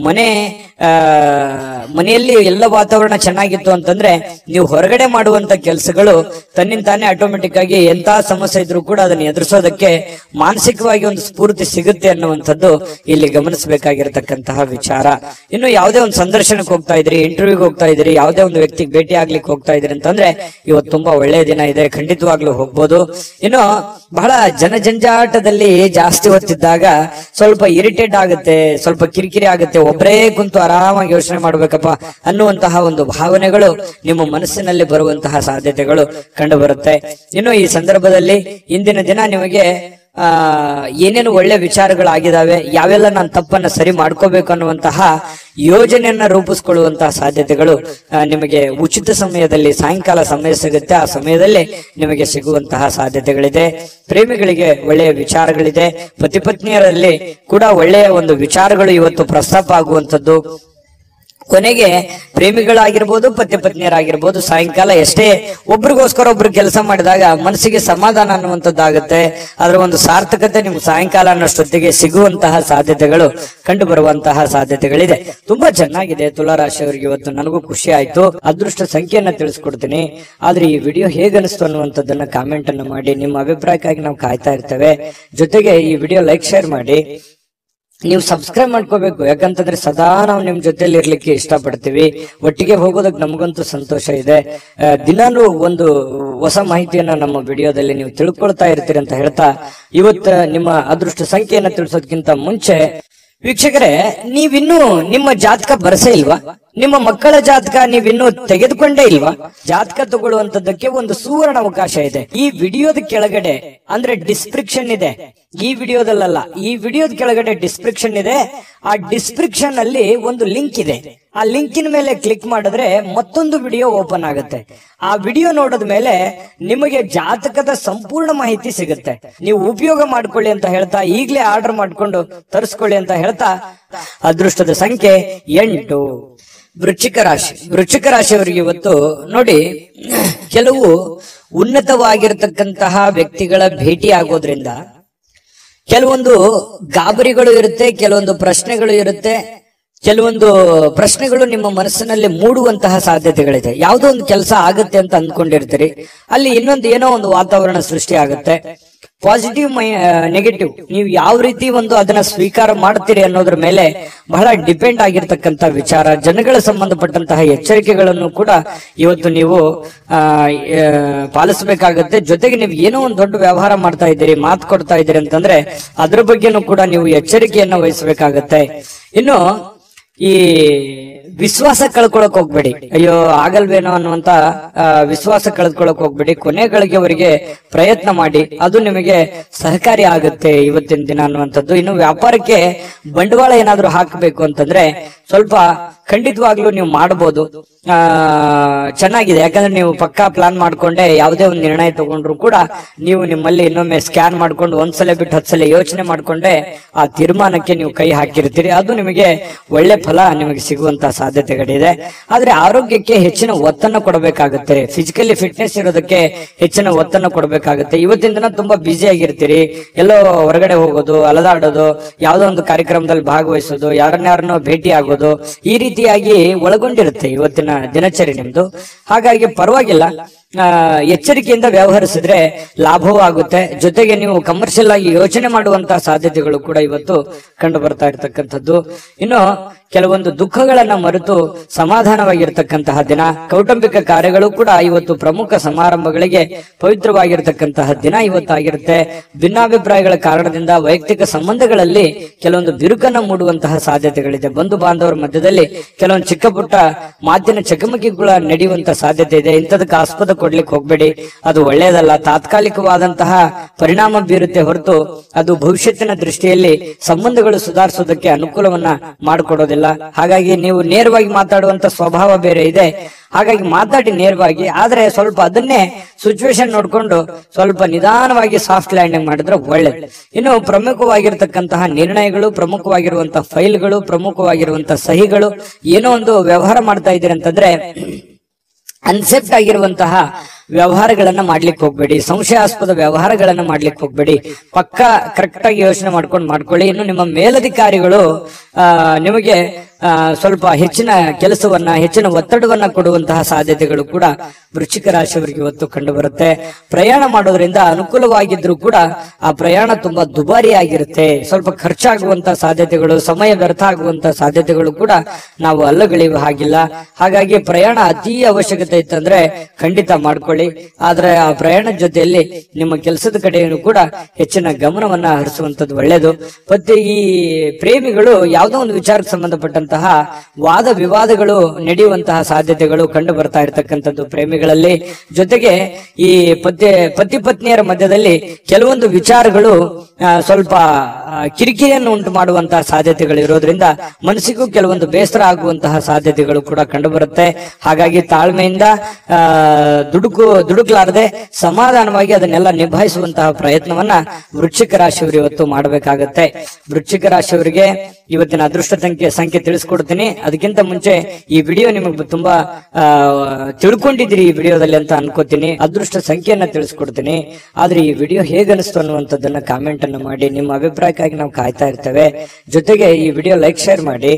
ಮನೆಯಲ್ಲಿ ಎಲ್ಲ ವಾತಾವರಣ ಚೆನ್ನಾಗಿತ್ತು ಅಂತಂದ್ರೆ ನೀವು ಹೊರಗಡೆ ಮಾಡುವಂತ ಕೆಲಸಗಳು ತನ್ನಿಂತಾನೆ ಆಟೋಮೆಟಿಕ್ ಆಗಿ ಎಂತ ಸಮಸ್ಯೆ ಇದ್ರೂ ಕೂಡ ಅದನ್ನ ಎದುರಿಸೋದಕ್ಕೆ ಮಾನಸಿಕವಾಗಿ ಒಂದು ಸ್ಫೂರ್ತಿ ಸಿಗುತ್ತೆ ಅನ್ನುವಂಥದ್ದು ಇಲ್ಲಿ ಗಮನಿಸಬೇಕಾಗಿರತಕ್ಕಂತಹ ವಿಚಾರ. ಇನ್ನು ಯಾವುದೇ ಒಂದು ಸಂದರ್ಶನಕ್ಕೆ ಹೋಗ್ತಾ ಇದ್ರಿ, ಇಂಟರ್ವ್ಯೂಗೆ ಹೋಗ್ತಾ ಇದ್ರಿ, ಯಾವುದೇ ಒಂದು ವ್ಯಕ್ತಿಗೆ ಭೇಟಿ ಆಗ್ಲಿಕ್ಕೆ ಹೋಗ್ತಾ ಇದ್ರಿ ಅಂತಂದ್ರೆ ಇವತ್ತು ತುಂಬಾ ಒಳ್ಳೆಯ ದಿನ ಇದೆ, ಖಂಡಿತವಾಗ್ಲೂ ಹೋಗ್ಬೋದು. ಇನ್ನು ಬಹಳ ಜನಜಂಜಾಟದಲ್ಲಿ ಜಾಸ್ತಿ ಹೊತ್ತಿದ್ದಾಗ ಸ್ವಲ್ಪ ಇರಿಟೇಟ್ ಆಗುತ್ತೆ, ಸ್ವಲ್ಪ ಕಿರಿಕಿರಿ ಆಗುತ್ತೆ, ಒಬ್ಬರೇ ಕುಂತು ಆರಾಮಾಗಿ ಯೋಚನೆ ಮಾಡ್ಬೇಕಪ್ಪ ಅನ್ನುವಂತಹ ಒಂದು ಭಾವನೆಗಳು ನಿಮ್ಮ ಮನಸ್ಸಿನಲ್ಲಿ ಬರುವಂತಹ ಸಾಧ್ಯತೆಗಳು ಕಂಡು ಬರುತ್ತೆ. ಇನ್ನು ಈ ಸಂದರ್ಭದಲ್ಲಿ ಇಂದಿನ ದಿನ ನಿಮಗೆ ಏನೇನು ಒಳ್ಳೆ ವಿಚಾರಗಳಾಗಿದ್ದಾವೆ, ಯಾವೆಲ್ಲ ನಾನು ತಪ್ಪನ್ನ ಸರಿ ಮಾಡ್ಕೋಬೇಕು ಅನ್ನುವಂತಹ ಯೋಜನೆಯನ್ನ ರೂಪಿಸ್ಕೊಳ್ಳುವಂತಹ ಸಾಧ್ಯತೆಗಳು ನಿಮಗೆ ಉಚಿತ ಸಮಯದಲ್ಲಿ ಸಾಯಂಕಾಲ ಸಮಯ ಸಿಗುತ್ತೆ. ಆ ಸಮಯದಲ್ಲಿ ನಿಮಗೆ ಸಿಗುವಂತಹ ಸಾಧ್ಯತೆಗಳಿದೆ. ಪ್ರೇಮಿಗಳಿಗೆ ಒಳ್ಳೆಯ ವಿಚಾರಗಳಿದೆ. ಪತಿ ಪತ್ನಿಯರಲ್ಲಿ ಕೂಡ ಒಳ್ಳೆಯ ಒಂದು ವಿಚಾರಗಳು ಇವತ್ತು ಪ್ರಸ್ತಾಪ ಆಗುವಂಥದ್ದು. ಕೊನೆಗೆ ಪ್ರೇಮಿಗಳಾಗಿರ್ಬೋದು ಪತಿ ಪತ್ನಿಯರಾಗಿರ್ಬೋದು ಸಾಯಂಕಾಲ ಎಷ್ಟೇ ಒಬ್ರಿಗೋಸ್ಕರ ಒಬ್ರು ಕೆಲಸ ಮಾಡಿದಾಗ ಮನಸ್ಸಿಗೆ ಸಮಾಧಾನ ಅನ್ನುವಂಥದ್ದಾಗುತ್ತೆ. ಅದರ ಒಂದು ಸಾರ್ಥಕತೆ ನಿಮ್ಗೆ ಸಾಯಂಕಾಲ ಅನ್ನೋಷ್ಟೊತ್ತಿಗೆ ಸಿಗುವಂತಹ ಸಾಧ್ಯತೆಗಳು ಕಂಡು ಬರುವಂತಹ ಸಾಧ್ಯತೆಗಳಿದೆ. ತುಂಬಾ ಚೆನ್ನಾಗಿದೆ ತುಲಾರಾಶಿಯವರಿಗೆ ಇವತ್ತು. ನನಗೂ ಖುಷಿ ಆಯ್ತು. ಅದೃಷ್ಟ ಸಂಖ್ಯೆಯನ್ನ ತಿಳಿಸ್ಕೊಡ್ತೀನಿ. ಆದ್ರೆ ಈ ವಿಡಿಯೋ ಹೇಗನಿಸ್ತು ಅನ್ನುವಂಥದ್ದನ್ನ ಕಾಮೆಂಟ್ ಅನ್ನು ಮಾಡಿ. ನಿಮ್ಮ ಅಭಿಪ್ರಾಯಕ್ಕಾಗಿ ನಾವು ಕಾಯ್ತಾ ಇರ್ತೇವೆ. ಜೊತೆಗೆ ಈ ವಿಡಿಯೋ ಲೈಕ್ ಶೇರ್ ಮಾಡಿ. ನೀವು ಸಬ್ಸ್ಕ್ರೈಬ್ ಮಾಡ್ಕೋಬೇಕು, ಯಾಕಂತಂದ್ರೆ ಸದಾ ನಾವು ನಿಮ್ ಜೊತೆಲಿ ಇರ್ಲಿಕ್ಕೆ ಇಷ್ಟಪಡ್ತೀವಿ. ಒಟ್ಟಿಗೆ ಹೋಗೋದಕ್ಕೆ ನಮಗಂತೂ ಸಂತೋಷ ಇದೆ. ದಿನಾಲೂ ಒಂದು ಹೊಸ ಮಾಹಿತಿಯನ್ನ ನಮ್ಮ ವಿಡಿಯೋದಲ್ಲಿ ನೀವು ತಿಳ್ಕೊಳ್ತಾ ಇರ್ತೀರಿ ಅಂತ ಹೇಳ್ತಾ, ಇವತ್ತು ನಿಮ್ಮ ಅದೃಷ್ಟ ಸಂಖ್ಯೆಯನ್ನ ತಿಳಿಸೋದಕ್ಕಿಂತ ಮುಂಚೆ ವೀಕ್ಷಕರೇ, ನೀವಿನ್ನೂ ನಿಮ್ಮ ಜಾತಕ ಬರಸೇ ಇಲ್ವಾ? ನಿಮ್ಮ ಮಕ್ಕಳ ಜಾತಕ ನೀವಿನ್ನೂ ತೆಗೆದುಕೊಂಡೇ ಇಲ್ವಾ? ಜಾತಕ ತಗೊಳ್ಳುವಂತದ್ದಕ್ಕೆ ಒಂದು ಸುವರ್ಣ ಅವಕಾಶ ಇದೆ. ಈ ವಿಡಿಯೋದ ಕೆಳಗಡೆ ಅಂದ್ರೆ ಡಿಸ್ಕ್ರಿಪ್ಷನ್ ಇದೆ. ಈ ವಿಡಿಯೋದಲ್ಲ, ಈ ವಿಡಿಯೋದ ಕೆಳಗಡೆ ಡಿಸ್ಕ್ರಿಪ್ಷನ್ ಇದೆ. ಆ ಡಿಸ್ಕ್ರಿಪ್ಷನ್ ಅಲ್ಲಿ ಒಂದು ಲಿಂಕ್ ಇದೆ. ಆ ಲಿಂಕಿನ ಮೇಲೆ ಕ್ಲಿಕ್ ಮಾಡಿದ್ರೆ ಮತ್ತೊಂದು ವಿಡಿಯೋ ಓಪನ್ ಆಗುತ್ತೆ. ಆ ವಿಡಿಯೋ ನೋಡಿದ ಮೇಲೆ ನಿಮಗೆ ಜಾತಕದ ಸಂಪೂರ್ಣ ಮಾಹಿತಿ ಸಿಗುತ್ತೆ. ನೀವು ಉಪಯೋಗ ಮಾಡ್ಕೊಳ್ಳಿ ಅಂತ ಹೇಳ್ತಾ, ಈಗಲೇ ಆರ್ಡರ್ ಮಾಡ್ಕೊಂಡು ತರಿಸ್ಕೊಳ್ಳಿ ಅಂತ ಹೇಳ್ತಾ, ಅದೃಷ್ಟದ ಸಂಖ್ಯೆ 8. ವೃಶ್ಚಿಕ ರಾಶಿ. ವೃಶ್ಚಿಕ ರಾಶಿಯವರಿಗೆ ಇವತ್ತು ನೋಡಿ, ಕೆಲವು ಉನ್ನತವಾಗಿರತಕ್ಕಂತಹ ವ್ಯಕ್ತಿಗಳ ಭೇಟಿ ಆಗೋದ್ರಿಂದ ಕೆಲವೊಂದು ಗಾಬರಿಗಳು ಇರುತ್ತೆ, ಕೆಲವೊಂದು ಪ್ರಶ್ನೆಗಳು ಇರುತ್ತೆ. ಕೆಲವೊಂದು ಪ್ರಶ್ನೆಗಳು ನಿಮ್ಮ ಮನಸ್ಸಿನಲ್ಲಿ ಮೂಡುವಂತಹ ಸಾಧ್ಯತೆಗಳಿದೆ. ಯಾವುದೋ ಒಂದು ಕೆಲಸ ಆಗುತ್ತೆ ಅಂತ ಅಂದ್ಕೊಂಡಿರ್ತೀರಿ, ಅಲ್ಲಿ ಇನ್ನೊಂದು ಏನೋ ಒಂದು ವಾತಾವರಣ ಸೃಷ್ಟಿ ಆಗುತ್ತೆ. ಪಾಸಿಟಿವ್ ನೆಗೆಟಿವ್ ನೀವು ಯಾವ ರೀತಿ ಒಂದು ಅದನ್ನ ಸ್ವೀಕಾರ ಮಾಡ್ತೀರಿ ಅನ್ನೋದ್ರ ಮೇಲೆ ಬಹಳ ಡಿಪೆಂಡ್ ಆಗಿರ್ತಕ್ಕಂಥ ವಿಚಾರ. ಜನಗಳ ಸಂಬಂಧಪಟ್ಟಂತಹ ಎಚ್ಚರಿಕೆಗಳನ್ನು ಕೂಡ ಇವತ್ತು ನೀವು ಪಾಲಿಸಬೇಕಾಗತ್ತೆ. ಜೊತೆಗೆ ನೀವು ಏನೋ ಒಂದು ದೊಡ್ಡ ವ್ಯವಹಾರ ಮಾಡ್ತಾ ಇದ್ದೀರಿ, ಮಾತು ಕೊಡ್ತಾ ಇದ್ದೀರಿ ಅಂತಂದ್ರೆ ಅದ್ರ ಬಗ್ಗೆನೂ ಕೂಡ ನೀವು ಎಚ್ಚರಿಕೆಯನ್ನ ವಹಿಸಬೇಕಾಗತ್ತೆ. ಇನ್ನು ಈ ವಿಶ್ವಾಸ ಕಳ್ಕೊಳಕ್ ಹೋಗ್ಬೇಡಿ. ಅಯ್ಯೋ ಆಗಲ್ವೇನೋ ಅನ್ನುವಂತ ವಿಶ್ವಾಸ ಕಳ್ಕೊಳಕ್ ಹೋಗ್ಬೇಡಿ. ಕೊನೆಗಳಿಗೆವರೆಗೆ ಪ್ರಯತ್ನ ಮಾಡಿ, ಅದು ನಿಮಗೆ ಸಹಕಾರಿ ಆಗುತ್ತೆ ಇವತ್ತಿನ ದಿನ ಅನ್ನುವಂಥದ್ದು. ಇನ್ನು ವ್ಯಾಪಾರಕ್ಕೆ ಬಂಡವಾಳ ಏನಾದ್ರೂ ಹಾಕಬೇಕು ಅಂತಂದ್ರೆ ಸ್ವಲ್ಪ ಖಂಡಿತವಾಗ್ಲೂ ನೀವು ಮಾಡಬಹುದು. ಚೆನ್ನಾಗಿದೆ, ಯಾಕಂದ್ರೆ ನೀವು ಪಕ್ಕಾ ಪ್ಲಾನ್ ಮಾಡ್ಕೊಂಡೆ ಯಾವುದೇ ಒಂದು ನಿರ್ಣಯ ತಗೊಂಡ್ರು ಕೂಡ ನೀವು ನಿಮ್ಮಲ್ಲಿ ಇನ್ನೊಮ್ಮೆ ಸ್ಕ್ಯಾನ್ ಮಾಡ್ಕೊಂಡು ಒಂದ್ಸಲ ಬಿಟ್ಟು 10 ಸಲ ಯೋಚನೆ ಮಾಡ್ಕೊಂಡೆ ಆ ತೀರ್ಮಾನಕ್ಕೆ ನೀವು ಕೈ ಹಾಕಿರ್ತೀರಿ. ಅದು ನಿಮಗೆ ಒಳ್ಳೆ ಫಲ ನಿಮಗೆ ಸಿಗುವಂತಹ ಸಾಧ್ಯತೆಗಳಿದೆ. ಆದ್ರೆ ಆರೋಗ್ಯಕ್ಕೆ ಹೆಚ್ಚಿನ ಒತ್ತನ್ನು ಕೊಡಬೇಕಾಗುತ್ತೆ. ಫಿಸಿಕಲಿ ಫಿಟ್ನೆಸ್ ಇರೋದಕ್ಕೆ ಹೆಚ್ಚಿನ ಒತ್ತನ್ನು ಕೊಡಬೇಕಾಗುತ್ತೆ. ಇವತ್ತಿನ ದಿನ ತುಂಬಾ ಬ್ಯುಸಿ ಆಗಿರ್ತೀರಿ. ಎಲ್ಲೋ ಹೊರಗಡೆ ಹೋಗೋದು, ಅಲದಾಡೋದು, ಯಾವುದೋ ಒಂದು ಕಾರ್ಯಕ್ರಮದಲ್ಲಿ ಭಾಗವಹಿಸೋದು, ಯಾರನ್ನಾರನ್ನೋ ಭೇಟಿ ಆಗೋದು, ಈ ರೀತಿಯಾಗಿ ಒಳಗೊಂಡಿರುತ್ತೆ ಇವತ್ತಿನ ದಿನಚರಿ ನಿಮ್ದು. ಹಾಗಾಗಿ ಪರವಾಗಿಲ್ಲ, ಎಚ್ಚರಿಕೆಯಿಂದ ವ್ಯವಹರಿಸಿದ್ರೆ ಲಾಭವೂ ಆಗುತ್ತೆ. ಜೊತೆಗೆ ನೀವು ಕಮರ್ಷಿಯಲ್ ಆಗಿ ಯೋಚನೆ ಮಾಡುವಂತಹ ಸಾಧ್ಯತೆಗಳು ಕೂಡ ಇವತ್ತು ಕಂಡು ಬರ್ತಾ ಇರತಕ್ಕಂಥದ್ದು. ಇನ್ನು ಕೆಲವೊಂದು ದುಃಖಗಳನ್ನ ಮರೆತು ಸಮಾಧಾನವಾಗಿರ್ತಕ್ಕಂತಹ ದಿನ. ಕೌಟುಂಬಿಕ ಕಾರ್ಯಗಳು ಕೂಡ ಇವತ್ತು ಪ್ರಮುಖ ಸಮಾರಂಭಗಳಿಗೆ ಪವಿತ್ರವಾಗಿರ್ತಕ್ಕಂತಹ ದಿನ ಇವತ್ತಾಗಿರುತ್ತೆ. ಭಿನ್ನಾಭಿಪ್ರಾಯಗಳ ಕಾರಣದಿಂದ ವೈಯಕ್ತಿಕ ಸಂಬಂಧಗಳಲ್ಲಿ ಕೆಲವೊಂದು ಬಿರುಕನ್ನು ಮೂಡುವಂತಹ ಸಾಧ್ಯತೆಗಳಿದೆ. ಬಂಧು ಬಾಂಧವರ ಮಧ್ಯದಲ್ಲಿ ಕೆಲವೊಂದು ಚಿಕ್ಕ ಪುಟ್ಟ ಮಾತಿನ ಚಕಮಕಿಗಳ ನಡೆಯುವಂತಹ ಸಾಧ್ಯತೆ ಇದೆ. ಇಂಥದಕ್ಕೆ ಆಸ್ಪದ ಕೊಡ್ಲಿಕ್ಕೆ ಹೋಗ್ಬೇಡಿ, ಅದು ಒಳ್ಳೆಯದಲ್ಲ. ತಾತ್ಕಾಲಿಕವಾದಂತಹ ಪರಿಣಾಮ ಬೀರುತ್ತೆ ಹೊರತು ಅದು ಭವಿಷ್ಯತ್ತಿನ ದೃಷ್ಟಿಯಲ್ಲಿ ಸಂಬಂಧಗಳು ಸುಧಾರಿಸೋದಕ್ಕೆ ಅನುಕೂಲವನ್ನ ಮಾಡಿಕೊಡೋದಿಲ್ಲ. ಹಾಗಾಗಿ ನೀವು ನೇರವಾಗಿ ಮಾತಾಡುವಂತ ಸ್ವಭಾವ ಬೇರೆ ಇದೆ. ಹಾಗಾಗಿ ಮಾತಾಡಿ ನೇರವಾಗಿ, ಆದ್ರೆ ಸ್ವಲ್ಪ ಅದನ್ನೇ ಸಿಚುವೇಶನ್ ನೋಡ್ಕೊಂಡು ಸ್ವಲ್ಪ ನಿಧಾನವಾಗಿ ಸಾಫ್ಟ್ ಲ್ಯಾಂಡಿಂಗ್ ಮಾಡಿದ್ರೆ ಒಳ್ಳೇದು. ಇನ್ನು ಪ್ರಮುಖವಾಗಿರ್ತಕ್ಕಂತಹ ನಿರ್ಣಯಗಳು, ಪ್ರಮುಖವಾಗಿರುವಂತಹ ಫೈಲ್ಗಳು, ಪ್ರಮುಖವಾಗಿರುವಂತಹ ಸಹಿಗಳು, ಏನೋ ಒಂದು ವ್ಯವಹಾರ ಮಾಡ್ತಾ ಇದ್ದೀರಿ ಅಂತಂದ್ರೆ ಅನ್ಸೆಪ್ಟ್ ಆಗಿರುವಂತಹ ವ್ಯವಹಾರಗಳನ್ನ ಮಾಡ್ಲಿಕ್ಕೆ ಹೋಗ್ಬೇಡಿ. ಸಂಶಯಾಸ್ಪದ ವ್ಯವಹಾರಗಳನ್ನ ಮಾಡ್ಲಿಕ್ಕೆ ಹೋಗ್ಬೇಡಿ. ಪಕ್ಕ ಕರೆಕ್ಟ್ ಆಗಿ ಯೋಚನೆ ಮಾಡ್ಕೊಳ್ಳಿ. ಇನ್ನು ನಿಮ್ಮ ಮೇಲಧಿಕಾರಿಗಳು ನಿಮಗೆ ಸ್ವಲ್ಪ ಹೆಚ್ಚಿನ ಕೆಲಸವನ್ನ, ಹೆಚ್ಚಿನ ಒತ್ತಡವನ್ನ ಕೊಡುವಂತಹ ಸಾಧ್ಯತೆಗಳು ಕೂಡ ವೃಶ್ಚಿಕ ರಾಶಿಯವರಿಗೆ ಇವತ್ತು ಕಂಡು ಬರುತ್ತೆ. ಪ್ರಯಾಣ ಮಾಡೋದ್ರಿಂದ ಅನುಕೂಲವಾಗಿದ್ರು ಕೂಡ ಆ ಪ್ರಯಾಣ ತುಂಬಾ ದುಬಾರಿ ಆಗಿರುತ್ತೆ. ಸ್ವಲ್ಪ ಖರ್ಚಾಗುವಂತಹ ಸಾಧ್ಯತೆಗಳು, ಸಮಯ ವ್ಯರ್ಥ ಆಗುವಂತಹ ಸಾಧ್ಯತೆಗಳು ಕೂಡ ನಾವು ಅಲ್ಲಗಳೆಯುವ ಹಾಗಿಲ್ಲ. ಹಾಗಾಗಿ ಪ್ರಯಾಣ ಅತಿ ಅವಶ್ಯಕತೆ ಇತ್ತಂದ್ರೆ ಖಂಡಿತ ಮಾಡ್ಕೊಳ್ಳಿ. ಆದ್ರೆ ಆ ಪ್ರಯಾಣದ ಜೊತೆಯಲ್ಲಿ ನಿಮ್ಮ ಕೆಲಸದ ಕಡೆಯನ್ನು ಕೂಡ ಹೆಚ್ಚಿನ ಗಮನವನ್ನ ಹರಿಸುವಂತದ್ದು ಒಳ್ಳೆಯದು. ಮತ್ತೆ ಈ ಪ್ರೇಮಿಗಳು ಯಾವುದೋ ಒಂದು ವಿಚಾರಕ್ಕೆ ಸಂಬಂಧಪಟ್ಟಂತಹ ವಾದ ವಿವಾದಗಳು ನಡೆಯುವಂತಹ ಸಾಧ್ಯತೆಗಳು ಕಂಡು ಬರ್ತಾ ಇರತಕ್ಕಂಥದ್ದು ಪ್ರೇಮಿಗಳಲ್ಲಿ. ಜೊತೆಗೆ ಈ ಪತಿ ಪತ್ನಿಯರ ಮಧ್ಯದಲ್ಲಿ ಕೆಲವೊಂದು ವಿಚಾರಗಳು ಸ್ವಲ್ಪ ಕಿರಿಕಿರಿಯನ್ನು ಉಂಟು ಮಾಡುವಂತಹ ಸಾಧ್ಯತೆಗಳು ಇರೋದ್ರಿಂದ ಮನಸ್ಸಿಗೂ ಕೆಲವೊಂದು ಬೇಸರ ಆಗುವಂತಹ ಸಾಧ್ಯತೆಗಳು ಕೂಡ ಕಂಡು ಬರುತ್ತೆ. ಹಾಗಾಗಿ ತಾಳ್ಮೆಯಿಂದ ದುಡುಕ್ಲಾರದೆ ಸಮಾಧಾನವಾಗಿ ಅದನ್ನೆಲ್ಲ ನಿಭಾಯಿಸುವಂತಹ ಪ್ರಯತ್ನವನ್ನ ವೃಶ್ಚಿಕ ರಾಶಿಯವರು ಇವತ್ತು ಮಾಡಬೇಕಾಗತ್ತೆ. ವೃಶ್ಚಿಕ ರಾಶಿಯವರಿಗೆ ಇವತ್ತಿನ ಅದೃಷ್ಟ ಸಂಖ್ಯೆ ತಿಳಿಸ್ಕೊಡ್ತೀನಿ. ಅದಕ್ಕಿಂತ ಮುಂಚೆ ಈ ವಿಡಿಯೋ ನಿಮಗೆ ತುಂಬಾ ತಿಳ್ಕೊಂಡಿದ್ದೀರಿ ಈ ವಿಡಿಯೋದಲ್ಲಿ ಅಂತ ಅನ್ಕೋತೀನಿ. ಅದೃಷ್ಟ ಸಂಖ್ಯೆಯನ್ನ ತಿಳಿಸ್ಕೊಡ್ತೀನಿ. ಆದ್ರೆ ಈ ವಿಡಿಯೋ ಹೇಗನಿಸ್ತು ಅನ್ನುವಂಥದ್ದನ್ನ ಕಾಮೆಂಟ್ ಅನ್ನು ಮಾಡಿ. ನಿಮ್ಮ ಅಭಿಪ್ರಾಯಕ್ಕಾಗಿ ನಾವು ಕಾಯ್ತಾ ಇರ್ತೇವೆ. ಜೊತೆಗೆ ಈ ವಿಡಿಯೋ ಲೈಕ್ ಶೇರ್ ಮಾಡಿ.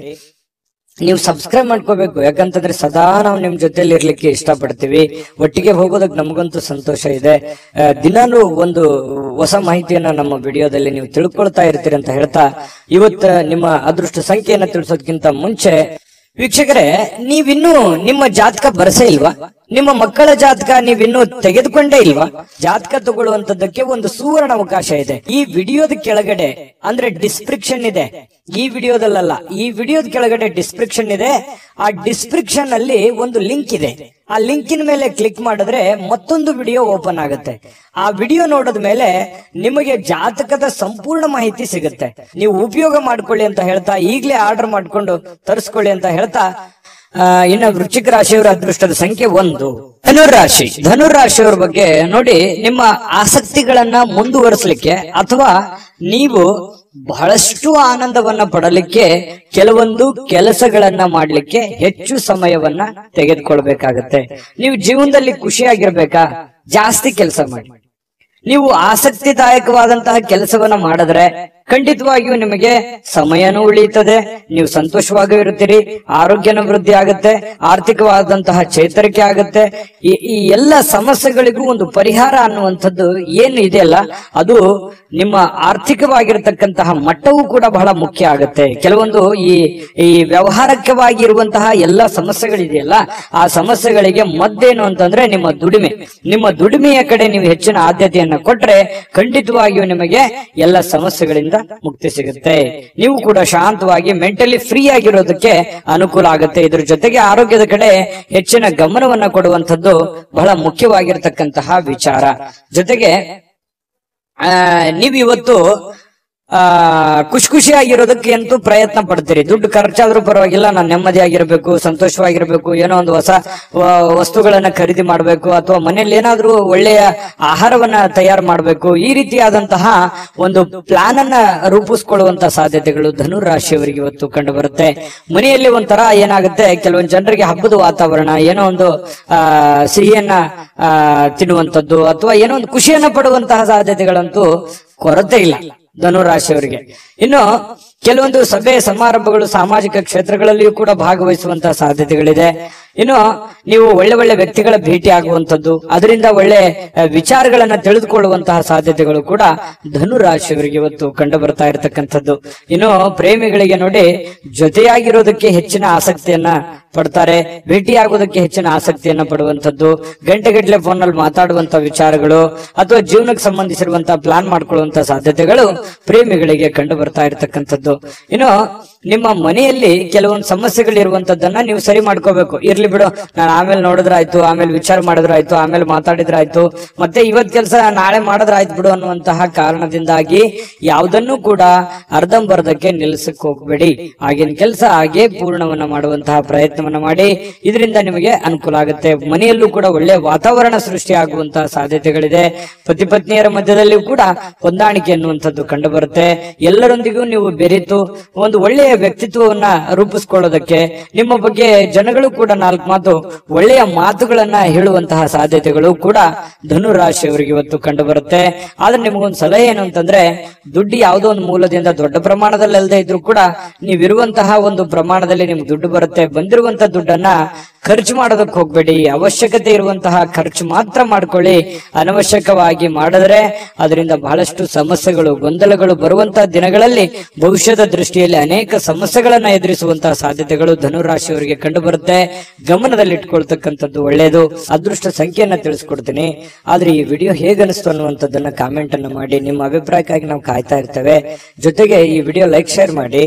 ನೀವು ಸಬ್ಸ್ಕ್ರೈಬ್ ಮಾಡ್ಕೋಬೇಕು, ಯಾಕಂತಂದ್ರೆ ಸದಾ ನಾವು ನಿಮ್ ಜೊತೆಲಿ ಇರ್ಲಿಕ್ಕೆ ಇಷ್ಟಪಡ್ತೀವಿ. ಒಟ್ಟಿಗೆ ಹೋಗೋದಕ್ಕೆ ನಮಗಂತೂ ಸಂತೋಷ ಇದೆ. ದಿನಾನು ಒಂದು ಹೊಸ ಮಾಹಿತಿಯನ್ನ ನಮ್ಮ ವಿಡಿಯೋದಲ್ಲಿ ನೀವು ತಿಳ್ಕೊಳ್ತಾ ಇರ್ತೀರಿ ಅಂತ ಹೇಳ್ತಾ, ಇವತ್ತು ನಿಮ್ಮ ಅದೃಷ್ಟ ಸಂಖ್ಯೆಯನ್ನ ತಿಳಿಸೋದಕ್ಕಿಂತ ಮುಂಚೆ ವೀಕ್ಷಕರೇ, ನೀವಿನ್ನೂ ನಿಮ್ಮ ಜಾತಕ ಬರಸೇ ಇಲ್ವಾ? ನಿಮ್ಮ ಮಕ್ಕಳ ಜಾತಕ ನೀವಿನ್ನೂ ತೆಗೆದುಕೊಂಡೇ ಇಲ್ವಾ? ಜಾತಕ ತಗೊಳ್ಳುವಂತದ್ದಕ್ಕೆ ಒಂದು ಸುವರ್ಣ ಅವಕಾಶ ಇದೆ. ಈ ವಿಡಿಯೋದ ಕೆಳಗಡೆ ಅಂದ್ರೆ ಡಿಸ್ಕ್ರಿಪ್ಷನ್ ಇದೆ. ಈ ವಿಡಿಯೋದಲ್ಲ, ಈ ವಿಡಿಯೋದ ಕೆಳಗಡೆ ಡಿಸ್ಕ್ರಿಪ್ಷನ್ ಇದೆ. ಆ ಡಿಸ್ಕ್ರಿಪ್ಷನ್ ಅಲ್ಲಿ ಒಂದು ಲಿಂಕ್ ಇದೆ. ಆ ಲಿಂಕಿನ ಮೇಲೆ ಕ್ಲಿಕ್ ಮಾಡಿದ್ರೆ ಮತ್ತೊಂದು ವಿಡಿಯೋ ಓಪನ್ ಆಗುತ್ತೆ. ಆ ವಿಡಿಯೋ ನೋಡಿದ ಮೇಲೆ ನಿಮಗೆ ಜಾತಕದ ಸಂಪೂರ್ಣ ಮಾಹಿತಿ ಸಿಗುತ್ತೆ. ನೀವು ಉಪಯೋಗ ಮಾಡ್ಕೊಳ್ಳಿ ಅಂತ ಹೇಳ್ತಾ, ಈಗಲೇ ಆರ್ಡರ್ ಮಾಡ್ಕೊಂಡು ತರಿಸ್ಕೊಳ್ಳಿ ಅಂತ ಹೇಳ್ತಾ, ಇನ್ನು ವೃಶ್ಚಿಕ ರಾಶಿಯವರ ಅದೃಷ್ಟದ ಸಂಖ್ಯೆ 1. ಧನುರಾಶಿ. ಧನುರಾಶಿಯವರ ಬಗ್ಗೆ ನೋಡಿ, ನಿಮ್ಮ ಆಸಕ್ತಿಗಳನ್ನ ಮುಂದುವರಿಸಲಿಕ್ಕೆ ಅಥವಾ ನೀವು ಬಹಳಷ್ಟು ಆನಂದವನ್ನ ಪಡಲಿಕ್ಕೆ ಕೆಲವೊಂದು ಕೆಲಸಗಳನ್ನ ಮಾಡ್ಲಿಕ್ಕೆ ಹೆಚ್ಚು ಸಮಯವನ್ನ ತೆಗೆದುಕೊಳ್ಬೇಕಾಗತ್ತೆ. ನೀವು ಜೀವನದಲ್ಲಿ ಖುಷಿಯಾಗಿರ್ಬೇಕಾ? ಜಾಸ್ತಿ ಕೆಲಸ ಮಾಡಿ. ನೀವು ಆಸಕ್ತಿದಾಯಕವಾದಂತಹ ಕೆಲಸವನ್ನ ಮಾಡಿದ್ರೆ ಖಂಡಿತವಾಗಿಯೂ ನಿಮಗೆ ಸಮಯನೂ ಉಳಿಯುತ್ತದೆ, ನೀವು ಸಂತೋಷವಾಗಿ ಇರುತ್ತೀರಿ, ಆರೋಗ್ಯನ ವೃದ್ಧಿ ಆಗುತ್ತೆ, ಆರ್ಥಿಕವಾದಂತಹ ಚೇತರಿಕೆ ಆಗುತ್ತೆ. ಈ ಎಲ್ಲ ಸಮಸ್ಯೆಗಳಿಗೂ ಒಂದು ಪರಿಹಾರ ಅನ್ನುವಂಥದ್ದು ಏನು ಇದೆಯಲ್ಲ, ಅದು ನಿಮ್ಮ ಆರ್ಥಿಕವಾಗಿರತಕ್ಕಂತಹ ಮಟ್ಟವೂ ಕೂಡ ಬಹಳ ಮುಖ್ಯ ಆಗುತ್ತೆ. ಕೆಲವೊಂದು ಈ ವ್ಯವಹಾರಕವಾಗಿರುವಂತಹ ಎಲ್ಲ ಸಮಸ್ಯೆಗಳಿದೆಯಲ್ಲ, ಆ ಸಮಸ್ಯೆಗಳಿಗೆ ಮದ್ದೇನು ಅಂತಂದ್ರೆ ನಿಮ್ಮ ದುಡಿಮೆಯ ಕಡೆ ನೀವು ಹೆಚ್ಚಿನ ಆದ್ಯತೆಯನ್ನ ಕೊಟ್ರೆ ಖಂಡಿತವಾಗಿಯೂ ನಿಮಗೆ ಎಲ್ಲ ಸಮಸ್ಯೆಗಳಿಂದ ಮುಕ್ತಿ ಸಿಗುತ್ತೆ. ನೀವು ಕೂಡ ಶಾಂತವಾಗಿ ಮೆಂಟಲಿ ಫ್ರೀ ಆಗಿರೋದಕ್ಕೆ ಅನುಕೂಲ ಆಗುತ್ತೆ. ಇದ್ರ ಜೊತೆಗೆ ಆರೋಗ್ಯದ ಕಡೆ ಹೆಚ್ಚಿನ ಗಮನವನ್ನ ಕೊಡುವಂಥದ್ದು ಬಹಳ ಮುಖ್ಯವಾಗಿರ್ತಕ್ಕಂತಹ ವಿಚಾರ. ಜೊತೆಗೆ ನೀವಿವತ್ತು ಖುಷಿಯಾಗಿರೋದಕ್ಕೆ ಅಂತೂ ಪ್ರಯತ್ನ ಪಡ್ತೀರಿ. ದುಡ್ಡು ಖರ್ಚಾದ್ರೂ ಪರವಾಗಿಲ್ಲ, ನಾನು ನೆಮ್ಮದಿಯಾಗಿರ್ಬೇಕು, ಸಂತೋಷವಾಗಿರ್ಬೇಕು, ಏನೋ ಒಂದು ಹೊಸ ವಸ್ತುಗಳನ್ನ ಖರೀದಿ ಮಾಡಬೇಕು, ಅಥವಾ ಮನೆಯಲ್ಲಿ ಏನಾದ್ರೂ ಒಳ್ಳೆಯ ಆಹಾರವನ್ನ ತಯಾರು ಮಾಡಬೇಕು. ಈ ರೀತಿಯಾದಂತಹ ಒಂದು ಪ್ಲಾನ್ ಅನ್ನ ರೂಪಿಸ್ಕೊಳ್ಳುವಂತ ಸಾಧ್ಯತೆಗಳು ಧನುರಾಶಿಯವರಿಗೆ ಇವತ್ತು ಕಂಡು ಬರುತ್ತೆ. ಮನೆಯಲ್ಲಿ ಒಂಥರ ಏನಾಗುತ್ತೆ, ಕೆಲವೊಂದು ಜನರಿಗೆ ಹಬ್ಬದ ವಾತಾವರಣ, ಏನೋ ಒಂದು ಸಿಹಿಯನ್ನ ತಿನ್ನುವಂಥದ್ದು ಅಥವಾ ಏನೋ ಒಂದು ಖುಷಿಯನ್ನ ಪಡುವಂತಹ ಸಾಧ್ಯತೆಗಳಂತೂ ಕೊರತೆ ಇಲ್ಲ ಧನುರಾಶಿಯವರಿಗೆ. ಇನ್ನು ಕೆಲವೊಂದು ಸಭೆ ಸಮಾರಂಭಗಳು, ಸಾಮಾಜಿಕ ಕ್ಷೇತ್ರಗಳಲ್ಲಿಯೂ ಕೂಡ ಭಾಗವಹಿಸುವಂತಹ ಸಾಧ್ಯತೆಗಳಿದೆ. ಇನ್ನು ನೀವು ಒಳ್ಳೆ ವ್ಯಕ್ತಿಗಳ ಭೇಟಿ ಆಗುವಂಥದ್ದು, ಅದರಿಂದ ಒಳ್ಳೆ ವಿಚಾರಗಳನ್ನ ತಿಳಿದುಕೊಳ್ಳುವಂತಹ ಸಾಧ್ಯತೆಗಳು ಕೂಡ ಧನುರಾಶಿಯವರಿಗೆ ಇವತ್ತು ಕಂಡು ಬರ್ತಾ ಇರತಕ್ಕಂಥದ್ದು. ಇನ್ನು ಪ್ರೇಮಿಗಳಿಗೆ ನೋಡಿ, ಜೊತೆಯಾಗಿರೋದಕ್ಕೆ ಹೆಚ್ಚಿನ ಆಸಕ್ತಿಯನ್ನ ಪಡ್ತಾರೆ, ಭೇಟಿಯಾಗೋದಕ್ಕೆ ಹೆಚ್ಚಿನ ಆಸಕ್ತಿಯನ್ನ ಪಡುವಂಥದ್ದು, ಗಂಟೆಗಟ್ಟಲೆ ಫೋನ್ ನಲ್ಲಿ ಮಾತಾಡುವಂತ ವಿಚಾರಗಳು ಅಥವಾ ಜೀವನಕ್ಕೆ ಸಂಬಂಧಿಸಿರುವಂತಹ ಪ್ಲಾನ್ ಮಾಡ್ಕೊಳ್ಳುವಂತ ಸಾಧ್ಯತೆಗಳು ಪ್ರೇಮಿಗಳಿಗೆ ಕಂಡು ಬರ್ತಾ ಇರತಕ್ಕಂಥದ್ದು. ಇನ್ನು ನಿಮ್ಮ ಮನೆಯಲ್ಲಿ ಕೆಲವೊಂದು ಸಮಸ್ಯೆಗಳಿರುವಂತದ್ದನ್ನ ನೀವು ಸರಿ ಮಾಡ್ಕೋಬೇಕು. ಇರ್ಲಿ ಬಿಡು, ನಾನು ಆಮೇಲೆ ನೋಡಿದ್ರಾಯ್ತು, ಆಮೇಲೆ ವಿಚಾರ ಮಾಡಿದ್ರಾಯ್ತು, ಆಮೇಲೆ ಮಾತಾಡಿದ್ರಾಯ್ತು, ಮತ್ತೆ ಇವತ್ ಕೆಲಸ ನಾಳೆ ಮಾಡಿದ್ರಾಯ್ತು ಬಿಡು ಅನ್ನುವಂತಹ ಕಾರಣದಿಂದಾಗಿ ಯಾವುದನ್ನು ಕೂಡ ಅರ್ಧಂಬರ್ಧಕ್ಕೆ ನಿಲ್ಲಿಸಕ್ ಹೋಗ್ಬೇಡಿ. ಆಗಿನ ಕೆಲಸ ಹಾಗೆ ಪೂರ್ಣವನ್ನ ಮಾಡುವಂತಹ ಪ್ರಯತ್ನವನ್ನ ಮಾಡಿ. ಇದರಿಂದ ನಿಮಗೆ ಅನುಕೂಲ ಆಗುತ್ತೆ. ಮನೆಯಲ್ಲೂ ಕೂಡ ಒಳ್ಳೆ ವಾತಾವರಣ ಸೃಷ್ಟಿಯಾಗುವಂತಹ ಸಾಧ್ಯತೆಗಳಿದೆ. ಪತಿ ಪತ್ನಿಯರ ಮಧ್ಯದಲ್ಲಿಯೂ ಕೂಡ ಹೊಂದಾಣಿಕೆ ಅನ್ನುವಂಥದ್ದು ಕಂಡು ಬರುತ್ತೆ. ಎಲ್ಲರೊಂದಿಗೂ ನೀವು ಬೆರೆತು ಒಂದು ಒಳ್ಳೆಯ ವ್ಯಕ್ತಿತ್ವವನ್ನ ರೂಪಿಸ್ಕೊಳ್ಳೋದಕ್ಕೆ, ನಿಮ್ಮ ಬಗ್ಗೆ ಜನಗಳು ಕೂಡ 4 ಮಾತು ಒಳ್ಳೆಯ ಮಾತುಗಳನ್ನ ಹೇಳುವಂತಹ ಸಾಧ್ಯತೆಗಳು ಕೂಡ ಧನುರಾಶಿಯವರಿಗೆ ಇವತ್ತು ಕಂಡು ಬರುತ್ತೆ. ಆದ್ರೆ ನಿಮಗೊಂದು ಸಲಹೆ ಏನು ಅಂತಂದ್ರೆ, ದುಡ್ಡು ಯಾವುದೋ ಒಂದು ಮೂಲದಿಂದ ದೊಡ್ಡ ಪ್ರಮಾಣದಲ್ಲಿ ಅಲ್ಲದೆ ಇದ್ರೂ ಕೂಡ ನೀವಿರುವಂತಹ ಒಂದು ಪ್ರಮಾಣದಲ್ಲಿ ನಿಮ್ಗೆ ದುಡ್ಡು ಬರುತ್ತೆ. ಬಂದಿರುವಂತಹ ದುಡ್ಡನ್ನ ಖರ್ಚು ಮಾಡೋದಕ್ಕೆ ಹೋಗ್ಬೇಡಿ. ಅವಶ್ಯಕತೆ ಇರುವಂತಹ ಖರ್ಚು ಮಾತ್ರ ಮಾಡ್ಕೊಳ್ಳಿ. ಅನವಶ್ಯಕವಾಗಿ ಮಾಡಿದ್ರೆ ಅದರಿಂದ ಬಹಳಷ್ಟು ಸಮಸ್ಯೆಗಳು, ಗೊಂದಲಗಳು ಬರುವಂತಹ ದಿನಗಳಲ್ಲಿ ಭವಿಷ್ಯದ ದೃಷ್ಟಿಯಲ್ಲಿ ಅನೇಕ ಸಮಸ್ಯೆಗಳನ್ನ ಎದುರಿಸುವಂತಹ ಸಾಧ್ಯತೆಗಳು ಧನುರಾಶಿಯವರಿಗೆ ಕಂಡು ಬರುತ್ತೆ. ಗಮನದಲ್ಲಿಟ್ಕೊಳ್ತಕ್ಕಂಥದ್ದು ಒಳ್ಳೆಯದು. ಅದೃಷ್ಟ ಸಂಖ್ಯೆಯನ್ನ ತಿಳಿಸ್ಕೊಡ್ತೀನಿ. ಆದ್ರೆ ಈ ವಿಡಿಯೋ ಹೇಗನಿಸ್ತು ಅನ್ನುವಂಥದ್ದನ್ನ ಕಾಮೆಂಟ್ ಅನ್ನು ಮಾಡಿ. ನಿಮ್ಮ ಅಭಿಪ್ರಾಯಕ್ಕಾಗಿ ನಾವು ಕಾಯ್ತಾ ಇರ್ತೇವೆ. ಜೊತೆಗೆ ಈ ವಿಡಿಯೋ ಲೈಕ್ ಶೇರ್ ಮಾಡಿ.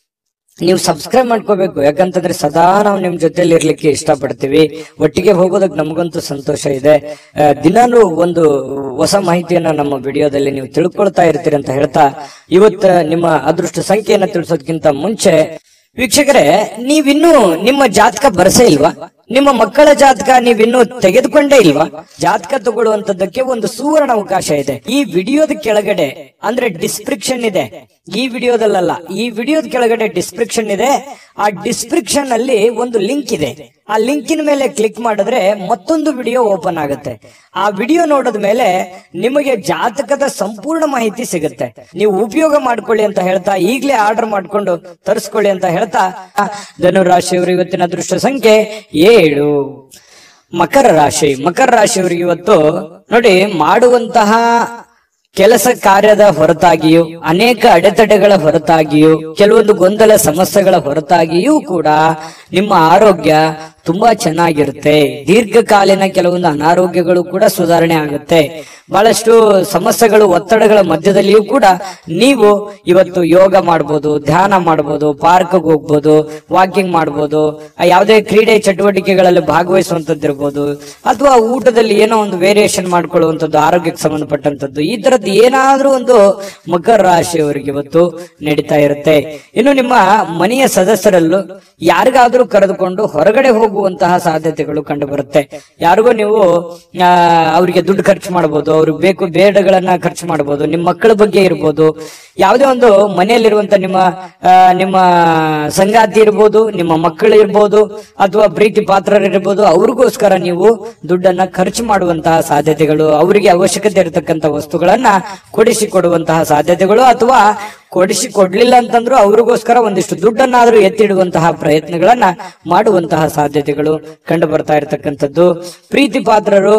ನೀವು ಸಬ್ಸ್ಕ್ರೈಬ್ ಮಾಡ್ಕೋಬೇಕು, ಯಾಕಂತಂದ್ರೆ ಸದಾ ನಾವು ನಿಮ್ ಜೊತೆಲಿ ಇರ್ಲಿಕ್ಕೆ ಇಷ್ಟಪಡ್ತೀವಿ. ಒಟ್ಟಿಗೆ ಹೋಗೋದಕ್ಕೆ ನಮಗಂತೂ ಸಂತೋಷ ಇದೆ. ದಿನಾನು ಒಂದು ಹೊಸ ಮಾಹಿತಿಯನ್ನ ನಮ್ಮ ವಿಡಿಯೋದಲ್ಲಿ ನೀವು ತಿಳ್ಕೊಳ್ತಾ ಇರ್ತೀರಿ ಅಂತ ಹೇಳ್ತಾ, ಇವತ್ತು ನಿಮ್ಮ ಅದೃಷ್ಟ ಸಂಖ್ಯೆಯನ್ನ ತಿಳಿಸೋದಕ್ಕಿಂತ ಮುಂಚೆ ವೀಕ್ಷಕರೇ, ನೀವಿನ್ನೂ ನಿಮ್ಮ ಜಾತಕ ಬರಸೇ ಇಲ್ವಾ? ನಿಮ್ಮ ಮಕ್ಕಳ ಜಾತಕ ನೀವಿನ್ನೂ ತೆಗೆದುಕೊಂಡೇ ಇಲ್ವಾ? ಜಾತಕ ತಗೊಳ್ಳುವಂತದ್ದಕ್ಕೆ ಒಂದು ಸುವರ್ಣ ಅವಕಾಶ ಇದೆ. ಈ ವಿಡಿಯೋದ ಕೆಳಗಡೆ ಅಂದ್ರೆ ಡಿಸ್ಕ್ರಿಪ್ಷನ್ ಇದೆ, ಈ ವಿಡಿಯೋದಲ್ಲ, ಈ ವಿಡಿಯೋದ ಕೆಳಗಡೆ ಡಿಸ್ಕ್ರಿಪ್ಷನ್ ಇದೆ. ಆ ಡಿಸ್ಕ್ರಿಪ್ಷನ್ ಅಲ್ಲಿ ಒಂದು ಲಿಂಕ್ ಇದೆ. ಆ ಲಿಂಕಿನ ಮೇಲೆ ಕ್ಲಿಕ್ ಮಾಡಿದ್ರೆ ಮತ್ತೊಂದು ವಿಡಿಯೋ ಓಪನ್ ಆಗುತ್ತೆ. ಆ ವಿಡಿಯೋ ನೋಡಿದ ಮೇಲೆ ನಿಮಗೆ ಜಾತಕದ ಸಂಪೂರ್ಣ ಮಾಹಿತಿ ಸಿಗುತ್ತೆ. ನೀವು ಉಪಯೋಗ ಮಾಡ್ಕೊಳ್ಳಿ ಅಂತ ಹೇಳ್ತಾ, ಈಗಲೇ ಆರ್ಡರ್ ಮಾಡ್ಕೊಂಡು ತರಿಸ್ಕೊಳ್ಳಿ ಅಂತ ಹೇಳ್ತಾ, ಧನುರಾಶಿಯವರು ಇವತ್ತಿನ ಅದೃಷ್ಟ ಸಂಖ್ಯೆ 7. ಮಕರ ರಾಶಿ. ಮಕರ ರಾಶಿಯವರಿಗೆ ಇವತ್ತು ನೋಡಿ, ಮಾಡುವಂತಹ ಕೆಲಸ ಕಾರ್ಯದ ಹೊರತಾಗಿಯೂ, ಅನೇಕ ಅಡೆತಡೆಗಳ ಹೊರತಾಗಿಯೂ, ಕೆಲವೊಂದು ಗೊಂದಲ ಸಮಸ್ಯೆಗಳ ಹೊರತಾಗಿಯೂ ಕೂಡ ನಿಮ್ಮ ಆರೋಗ್ಯ ತುಂಬಾ ಚೆನ್ನಾಗಿರುತ್ತೆ. ದೀರ್ಘಕಾಲೀನ ಕೆಲವೊಂದು ಅನಾರೋಗ್ಯಗಳು ಕೂಡ ಸುಧಾರಣೆ ಆಗುತ್ತೆ. ಬಹಳಷ್ಟು ಸಮಸ್ಯೆಗಳು, ಒತ್ತಡಗಳ ಮಧ್ಯದಲ್ಲಿಯೂ ಕೂಡ ನೀವು ಇವತ್ತು ಯೋಗ ಮಾಡ್ಬೋದು, ಧ್ಯಾನ ಮಾಡ್ಬೋದು, ಪಾರ್ಕ್ಗೆ ಹೋಗ್ಬೋದು, ವಾಕಿಂಗ್ ಮಾಡ್ಬೋದು, ಯಾವುದೇ ಕ್ರೀಡೆ ಚಟುವಟಿಕೆಗಳಲ್ಲಿ ಭಾಗವಹಿಸುವಂತದ್ದಿರ್ಬೋದು, ಅಥವಾ ಊಟದಲ್ಲಿ ಏನೋ ಒಂದು ವೇರಿಯೇಷನ್ ಮಾಡ್ಕೊಳ್ಳುವಂಥದ್ದು, ಆರೋಗ್ಯಕ್ಕೆ ಸಂಬಂಧಪಟ್ಟಂತದ್ದು, ಈ ತರದ್ದು ಏನಾದ್ರೂ ಒಂದು ಮಕರ ರಾಶಿಯವರಿಗೆ ಇವತ್ತು ನಡೀತಾ ಇರುತ್ತೆ. ಇನ್ನು ನಿಮ್ಮ ಮನೆಯ ಸದಸ್ಯರಲ್ಲೂ ಯಾರಿಗಾದ್ರೂ ಕರೆದುಕೊಂಡು ಹೊರಗಡೆ ಹೋಗುವಂತಹ ಸಾಧ್ಯತೆಗಳು ಕಂಡು ಬರುತ್ತೆ. ಯಾರಿಗೋ ನೀವು ಅವರಿಗೆ ದುಡ್ಡು ಖರ್ಚು ಮಾಡಬಹುದು, ಅವ್ರಿಗೆ ಬೇಕು ಬೇಡಗಳನ್ನ ಖರ್ಚು ಮಾಡಬಹುದು, ನಿಮ್ಮ ಮಕ್ಕಳ ಬಗ್ಗೆ ಇರ್ಬೋದು, ಯಾವುದೇ ಒಂದು ಮನೆಯಲ್ಲಿರುವಂತ ನಿಮ್ಮ ಸಂಗಾತಿ ಇರ್ಬೋದು, ನಿಮ್ಮ ಮಕ್ಕಳು ಇರ್ಬೋದು, ಅಥವಾ ಪ್ರೀತಿ ಪಾತ್ರರಿರ್ಬೋದು, ಅವ್ರಿಗೋಸ್ಕರ ನೀವು ದುಡ್ಡನ್ನ ಖರ್ಚು ಮಾಡುವಂತಹ ಸಾಧ್ಯತೆಗಳು, ಅವರಿಗೆ ಅವಶ್ಯಕತೆ ಇರತಕ್ಕಂತ ವಸ್ತುಗಳನ್ನ ಕೊಡಿಸಿಕೊಡುವಂತಹ ಸಾಧ್ಯತೆಗಳು, ಅಥವಾ ಕೊಡಿಸಿಕೊಡ್ಲಿಲ್ಲ ಅಂತಂದ್ರೂ ಅವ್ರಿಗೋಸ್ಕರ ಒಂದಿಷ್ಟು ದುಡ್ಡನ್ನಾದ್ರೂ ಎತ್ತಿಡುವಂತಹ ಪ್ರಯತ್ನಗಳನ್ನ ಮಾಡುವಂತಹ ಸಾಧ್ಯತೆಗಳು ಕಂಡು ಬರ್ತಾ ಇರತಕ್ಕಂಥದ್ದು. ಪ್ರೀತಿ ಪಾತ್ರರು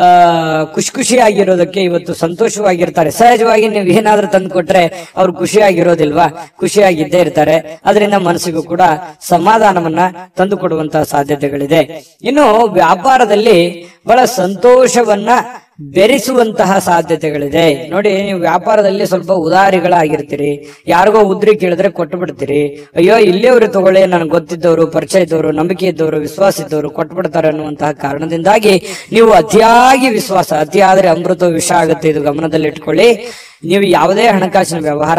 ಖುಷಿಯಾಗಿರೋದಕ್ಕೆ ಇವತ್ತು ಸಂತೋಷವಾಗಿರ್ತಾರೆ. ಸಹಜವಾಗಿ ನೀವು ಏನಾದ್ರೂ ತಂದು ಕೊಟ್ರೆ ಅವ್ರು ಖುಷಿಯಾಗಿರೋದಿಲ್ವಾ? ಖುಷಿಯಾಗಿದ್ದೇ ಇರ್ತಾರೆ. ಅದರಿಂದ ಮನಸ್ಸಿಗೂ ಕೂಡ ಸಮಾಧಾನವನ್ನ ತಂದು ಕೊಡುವಂತಹ ಸಾಧ್ಯತೆಗಳಿದೆ. ಇನ್ನು ವ್ಯಾಪಾರದಲ್ಲಿ ಬಹಳ ಸಂತೋಷವನ್ನ ಬೆರೆಸುವಂತಹ ಸಾಧ್ಯತೆಗಳಿದೆ. ನೋಡಿ, ನೀವು ವ್ಯಾಪಾರದಲ್ಲಿ ಸ್ವಲ್ಪ ಉದಾರಿಗಳಾಗಿರ್ತೀರಿ. ಯಾರಿಗೋ ಉದ್ರಿ ಕೇಳಿದ್ರೆ ಕೊಟ್ಟು ಬಿಡ್ತೀರಿ. ಅಯ್ಯೋ, ಇಲ್ಲಿಯವರು ತಗೊಳ್ಳಿ, ನನಗೆ ಗೊತ್ತಿದ್ದವರು, ಪರಿಚಯ ಇದ್ದವರು, ನಂಬಿಕೆ ಇದ್ದವರು, ವಿಶ್ವಾಸ ಇದ್ದವರು ಕೊಟ್ಟು ಬಿಡ್ತಾರೆ ಅನ್ನುವಂತಹ ಕಾರಣದಿಂದಾಗಿ ನೀವು ಅತಿಯಾಗಿ ವಿಶ್ವಾಸ, ಅತಿಯಾದ್ರೆ ಅಮೃತ ವಿಷ ಆಗುತ್ತೆ. ಇದು ಗಮನದಲ್ಲಿ ಇಟ್ಕೊಳ್ಳಿ. ನೀವು ಯಾವುದೇ ಹಣಕಾಸಿನ ವ್ಯವಹಾರ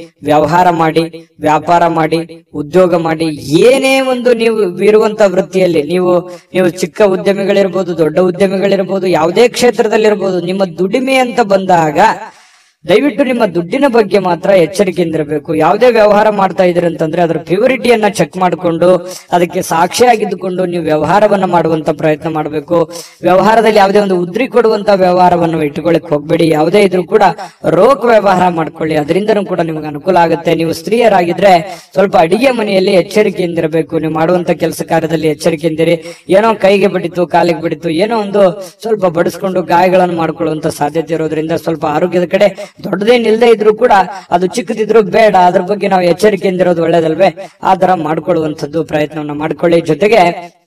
ಮಾಡಿ, ವ್ಯಾಪಾರ ಮಾಡಿ, ಉದ್ಯೋಗ ಮಾಡಿ, ಏನೇ ಒಂದು ನೀವು ಇರುವಂತ ವೃತ್ತಿಯಲ್ಲಿ ನೀವು ಚಿಕ್ಕ ಉದ್ಯಮಿಗಳಿರ್ಬೋದು, ದೊಡ್ಡ ಉದ್ಯಮಿಗಳಿರ್ಬೋದು, ಯಾವುದೇ ಕ್ಷೇತ್ರದಲ್ಲಿರ್ಬೋದು, ನಿಮ್ಮ ದುಡಿಮೆ ಅಂತ ಬಂದಾಗ ದಯವಿಟ್ಟು ನಿಮ್ಮ ದುಡ್ಡಿನ ಬಗ್ಗೆ ಮಾತ್ರ ಎಚ್ಚರಿಕೆಯಿಂದಿರಬೇಕು. ಯಾವುದೇ ವ್ಯವಹಾರ ಮಾಡ್ತಾ ಇದ್ರಿ ಅಂತಂದ್ರೆ ಅದರ ಪ್ಯೂರಿಟಿಯನ್ನ ಚೆಕ್ ಮಾಡಿಕೊಂಡು ಅದಕ್ಕೆ ಸಾಕ್ಷಿಯಾಗಿದ್ದುಕೊಂಡು ನೀವು ವ್ಯವಹಾರವನ್ನ ಮಾಡುವಂತ ಪ್ರಯತ್ನ ಮಾಡಬೇಕು. ವ್ಯವಹಾರದಲ್ಲಿ ಯಾವುದೇ ಒಂದು ಉದ್ರಿ ಕೊಡುವಂತ ವ್ಯವಹಾರವನ್ನು ಇಟ್ಟುಕೊಳ್ಳಿಕ್ ಹೋಗ್ಬೇಡಿ. ಯಾವುದೇ ಇದ್ರೂ ಕೂಡ ರೋಕ್ ವ್ಯವಹಾರ ಮಾಡ್ಕೊಳ್ಳಿ, ಅದರಿಂದನೂ ಕೂಡ ನಿಮ್ಗೆ ಅನುಕೂಲ ಆಗುತ್ತೆ. ನೀವು ಸ್ತ್ರೀಯರಾಗಿದ್ರೆ ಸ್ವಲ್ಪ ಅಡಿಗೆ ಮನೆಯಲ್ಲಿ ಎಚ್ಚರಿಕೆಯಿಂದಿರಬೇಕು. ನೀವು ಮಾಡುವಂತ ಕೆಲಸ ಕಾರ್ಯದಲ್ಲಿ ಎಚ್ಚರಿಕೆಯಿಂದಿರಿ. ಏನೋ ಕೈಗೆ ಬಿಡಿತು, ಕಾಲಿಗೆ ಬಿಡಿತು, ಏನೋ ಒಂದು ಸ್ವಲ್ಪ ಬಡಿಸ್ಕೊಂಡು ಗಾಯಗಳನ್ನು ಮಾಡ್ಕೊಳ್ಳುವಂತ ಸಾಧ್ಯತೆ ಇರೋದ್ರಿಂದ ಸ್ವಲ್ಪ ಆರೋಗ್ಯದ ಕಡೆ ದೊಡ್ಡದೇನಿಲ್ಲದೆ ಇದ್ರೂ ಕೂಡ ಅದು ಚಿಕ್ಕದಿದ್ರು ಬೇಡ, ಅದ್ರ ಬಗ್ಗೆ ನಾವು ಎಚ್ಚರಿಕೆಯಿಂದಿರೋದು ಒಳ್ಳೇದಲ್ವೇ? ಆ ತರ ಮಾಡ್ಕೊಳ್ಳುವಂಥದ್ದು ಪ್ರಯತ್ನವನ್ನ ಮಾಡ್ಕೊಳ್ಳಿ. ಜೊತೆಗೆ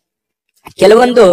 ಕೆಲವೊಂದು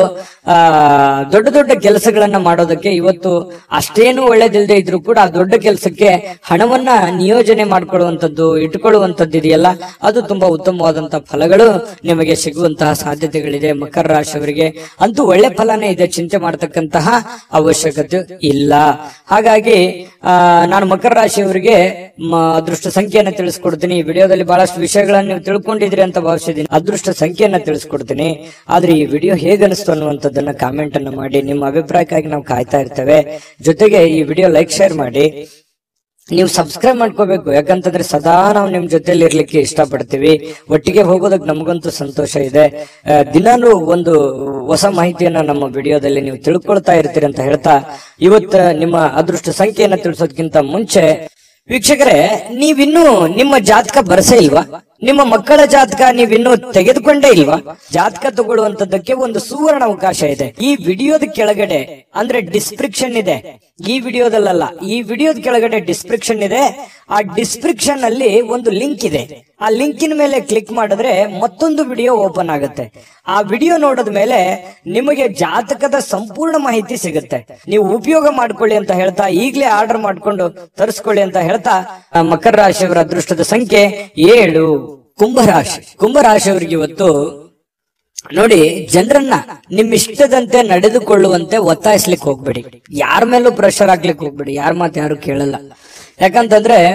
ದೊಡ್ಡ ದೊಡ್ಡ ಕೆಲಸಗಳನ್ನ ಮಾಡೋದಕ್ಕೆ ಇವತ್ತು ಅಷ್ಟೇನು ಒಳ್ಳೇದಿಲ್ಲದೆ ಇದ್ರೂ ಕೂಡ ಆ ದೊಡ್ಡ ಕೆಲಸಕ್ಕೆ ಹಣವನ್ನ ನಿಯೋಜನೆ ಮಾಡ್ಕೊಳ್ಳುವಂಥದ್ದು, ಇಟ್ಕೊಳ್ಳುವಂಥದ್ದು ಇದೆಯಲ್ಲ, ಅದು ತುಂಬಾ ಉತ್ತಮವಾದಂತ ಫಲಗಳು ನಿಮಗೆ ಸಿಗುವಂತಹ ಸಾಧ್ಯತೆಗಳಿದೆ. ಮಕರ ರಾಶಿಯವರಿಗೆ ಅಂತೂ ಒಳ್ಳೆ ಫಲನೇ ಇದೆ, ಚಿಂತೆ ಮಾಡತಕ್ಕಂತಹ ಅವಶ್ಯಕತೆ ಇಲ್ಲ. ಹಾಗಾಗಿ ನಾನು ಮಕರ ರಾಶಿಯವರಿಗೆ ಅದೃಷ್ಟ ಸಂಖ್ಯೆಯನ್ನ ತಿಳಿಸ್ಕೊಡ್ತೀನಿ. ಈ ವಿಡಿಯೋದಲ್ಲಿ ಬಹಳಷ್ಟು ವಿಷಯಗಳನ್ನ ನೀವು ತಿಳ್ಕೊಂಡಿದ್ರಿ ಅಂತ ಭಾವಿಸಿದ್ದೀನಿ. ಅದೃಷ್ಟ ಸಂಖ್ಯೆಯನ್ನ ತಿಳಿಸ್ಕೊಡ್ತೀನಿ. ಆದ್ರೆ ಈ ವಿಡಿಯೋ ಹೇಗನಿಸ್ತು ಅನ್ನುವಂಥದ್ದನ್ನ ಕಾಮೆಂಟ್ ಅನ್ನು ಮಾಡಿ. ನಿಮ್ಮ ಅಭಿಪ್ರಾಯಕ್ಕಾಗಿ ನಾವು ಕಾಯ್ತಾ ಇರ್ತೇವೆ. ಜೊತೆಗೆ ಈ ವಿಡಿಯೋ ಲೈಕ್, ಶೇರ್ ಮಾಡಿ. ನೀವು ಸಬ್ಸ್ಕ್ರೈಬ್ ಮಾಡ್ಕೋಬೇಕು, ಯಾಕಂತಂದ್ರೆ ಸದಾ ನಾವು ನಿಮ್ ಜೊತೆಲಿ ಇರ್ಲಿಕ್ಕೆ ಇಷ್ಟಪಡ್ತೀವಿ. ಒಟ್ಟಿಗೆ ಹೋಗೋದಕ್ಕೆ ನಮಗಂತೂ ಸಂತೋಷ ಇದೆ. ದಿನಾನು ಒಂದು ಹೊಸ ಮಾಹಿತಿಯನ್ನ ನಮ್ಮ ವಿಡಿಯೋದಲ್ಲಿ ನೀವು ತಿಳ್ಕೊಳ್ತಾ ಇರ್ತೀರಿ ಅಂತ ಹೇಳ್ತಾ, ಇವತ್ತು ನಿಮ್ಮ ಅದೃಷ್ಟ ಸಂಖ್ಯೆಯನ್ನ ತಿಳಿಸೋದಕ್ಕಿಂತ ಮುಂಚೆ ವೀಕ್ಷಕರೇ, ನೀವಿನ್ನೂ ನಿಮ್ಮ ಜಾತಕ ಬರಸೇ ಇಲ್ವಾ? ನಿಮ್ಮ ಮಕ್ಕಳ ಜಾತಕ ನೀವಿನ್ನೂ ತೆಗೆದುಕೊಂಡೇ ಇಲ್ವಾ? ಜಾತಕ ತಗೊಳ್ಳುವಂತದ್ದಕ್ಕೆ ಒಂದು ಸುವರ್ಣ ಅವಕಾಶ ಇದೆ. ಈ ವಿಡಿಯೋದ ಕೆಳಗಡೆ ಅಂದ್ರೆ ಡಿಸ್ಕ್ರಿಪ್ಷನ್ ಇದೆ, ಈ ವಿಡಿಯೋದಲ್ಲ, ಈ ವಿಡಿಯೋದ ಕೆಳಗಡೆ ಡಿಸ್ಕ್ರಿಪ್ಷನ್ ಇದೆ. ಆ ಡಿಸ್ಕ್ರಿಪ್ಷನ್ ಅಲ್ಲಿ ಒಂದು ಲಿಂಕ್ ಇದೆ. ಆ ಲಿಂಕಿನ ಮೇಲೆ ಕ್ಲಿಕ್ ಮಾಡಿದ್ರೆ ಮತ್ತೊಂದು ವಿಡಿಯೋ ಓಪನ್ ಆಗುತ್ತೆ. ಆ ವಿಡಿಯೋ ನೋಡಿದ ಮೇಲೆ ನಿಮಗೆ ಜಾತಕದ ಸಂಪೂರ್ಣ ಮಾಹಿತಿ ಸಿಗುತ್ತೆ. ನೀವು ಉಪಯೋಗ ಮಾಡ್ಕೊಳ್ಳಿ ಅಂತ ಹೇಳ್ತಾ, ಈಗಲೇ ಆರ್ಡರ್ ಮಾಡ್ಕೊಂಡು ತರಿಸ್ಕೊಳ್ಳಿ ಅಂತ ಹೇಳ್ತಾ, ಮಕರ ರಾಶಿಯವರ ಅದೃಷ್ಟದ ಸಂಖ್ಯೆ 7. ಕುಂಭರಾಶಿ. ಕುಂಭರಾಶಿಯವರಿಗೆ ಇವತ್ತು ನೋಡಿ, ಜನರನ್ನ ನಿಮ್ಮಿಷ್ಟದಂತೆ ನಡೆದುಕೊಳ್ಳುವಂತೆ ಒತ್ತಾಯಿಸ್ಲಿಕ್ಕೆ ಹೋಗ್ಬೇಡಿ. ಯಾರ ಮೇಲೂ ಪ್ರೆಷರ್ ಹಾಕ್ಲಿಕ್ಕೆ ಹೋಗ್ಬೇಡಿ. ಯಾರ ಮಾತು ಯಾರು ಕೇಳಲ್ಲ. ಯಾಕಂತಂದ್ರೆ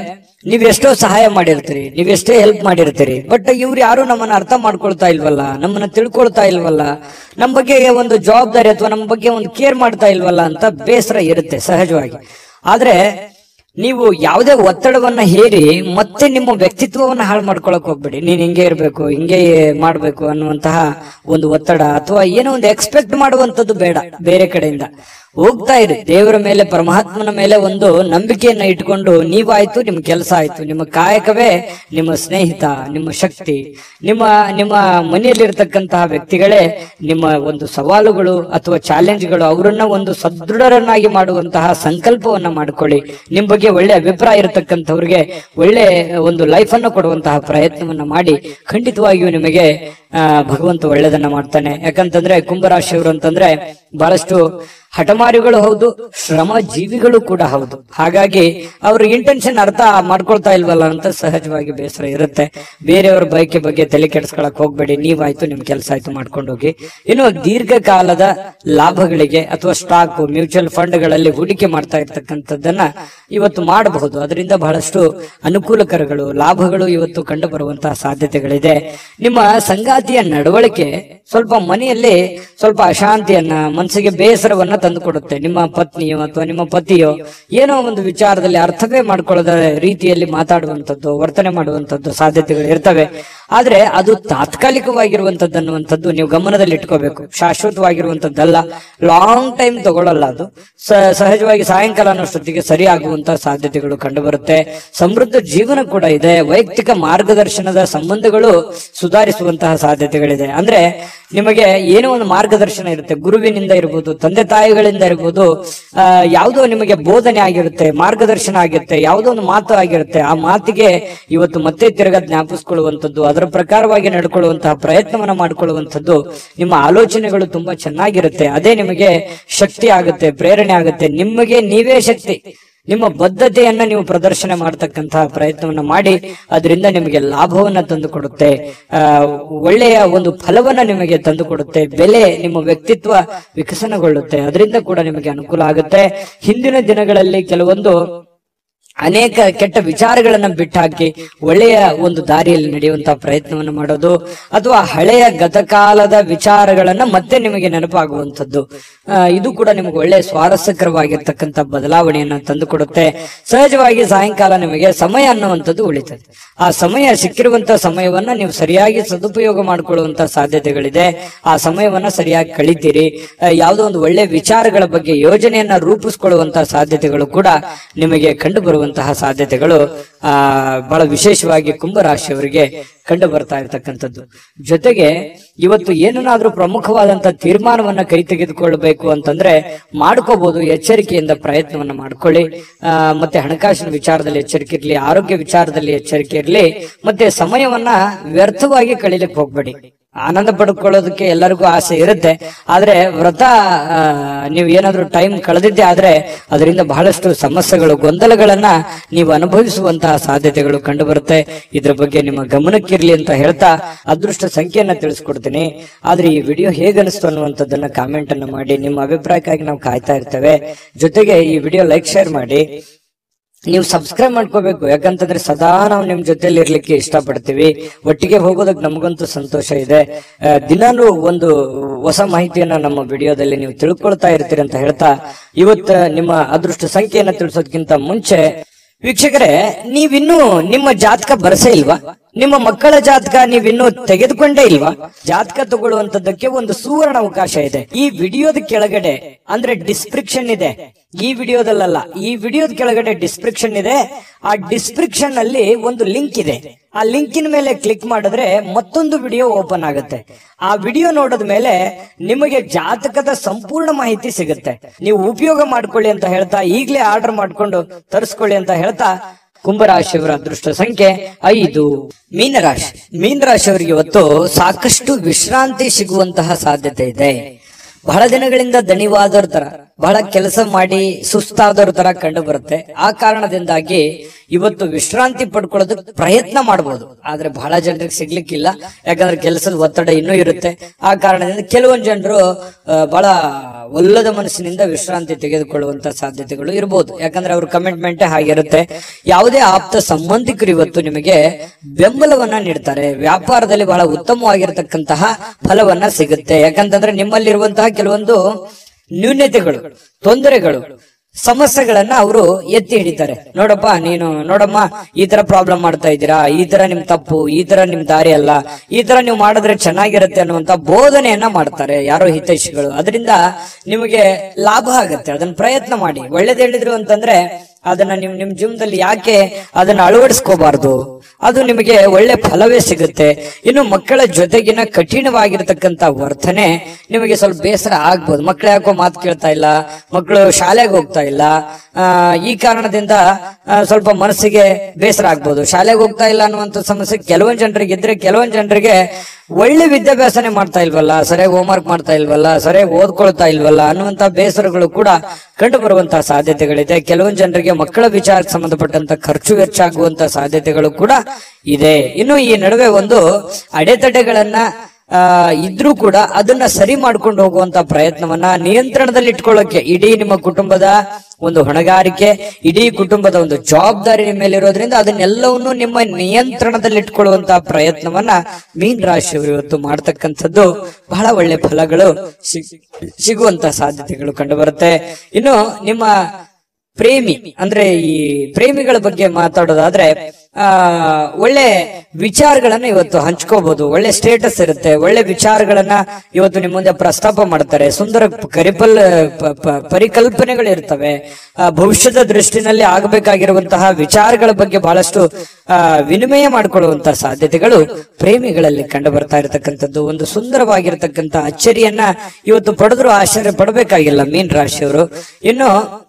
ನೀವೆಷ್ಟೋ ಸಹಾಯ ಮಾಡಿರ್ತೀರಿ, ನೀವೆಷ್ಟೇ ಹೆಲ್ಪ್ ಮಾಡಿರ್ತೀರಿ, ಬಟ್ ಇವ್ರು ಯಾರು ನಮ್ಮನ್ನ ಅರ್ಥ ಮಾಡ್ಕೊಳ್ತಾ ಇಲ್ವಲ್ಲ, ನಮ್ಮನ್ನ ತಿಳ್ಕೊಳ್ತಾ ಇಲ್ವಲ್ಲ, ನಮ್ಮ ಬಗ್ಗೆ ಒಂದು ಜವಾಬ್ದಾರಿ ಅಥವಾ ನಮ್ಮ ಬಗ್ಗೆ ಒಂದು ಕೇರ್ ಮಾಡ್ತಾ ಇಲ್ವಲ್ಲ ಅಂತ ಬೇಸರ ಇರುತ್ತೆ ಸಹಜವಾಗಿ. ಆದ್ರೆ ನೀವು ಯಾವುದೇ ಒತ್ತಡವನ್ನ ಹೇರಿ ಮತ್ತೆ ನಿಮ್ಮ ವ್ಯಕ್ತಿತ್ವವನ್ನ ಹಾಳು ಮಾಡ್ಕೊಳಕ್ ಹೋಗ್ಬೇಡಿ. ನೀನ್ ಹಿಂಗೆ ಇರ್ಬೇಕು, ಹಿಂಗೆ ಮಾಡ್ಬೇಕು ಅನ್ನುವಂತಹ ಒಂದು ಒತ್ತಡ ಅಥವಾ ಏನೋ ಒಂದು ಎಕ್ಸ್ಪೆಕ್ಟ್ ಮಾಡುವಂತದ್ದು ಬೇಡ. ಬೇರೆ ಕಡೆಯಿಂದ ಹೋಗ್ತಾ ಇರಿ, ದೇವರ ಮೇಲೆ, ಪರಮಾತ್ಮನ ಮೇಲೆ ಒಂದು ನಂಬಿಕೆಯನ್ನ ಇಟ್ಕೊಂಡು ನೀವಾಯ್ತು, ನಿಮ್ ಕೆಲಸ ಆಯ್ತು, ನಿಮ್ಮ ಕಾಯಕವೇ ನಿಮ್ಮ ಸ್ನೇಹಿತ, ನಿಮ್ಮ ಶಕ್ತಿ, ನಿಮ್ಮ ಮನೆಯಲ್ಲಿರ್ತಕ್ಕಂತಹ ವ್ಯಕ್ತಿಗಳೇ ನಿಮ್ಮ ಒಂದು ಸವಾಲುಗಳು ಅಥವಾ ಚಾಲೆಂಜ್ಗಳು. ಅವರನ್ನ ಒಂದು ಸದೃಢರನ್ನಾಗಿ ಮಾಡುವಂತಹ ಸಂಕಲ್ಪವನ್ನ ಮಾಡ್ಕೊಳ್ಳಿ. ನಿಮ್ ಬಗ್ಗೆ ಒಳ್ಳೆ ಅಭಿಪ್ರಾಯ ಇರತಕ್ಕಂಥವ್ರಿಗೆ ಒಳ್ಳೆ ಒಂದು ಲೈಫ್ ಅನ್ನು ಕೊಡುವಂತಹ ಪ್ರಯತ್ನವನ್ನ ಮಾಡಿ. ಖಂಡಿತವಾಗಿಯೂ ನಿಮಗೆ ಭಗವಂತ ಒಳ್ಳೆದನ್ನ ಮಾಡ್ತಾನೆ. ಯಾಕಂತಂದ್ರೆ ಕುಂಭರಾಶಿಯವರು ಅಂತಂದ್ರೆ ಬಹಳಷ್ಟು ಹಠಮಾರಿಗಳು ಹೌದು, ಶ್ರಮ ಜೀವಿಗಳು ಕೂಡ ಹೌದು. ಹಾಗಾಗಿ ಅವ್ರ ಇಂಟೆನ್ಷನ್ ಅರ್ಥ ಮಾಡ್ಕೊಳ್ತಾ ಇಲ್ವಲ್ಲ ಅಂತ ಸಹಜವಾಗಿ ಬೇಸರ ಇರುತ್ತೆ. ಬೇರೆಯವ್ರ ಬಯಕೆ ಬಗ್ಗೆ ತಲೆ ಕೆಡಿಸ್ಕೊಳಕ್ ಹೋಗ್ಬೇಡಿ. ನೀವಾಯ್ತು, ನಿಮ್ ಕೆಲಸ ಆಯ್ತು, ಮಾಡ್ಕೊಂಡು ಹೋಗಿ. ಇನ್ನು ದೀರ್ಘಕಾಲದ ಲಾಭಗಳಿಗೆ ಅಥವಾ ಸ್ಟಾಕ್, ಮ್ಯೂಚುವಲ್ ಫಂಡ್ಗಳಲ್ಲಿ ಹೂಡಿಕೆ ಮಾಡ್ತಾ ಇರ್ತಕ್ಕಂಥದ್ದನ್ನ ಇವತ್ತು ಮಾಡಬಹುದು. ಅದರಿಂದ ಬಹಳಷ್ಟು ಅನುಕೂಲಕರಗಳು, ಲಾಭಗಳು ಇವತ್ತು ಕಂಡು ಬರುವಂತಹ ಸಾಧ್ಯತೆಗಳಿದೆ. ನಿಮ್ಮ ಸಂಗಾತಿಯ ನಡವಳಿಕೆ ಸ್ವಲ್ಪ ಮನೆಯಲ್ಲಿ ಸ್ವಲ್ಪ ಅಶಾಂತಿಯನ್ನ, ಮನಸ್ಸಿಗೆ ಬೇಸರವನ್ನ ತಂದುಕೊಡುತ್ತೆ. ನಿಮ್ಮ ಪತ್ನಿಯೋ ಅಥವಾ ನಿಮ್ಮ ಪತಿಯೋ ಏನೋ ಒಂದು ವಿಚಾರದಲ್ಲಿ ಅರ್ಥವೇ ಮಾಡ್ಕೊಳ್ಳದ ರೀತಿಯಲ್ಲಿ ಮಾತಾಡುವಂಥದ್ದು, ವರ್ತನೆ ಮಾಡುವಂಥದ್ದು ಸಾಧ್ಯತೆಗಳು ಇರ್ತವೆ. ಆದ್ರೆ ಅದು ತಾತ್ಕಾಲಿಕವಾಗಿರುವಂತದ್ದು ಅನ್ನುವಂಥದ್ದು ನೀವು ಗಮನದಲ್ಲಿ ಇಟ್ಕೋಬೇಕು. ಶಾಶ್ವತವಾಗಿರುವಂತದ್ದಲ್ಲ, ಲಾಂಗ್ ಟೈಮ್ ತಗೊಳ್ಳಲ್ಲ. ಅದು ಸಹಜವಾಗಿ ಸಾಯಂಕಾಲ ಅನ್ನೋಷ್ಟೊತ್ತಿಗೆ ಸರಿ ಆಗುವಂತಹ ಸಾಧ್ಯತೆಗಳು ಕಂಡು ಬರುತ್ತೆ. ಸಮೃದ್ಧ ಜೀವನ ಕೂಡ ಇದೆ. ವೈಯಕ್ತಿಕ ಮಾರ್ಗದರ್ಶನದ ಸಂಬಂಧಗಳು ಸುಧಾರಿಸುವಂತಹ ಸಾಧ್ಯತೆಗಳಿದೆ. ಅಂದ್ರೆ ನಿಮಗೆ ಏನೋ ಒಂದು ಮಾರ್ಗದರ್ಶನ ಇರುತ್ತೆ, ಗುರುವಿನಿಂದ ಇರ್ಬೋದು, ತಂದೆ ತಾಯಿಗಳಿಂದ ಇರ್ಬೋದು, ಯಾವುದೋ ನಿಮಗೆ ಬೋಧನೆ ಆಗಿರುತ್ತೆ, ಮಾರ್ಗದರ್ಶನ ಆಗಿರುತ್ತೆ, ಯಾವುದೋ ಒಂದು ಮಾತು ಆಗಿರುತ್ತೆ. ಆ ಮಾತಿಗೆ ಇವತ್ತು ಮತ್ತೆ ತಿರುಗ ಜ್ಞಾಪಿಸ್ಕೊಳ್ಳುವಂಥದ್ದು, ಅದರ ಪ್ರಕಾರವಾಗಿ ನಡ್ಕೊಳ್ಳುವಂತಹ ಪ್ರಯತ್ನವನ್ನ ಮಾಡಿಕೊಳ್ಳುವಂಥದ್ದು, ನಿಮ್ಮ ಆಲೋಚನೆಗಳು ತುಂಬಾ ಚೆನ್ನಾಗಿರುತ್ತೆ. ಅದೇ ನಿಮಗೆ ಶಕ್ತಿ ಆಗುತ್ತೆ, ಪ್ರೇರಣೆ ಆಗುತ್ತೆ. ನಿಮಗೆ ನೀವೇ ಶಕ್ತಿ. ನಿಮ್ಮ ಬದ್ಧತೆಯನ್ನ ನೀವು ಪ್ರದರ್ಶನ ಮಾಡತಕ್ಕಂತಹ ಪ್ರಯತ್ನವನ್ನ ಮಾಡಿ. ಅದರಿಂದ ನಿಮಗೆ ಲಾಭವನ್ನ ತಂದು ಕೊಡುತ್ತೆ, ಒಳ್ಳೆಯ ಒಂದು ಫಲವನ್ನ ನಿಮಗೆ ತಂದು ಕೊಡುತ್ತೆ. ಬೆಲೆ, ನಿಮ್ಮ ವ್ಯಕ್ತಿತ್ವ ವಿಕಸನಗೊಳ್ಳುತ್ತೆ. ಅದರಿಂದ ಕೂಡ ನಿಮಗೆ ಅನುಕೂಲ ಆಗುತ್ತೆ. ಹಿಂದಿನ ದಿನಗಳಲ್ಲಿ ಕೆಲವೊಂದು ಅನೇಕ ಕೆಟ್ಟ ವಿಚಾರಗಳನ್ನ ಬಿಟ್ಟಾಕಿ ಒಳ್ಳೆಯ ಒಂದು ದಾರಿಯಲ್ಲಿ ನಡೆಯುವಂತಹ ಪ್ರಯತ್ನವನ್ನು ಮಾಡೋದು, ಅಥವಾ ಹಳೆಯ ಗತಕಾಲದ ವಿಚಾರಗಳನ್ನ ಮತ್ತೆ ನಿಮಗೆ ನೆನಪಾಗುವಂಥದ್ದು, ಇದು ಕೂಡ ನಿಮಗೆ ಒಳ್ಳೆಯ ಸ್ವಾರಸ್ಯಕರವಾಗಿರ್ತಕ್ಕಂಥ ಬದಲಾವಣೆಯನ್ನ ತಂದುಕೊಡುತ್ತೆ. ಸಹಜವಾಗಿ ಸಾಯಂಕಾಲ ನಿಮಗೆ ಸಮಯ ಅನ್ನುವಂಥದ್ದು ಉಳಿತದೆ. ಆ ಸಮಯ, ಸಿಕ್ಕಿರುವಂತಹ ಸಮಯವನ್ನ ನೀವು ಸರಿಯಾಗಿ ಸದುಪಯೋಗ ಮಾಡಿಕೊಳ್ಳುವಂತಹ ಸಾಧ್ಯತೆಗಳಿದೆ. ಆ ಸಮಯವನ್ನ ಸರಿಯಾಗಿ ಕಳಿತೀರಿ. ಯಾವುದೋ ಒಂದು ಒಳ್ಳೆಯ ವಿಚಾರಗಳ ಬಗ್ಗೆ ಯೋಜನೆಯನ್ನ ರೂಪಿಸಿಕೊಳ್ಳುವಂತಹ ಸಾಧ್ಯತೆಗಳು ಕೂಡ ನಿಮಗೆ ಕಂಡು ಬರುವಂತಹ ಸಾಧ್ಯತೆಗಳು ಬಹಳ ವಿಶೇಷವಾಗಿ ಕುಂಭರಾಶಿಯವರಿಗೆ ಕಂಡು ಬರ್ತಾ ಇರ್ತಕ್ಕಂಥದ್ದು. ಜೊತೆಗೆ ಇವತ್ತು ಏನನ್ನಾದ್ರೂ ಪ್ರಮುಖವಾದಂತಹ ತೀರ್ಮಾನವನ್ನ ಕೈ ತೆಗೆದುಕೊಳ್ಬೇಕು ಅಂತಂದ್ರೆ ಮಾಡ್ಕೋಬಹುದು. ಎಚ್ಚರಿಕೆಯಿಂದ ಪ್ರಯತ್ನವನ್ನ ಮಾಡ್ಕೊಳ್ಳಿ. ಮತ್ತೆ ಹಣಕಾಸಿನ ವಿಚಾರದಲ್ಲಿ ಎಚ್ಚರಿಕೆ ಇರ್ಲಿ, ಆರೋಗ್ಯ ವಿಚಾರದಲ್ಲಿ ಎಚ್ಚರಿಕೆ ಇರ್ಲಿ, ಮತ್ತೆ ಸಮಯವನ್ನ ವ್ಯರ್ಥವಾಗಿ ಕಳೀಲಿಕ್ಕೆ ಹೋಗ್ಬೇಡಿ. ಆನಂದ ಪಡ್ಕೊಳ್ಳೋದಕ್ಕೆ ಎಲ್ಲರಿಗೂ ಆಸೆ ಇರುತ್ತೆ. ಆದ್ರೆ ವ್ರತ ನೀವು ಏನಾದ್ರೂ ಟೈಮ್ ಕಳೆದಿದ್ದೆ ಆದ್ರೆ ಅದರಿಂದ ಬಹಳಷ್ಟು ಸಮಸ್ಯೆಗಳು, ಗೊಂದಲಗಳನ್ನ ನೀವು ಅನುಭವಿಸುವಂತಹ ಸಾಧ್ಯತೆಗಳು ಕಂಡು ಬರುತ್ತೆ. ಇದ್ರ ಬಗ್ಗೆ ನಿಮ್ಮ ಗಮನಕ್ಕಿರ್ಲಿ ಅಂತ ಹೇಳ್ತಾ ಅದೃಷ್ಟ ಸಂಖ್ಯೆಯನ್ನ ತಿಳಿಸ್ಕೊಡ್ತೀನಿ. ಆದ್ರೆ ಈ ವಿಡಿಯೋ ಹೇಗನಿಸ್ತು ಅನ್ನುವಂಥದ್ದನ್ನ ಕಾಮೆಂಟ್ ಅನ್ನು ಮಾಡಿ. ನಿಮ್ಮ ಅಭಿಪ್ರಾಯಕ್ಕಾಗಿ ನಾವು ಕಾಯ್ತಾ ಇರ್ತೇವೆ. ಜೊತೆಗೆ ಈ ವಿಡಿಯೋ ಲೈಕ್, ಶೇರ್ ಮಾಡಿ. ನೀವು ಸಬ್ಸ್ಕ್ರೈಬ್ ಮಾಡ್ಕೋಬೇಕು. ಯಾಕಂತಂದ್ರೆ ಸದಾ ನಾವು ನಿಮ್ ಜೊತೆಲಿ ಇರ್ಲಿಕ್ಕೆ ಇಷ್ಟಪಡ್ತೀವಿ. ಒಟ್ಟಿಗೆ ಹೋಗೋದಕ್ಕೆ ನಮಗಂತೂ ಸಂತೋಷ ಇದೆ. ದಿನಾನು ಒಂದು ಹೊಸ ಮಾಹಿತಿಯನ್ನ ನಮ್ಮ ವಿಡಿಯೋದಲ್ಲಿ ನೀವು ತಿಳ್ಕೊಳ್ತಾ ಇರ್ತೀರಿ ಅಂತ ಹೇಳ್ತಾ, ಇವತ್ತು ನಿಮ್ಮ ಅದೃಷ್ಟ ಸಂಖ್ಯೆಯನ್ನ ತಿಳಿಸೋದಕ್ಕಿಂತ ಮುಂಚೆ ವೀಕ್ಷಕರೇ, ನೀವಿನ್ನೂ ನಿಮ್ಮ ಜಾತಕ ಬರಸೇ ಇಲ್ವಾ? ನಿಮ್ಮ ಮಕ್ಕಳ ಜಾತಕ ನೀವಿನ್ನೂ ತೆಗೆದುಕೊಂಡೇ ಇಲ್ವಾ? ಜಾತಕ ತಗೊಳ್ಳುವಂತದ್ದಕ್ಕೆ ಒಂದು ಸುವರ್ಣ ಅವಕಾಶ ಇದೆ. ಈ ವಿಡಿಯೋದ ಕೆಳಗಡೆ ಅಂದ್ರೆ ಡಿಸ್ಕ್ರಿಪ್ಷನ್ ಇದೆ. ಈ ವಿಡಿಯೋದಲ್ಲ, ಈ ವಿಡಿಯೋದ ಕೆಳಗಡೆ ಡಿಸ್ಕ್ರಿಪ್ಷನ್ ಇದೆ. ಆ ಡಿಸ್ಕ್ರಿಪ್ಷನ್ ಅಲ್ಲಿ ಒಂದು ಲಿಂಕ್ ಇದೆ. ಆ ಲಿಂಕಿನ ಮೇಲೆ ಕ್ಲಿಕ್ ಮಾಡಿದ್ರೆ ಮತ್ತೊಂದು ವಿಡಿಯೋ ಓಪನ್ ಆಗುತ್ತೆ. ಆ ವಿಡಿಯೋ ನೋಡಿದ ಮೇಲೆ ನಿಮಗೆ ಜಾತಕದ ಸಂಪೂರ್ಣ ಮಾಹಿತಿ ಸಿಗುತ್ತೆ. ನೀವು ಉಪಯೋಗ ಮಾಡ್ಕೊಳ್ಳಿ ಅಂತ ಹೇಳ್ತಾ, ಈಗಲೇ ಆರ್ಡರ್ ಮಾಡ್ಕೊಂಡು ತರಿಸ್ಕೊಳ್ಳಿ ಅಂತ ಹೇಳ್ತಾ, ಕುಂಭರಾಶಿಯವರ ಅದೃಷ್ಟ ಸಂಖ್ಯೆ 5. ಮೀನರಾಶಿಯವರಿಗೆ ಇವತ್ತು ಸಾಕಷ್ಟು ವಿಶ್ರಾಂತಿ ಸಿಗುವಂತಹ ಸಾಧ್ಯತೆ ಇದೆ. ಬಹಳ ದಿನಗಳಿಂದ ದಣಿವಾದರ ತರ ಬಹಳ ಕೆಲಸ ಮಾಡಿ ಸುಸ್ತಾದವ್ರ ತರ ಕಂಡು ಬರುತ್ತೆ. ಆ ಕಾರಣದಿಂದಾಗಿ ಇವತ್ತು ವಿಶ್ರಾಂತಿ ಪಡ್ಕೊಳ್ಳೋದಕ್ಕೆ ಪ್ರಯತ್ನ ಮಾಡಬಹುದು, ಆದ್ರೆ ಬಹಳ ಜನರಿಗೆ ಸಿಗ್ಲಿಕ್ಕಿಲ್ಲ. ಯಾಕಂದ್ರೆ ಕೆಲಸದ ಒತ್ತಡ ಇನ್ನೂ ಇರುತ್ತೆ. ಆ ಕಾರಣದಿಂದ ಕೆಲವೊಂದು ಜನರು ಬಹಳ ಒಲ್ಲದ ಮನಸ್ಸಿನಿಂದ ವಿಶ್ರಾಂತಿ ತೆಗೆದುಕೊಳ್ಳುವಂತ ಸಾಧ್ಯತೆಗಳು ಇರಬಹುದು. ಯಾಕಂದ್ರೆ ಅವ್ರ ಕಮಿಟ್ಮೆಂಟ್ ಹಾಗಿರುತ್ತೆ. ಯಾವುದೇ ಆಪ್ತ ಸಂಬಂಧಿಕರು ಇವತ್ತು ನಿಮಗೆ ಬೆಂಬಲವನ್ನ ನೀಡ್ತಾರೆ. ವ್ಯಾಪಾರದಲ್ಲಿ ಬಹಳ ಉತ್ತಮವಾಗಿರತಕ್ಕಂತಹ ಫಲವನ್ನ ಸಿಗುತ್ತೆ. ಯಾಕಂತಂದ್ರೆ ನಿಮ್ಮಲ್ಲಿರುವಂತಹ ಕೆಲವೊಂದು ನ್ಯೂನತೆಗಳು, ತೊಂದರೆಗಳು, ಸಮಸ್ಯೆಗಳನ್ನ ಅವರು ಎತ್ತಿ ಹಿಡಿತಾರೆ. ನೋಡಪ್ಪ, ನೀನು ನೋಡಮ್ಮ, ಈ ತರ ಪ್ರಾಬ್ಲಮ್ ಮಾಡ್ತಾ ಇದ್ದೀರಾ, ಈ ತರ ನಿಮ್ ತಪ್ಪು, ಈ ತರ ನಿಮ್ ದಾರಿ ಅಲ್ಲ, ಈ ತರ ನೀವು ಮಾಡಿದ್ರೆ ಚೆನ್ನಾಗಿರುತ್ತೆ ಅನ್ನುವಂತ ಬೋಧನೆಯನ್ನ ಮಾಡ್ತಾರೆ ಯಾರೋ ಹಿತೈಷಿಗಳು. ಅದರಿಂದ ನಿಮಗೆ ಲಾಭ ಆಗುತ್ತೆ. ಅದನ್ನ ಪ್ರಯತ್ನ ಮಾಡಿ. ಒಳ್ಳೇದ್ ಹೇಳಿದ್ರು ಅಂತಂದ್ರೆ ಅದನ್ನ ನಿಮ್ ಜೀವನದಲ್ಲಿ ಯಾಕೆ ಅದನ್ನ ಅಳವಡಿಸ್ಕೋಬಾರ್ದು? ಅದು ನಿಮಗೆ ಒಳ್ಳೆ ಫಲವೇ ಸಿಗುತ್ತೆ. ಇನ್ನು ಮಕ್ಕಳ ಜೊತೆಗಿನ ಕಠಿಣವಾಗಿರ್ತಕ್ಕಂಥ ವರ್ತನೆ ನಿಮಗೆ ಸ್ವಲ್ಪ ಬೇಸರ ಆಗ್ಬೋದು. ಮಕ್ಕಳು ಯಾಕೋ ಮಾತು ಕೇಳ್ತಾ ಇಲ್ಲ, ಮಕ್ಕಳು ಶಾಲೆಗೆ ಹೋಗ್ತಾ ಇಲ್ಲ, ಈ ಕಾರಣದಿಂದ ಸ್ವಲ್ಪ ಮನಸ್ಸಿಗೆ ಬೇಸರ ಆಗ್ಬೋದು. ಶಾಲೆಗೆ ಹೋಗ್ತಾ ಇಲ್ಲ ಅನ್ನುವಂಥ ಸಮಸ್ಯೆ ಕೆಲವೊಂದು ಜನರಿಗೆ ಇದ್ರೆ, ಕೆಲವೊಂದು ಜನರಿಗೆ ಒಳ್ಳೆ ವಿದ್ಯಾಭ್ಯಾಸನೆ ಮಾಡ್ತಾ ಇಲ್ವಲ್ಲ, ಸರಿಯಾಗಿ ಹೋಮ್ವರ್ಕ್ ಮಾಡ್ತಾ ಇಲ್ವಲ್ಲ, ಸರಿಯಾಗಿ ಓದ್ಕೊಳ್ತಾ ಇಲ್ವಲ್ಲ ಅನ್ನುವಂತ ಬೇಸರಗಳು ಕೂಡ ಕಂಡು ಬರುವಂತಹ ಸಾಧ್ಯತೆಗಳಿದೆ. ಕೆಲವೊಂದು ಜನರಿಗೆ ಮಕ್ಕಳ ವಿಚಾರಕ್ಕೆ ಸಂಬಂಧಪಟ್ಟಂತ ಖರ್ಚು ವೆಚ್ಚ ಆಗುವಂತ ಸಾಧ್ಯತೆಗಳು ಕೂಡ ಇದೆ. ಇನ್ನು ಈ ನಡುವೆ ಒಂದು ಅಡೆತಡೆಗಳನ್ನ ಇದ್ರೂ ಕೂಡ ಅದನ್ನ ಸರಿ ಮಾಡ್ಕೊಂಡು ಹೋಗುವಂತ ಪ್ರಯತ್ನವನ್ನ ನಿಯಂತ್ರಣದಲ್ಲಿ ಇಟ್ಕೊಳ್ಳೋಕೆ ಇಡೀ ನಿಮ್ಮ ಕುಟುಂಬದ ಒಂದು ಹೊಣೆಗಾರಿಕೆ, ಇಡೀ ಕುಟುಂಬದ ಒಂದು ಜವಾಬ್ದಾರಿ ನಿಮ್ಮ ಮೇಲೆ ಇರೋದ್ರಿಂದ ಅದನ್ನೆಲ್ಲವನ್ನು ನಿಮ್ಮ ನಿಯಂತ್ರಣದಲ್ಲಿ ಇಟ್ಕೊಳ್ಳುವಂತಹ ಪ್ರಯತ್ನವನ್ನ ಮೀನ ರಾಶಿಯವರು ಇವತ್ತು ಮಾಡ್ತಕ್ಕಂಥದ್ದು ಬಹಳ ಒಳ್ಳೆ ಫಲಗಳು ಸಿಗುವಂತ ಸಾಧ್ಯತೆಗಳು ಕಂಡು ಬರುತ್ತೆ. ಇನ್ನು ನಿಮ್ಮ ಪ್ರೇಮಿ ಅಂದ್ರೆ ಈ ಪ್ರೇಮಿಗಳ ಬಗ್ಗೆ ಮಾತಾಡೋದಾದ್ರೆ ಒಳ್ಳೆ ವಿಚಾರಗಳನ್ನ ಇವತ್ತು ಹಂಚ್ಕೋಬಹುದು. ಒಳ್ಳೆ ಸ್ಟೇಟಸ್ ಇರುತ್ತೆ. ಒಳ್ಳೆ ವಿಚಾರಗಳನ್ನ ಇವತ್ತು ನಿಮ್ಮ ಮುಂದೆ ಪ್ರಸ್ತಾಪ ಮಾಡ್ತಾರೆ. ಸುಂದರ ಪರಿಕಲ್ಪನೆಗಳು ಇರ್ತವೆ. ಭವಿಷ್ಯದ ದೃಷ್ಟಿನಲ್ಲಿ ಆಗಬೇಕಾಗಿರುವಂತಹ ವಿಚಾರಗಳ ಬಗ್ಗೆ ಬಹಳಷ್ಟು ವಿನಿಮಯ ಮಾಡಿಕೊಳ್ಳುವಂತಹ ಸಾಧ್ಯತೆಗಳು ಪ್ರೇಮಿಗಳಲ್ಲಿ ಕಂಡು ಬರ್ತಾ ಇರತಕ್ಕಂಥದ್ದು. ಒಂದು ಸುಂದರವಾಗಿರ್ತಕ್ಕಂಥ ಅಚ್ಚರಿಯನ್ನ ಇವತ್ತು ಪಡೆದ್ರು ಆಶ್ಚರ್ಯ ಪಡಬೇಕಾಗಿಲ್ಲ ಮೀನ ರಾಶಿಯವರು. ಇನ್ನು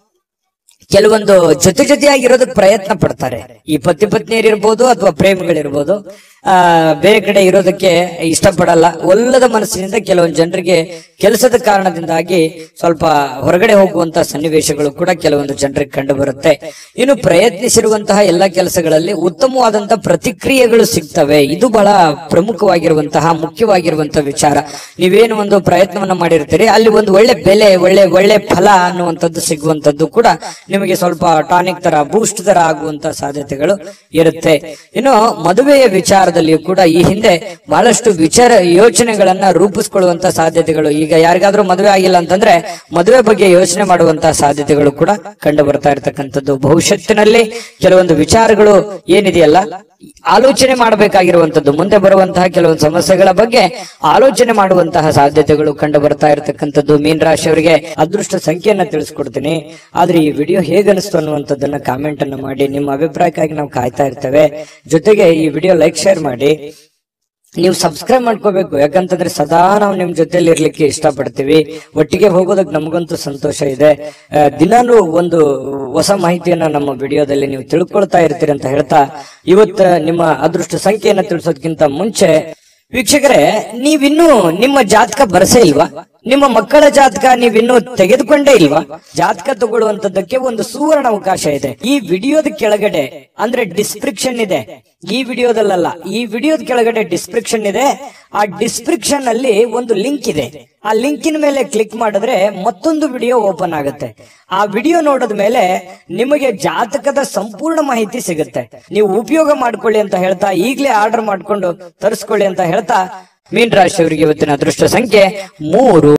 ಕೆಲವೊಂದು ಜೊತೆಯಾಗಿರೋದಕ್ಕೆ ಪ್ರಯತ್ನ ಪಡ್ತಾರೆ. ಈ ಪತಿ ಪತ್ನಿಯರಿರ್ಬೋದು ಅಥವಾ ಪ್ರೇಮಿಗಳಿರ್ಬೋದು, ಬೇರೆ ಕಡೆ ಇರೋದಕ್ಕೆ ಇಷ್ಟಪಡಲ್ಲ. ಒಲ್ಲದ ಮನಸ್ಸಿನಿಂದ ಕೆಲವೊಂದು ಜನರಿಗೆ ಕೆಲಸದ ಕಾರಣದಿಂದಾಗಿ ಸ್ವಲ್ಪ ಹೊರಗಡೆ ಹೋಗುವಂತಹ ಸನ್ನಿವೇಶಗಳು ಕೂಡ ಕೆಲವೊಂದು ಜನರಿಗೆ ಕಂಡು ಬರುತ್ತೆ. ಇನ್ನು ಪ್ರಯತ್ನಿಸಿರುವಂತಹ ಎಲ್ಲ ಕೆಲಸಗಳಲ್ಲಿ ಉತ್ತಮವಾದಂತಹ ಪ್ರತಿಕ್ರಿಯೆಗಳು ಸಿಗ್ತವೆ. ಇದು ಬಹಳ ಪ್ರಮುಖವಾಗಿರುವಂತಹ ಮುಖ್ಯವಾಗಿರುವಂತಹ ವಿಚಾರ. ನೀವೇನು ಒಂದು ಪ್ರಯತ್ನವನ್ನ ಮಾಡಿರ್ತೀರಿ, ಅಲ್ಲಿ ಒಂದು ಒಳ್ಳೆ ಬೆಲೆ, ಒಳ್ಳೆ ಫಲ ಅನ್ನುವಂಥದ್ದು ಸಿಗುವಂತದ್ದು ಕೂಡ ನಿಮಗೆ ಸ್ವಲ್ಪ ಟಾನಿಕ್ ತರ, ಬೂಸ್ಟ್ ತರ ಆಗುವಂತ ಸಾಧ್ಯತೆಗಳು ಇರುತ್ತೆ. ಇನ್ನು ಮದುವೆಯ ವಿಚಾರದಲ್ಲಿಯೂ ಕೂಡ ಈ ಹಿಂದೆ ಬಹಳಷ್ಟು ಯೋಚನೆಗಳನ್ನ ರೂಪಿಸ್ಕೊಳ್ಳುವಂತ ಸಾಧ್ಯತೆಗಳು, ಈಗ ಯಾರಿಗಾದ್ರೂ ಮದುವೆ ಆಗಿಲ್ಲ ಅಂತಂದ್ರೆ ಮದುವೆ ಬಗ್ಗೆ ಯೋಚನೆ ಮಾಡುವಂತಹ ಸಾಧ್ಯತೆಗಳು ಕೂಡ ಕಂಡು ಬರ್ತಾ ಇರತಕ್ಕಂಥದ್ದು. ಭವಿಷ್ಯತ್ತಿನಲ್ಲಿ ಕೆಲವೊಂದು ವಿಚಾರಗಳು ಏನಿದೆಯಲ್ಲ, ಆಲೋಚನೆ ಮಾಡಬೇಕಾಗಿರುವಂತದ್ದು, ಮುಂದೆ ಬರುವಂತಹ ಕೆಲವೊಂದು ಸಮಸ್ಯೆಗಳ ಬಗ್ಗೆ ಆಲೋಚನೆ ಮಾಡುವಂತಹ ಸಾಧ್ಯತೆಗಳು ಕಂಡು ಬರ್ತಾ ಇರತಕ್ಕಂಥದ್ದು. ಮೀನ ರಾಶಿಯವರಿಗೆ ಅದೃಷ್ಟ ಸಂಖ್ಯೆಯನ್ನ ತಿಳಿಸ್ಕೊಡ್ತೀನಿ. ಆದ್ರೆ ಈ ವಿಡಿಯೋ ಹೇಗನಿಸ್ತು ಅನ್ನುವಂಥದ್ದನ್ನ ಕಾಮೆಂಟ್ ಅನ್ನು ಮಾಡಿ. ನಿಮ್ಮ ಅಭಿಪ್ರಾಯಕ್ಕಾಗಿ ನಾವು ಕಾಯ್ತಾ ಇರ್ತೇವೆ. ಜೊತೆಗೆ ಈ ವಿಡಿಯೋ ಲೈಕ್, ಶೇರ್ ಮಾಡಿ. ನೀವು ಸಬ್ಸ್ಕ್ರೈಬ್ ಮಾಡ್ಕೋಬೇಕು. ಯಾಕಂತಂದ್ರೆ ಸದಾ ನಾವು ನಿಮ್ ಜೊತೆಲಿ ಇರ್ಲಿಕ್ಕೆ ಇಷ್ಟಪಡ್ತೀವಿ. ಒಟ್ಟಿಗೆ ಹೋಗೋದಕ್ಕೆ ನಮಗಂತೂ ಸಂತೋಷ ಇದೆ. ದಿನಾನು ಒಂದು ಹೊಸ ಮಾಹಿತಿಯನ್ನ ನಮ್ಮ ವಿಡಿಯೋದಲ್ಲಿ ನೀವು ತಿಳ್ಕೊಳ್ತಾ ಇರ್ತೀರಿ ಅಂತ ಹೇಳ್ತಾ, ಇವತ್ತು ನಿಮ್ಮ ಅದೃಷ್ಟ ಸಂಖ್ಯೆಯನ್ನ ತಿಳಿಸೋದಕ್ಕಿಂತ ಮುಂಚೆ ವೀಕ್ಷಕರೇ, ನೀವಿನ್ನೂ ನಿಮ್ಮ ಜಾತಕ ಬರಸೇ ಇಲ್ವಾ? ನಿಮ್ಮ ಮಕ್ಕಳ ಜಾತಕ ನೀವಿನ್ನೂ ತೆಗೆದುಕೊಂಡೇ ಇಲ್ವಾ? ಜಾತಕ ತಗೊಳ್ಳುವಂತದ್ದಕ್ಕೆ ಒಂದು ಸುವರ್ಣ ಅವಕಾಶ ಇದೆ. ಈ ವಿಡಿಯೋದ ಕೆಳಗಡೆ ಅಂದ್ರೆ ಡಿಸ್ಕ್ರಿಪ್ಷನ್ ಇದೆ. ಈ ವಿಡಿಯೋದಲ್ಲ, ಈ ವಿಡಿಯೋದ ಕೆಳಗಡೆ ಡಿಸ್ಕ್ರಿಪ್ಷನ್ ಇದೆ. ಆ ಡಿಸ್ಕ್ರಿಪ್ಷನ್ ಅಲ್ಲಿ ಒಂದು ಲಿಂಕ್ ಇದೆ. ಆ ಲಿಂಕಿನ ಮೇಲೆ ಕ್ಲಿಕ್ ಮಾಡಿದ್ರೆ ಮತ್ತೊಂದು ವಿಡಿಯೋ ಓಪನ್ ಆಗುತ್ತೆ. ಆ ವಿಡಿಯೋ ನೋಡಿದ ಮೇಲೆ ನಿಮಗೆ ಜಾತಕದ ಸಂಪೂರ್ಣ ಮಾಹಿತಿ ಸಿಗುತ್ತೆ. ನೀವು ಉಪಯೋಗ ಮಾಡ್ಕೊಳ್ಳಿ ಅಂತ ಹೇಳ್ತಾ, ಈಗಲೇ ಆರ್ಡರ್ ಮಾಡ್ಕೊಂಡು ತರಿಸ್ಕೊಳ್ಳಿ ಅಂತ ಹೇಳ್ತಾ, ಮೀನ ರಾಶಿಯವರಿಗೆ ಇವತ್ತಿನ ಅದೃಷ್ಟ ಸಂಖ್ಯೆ 3.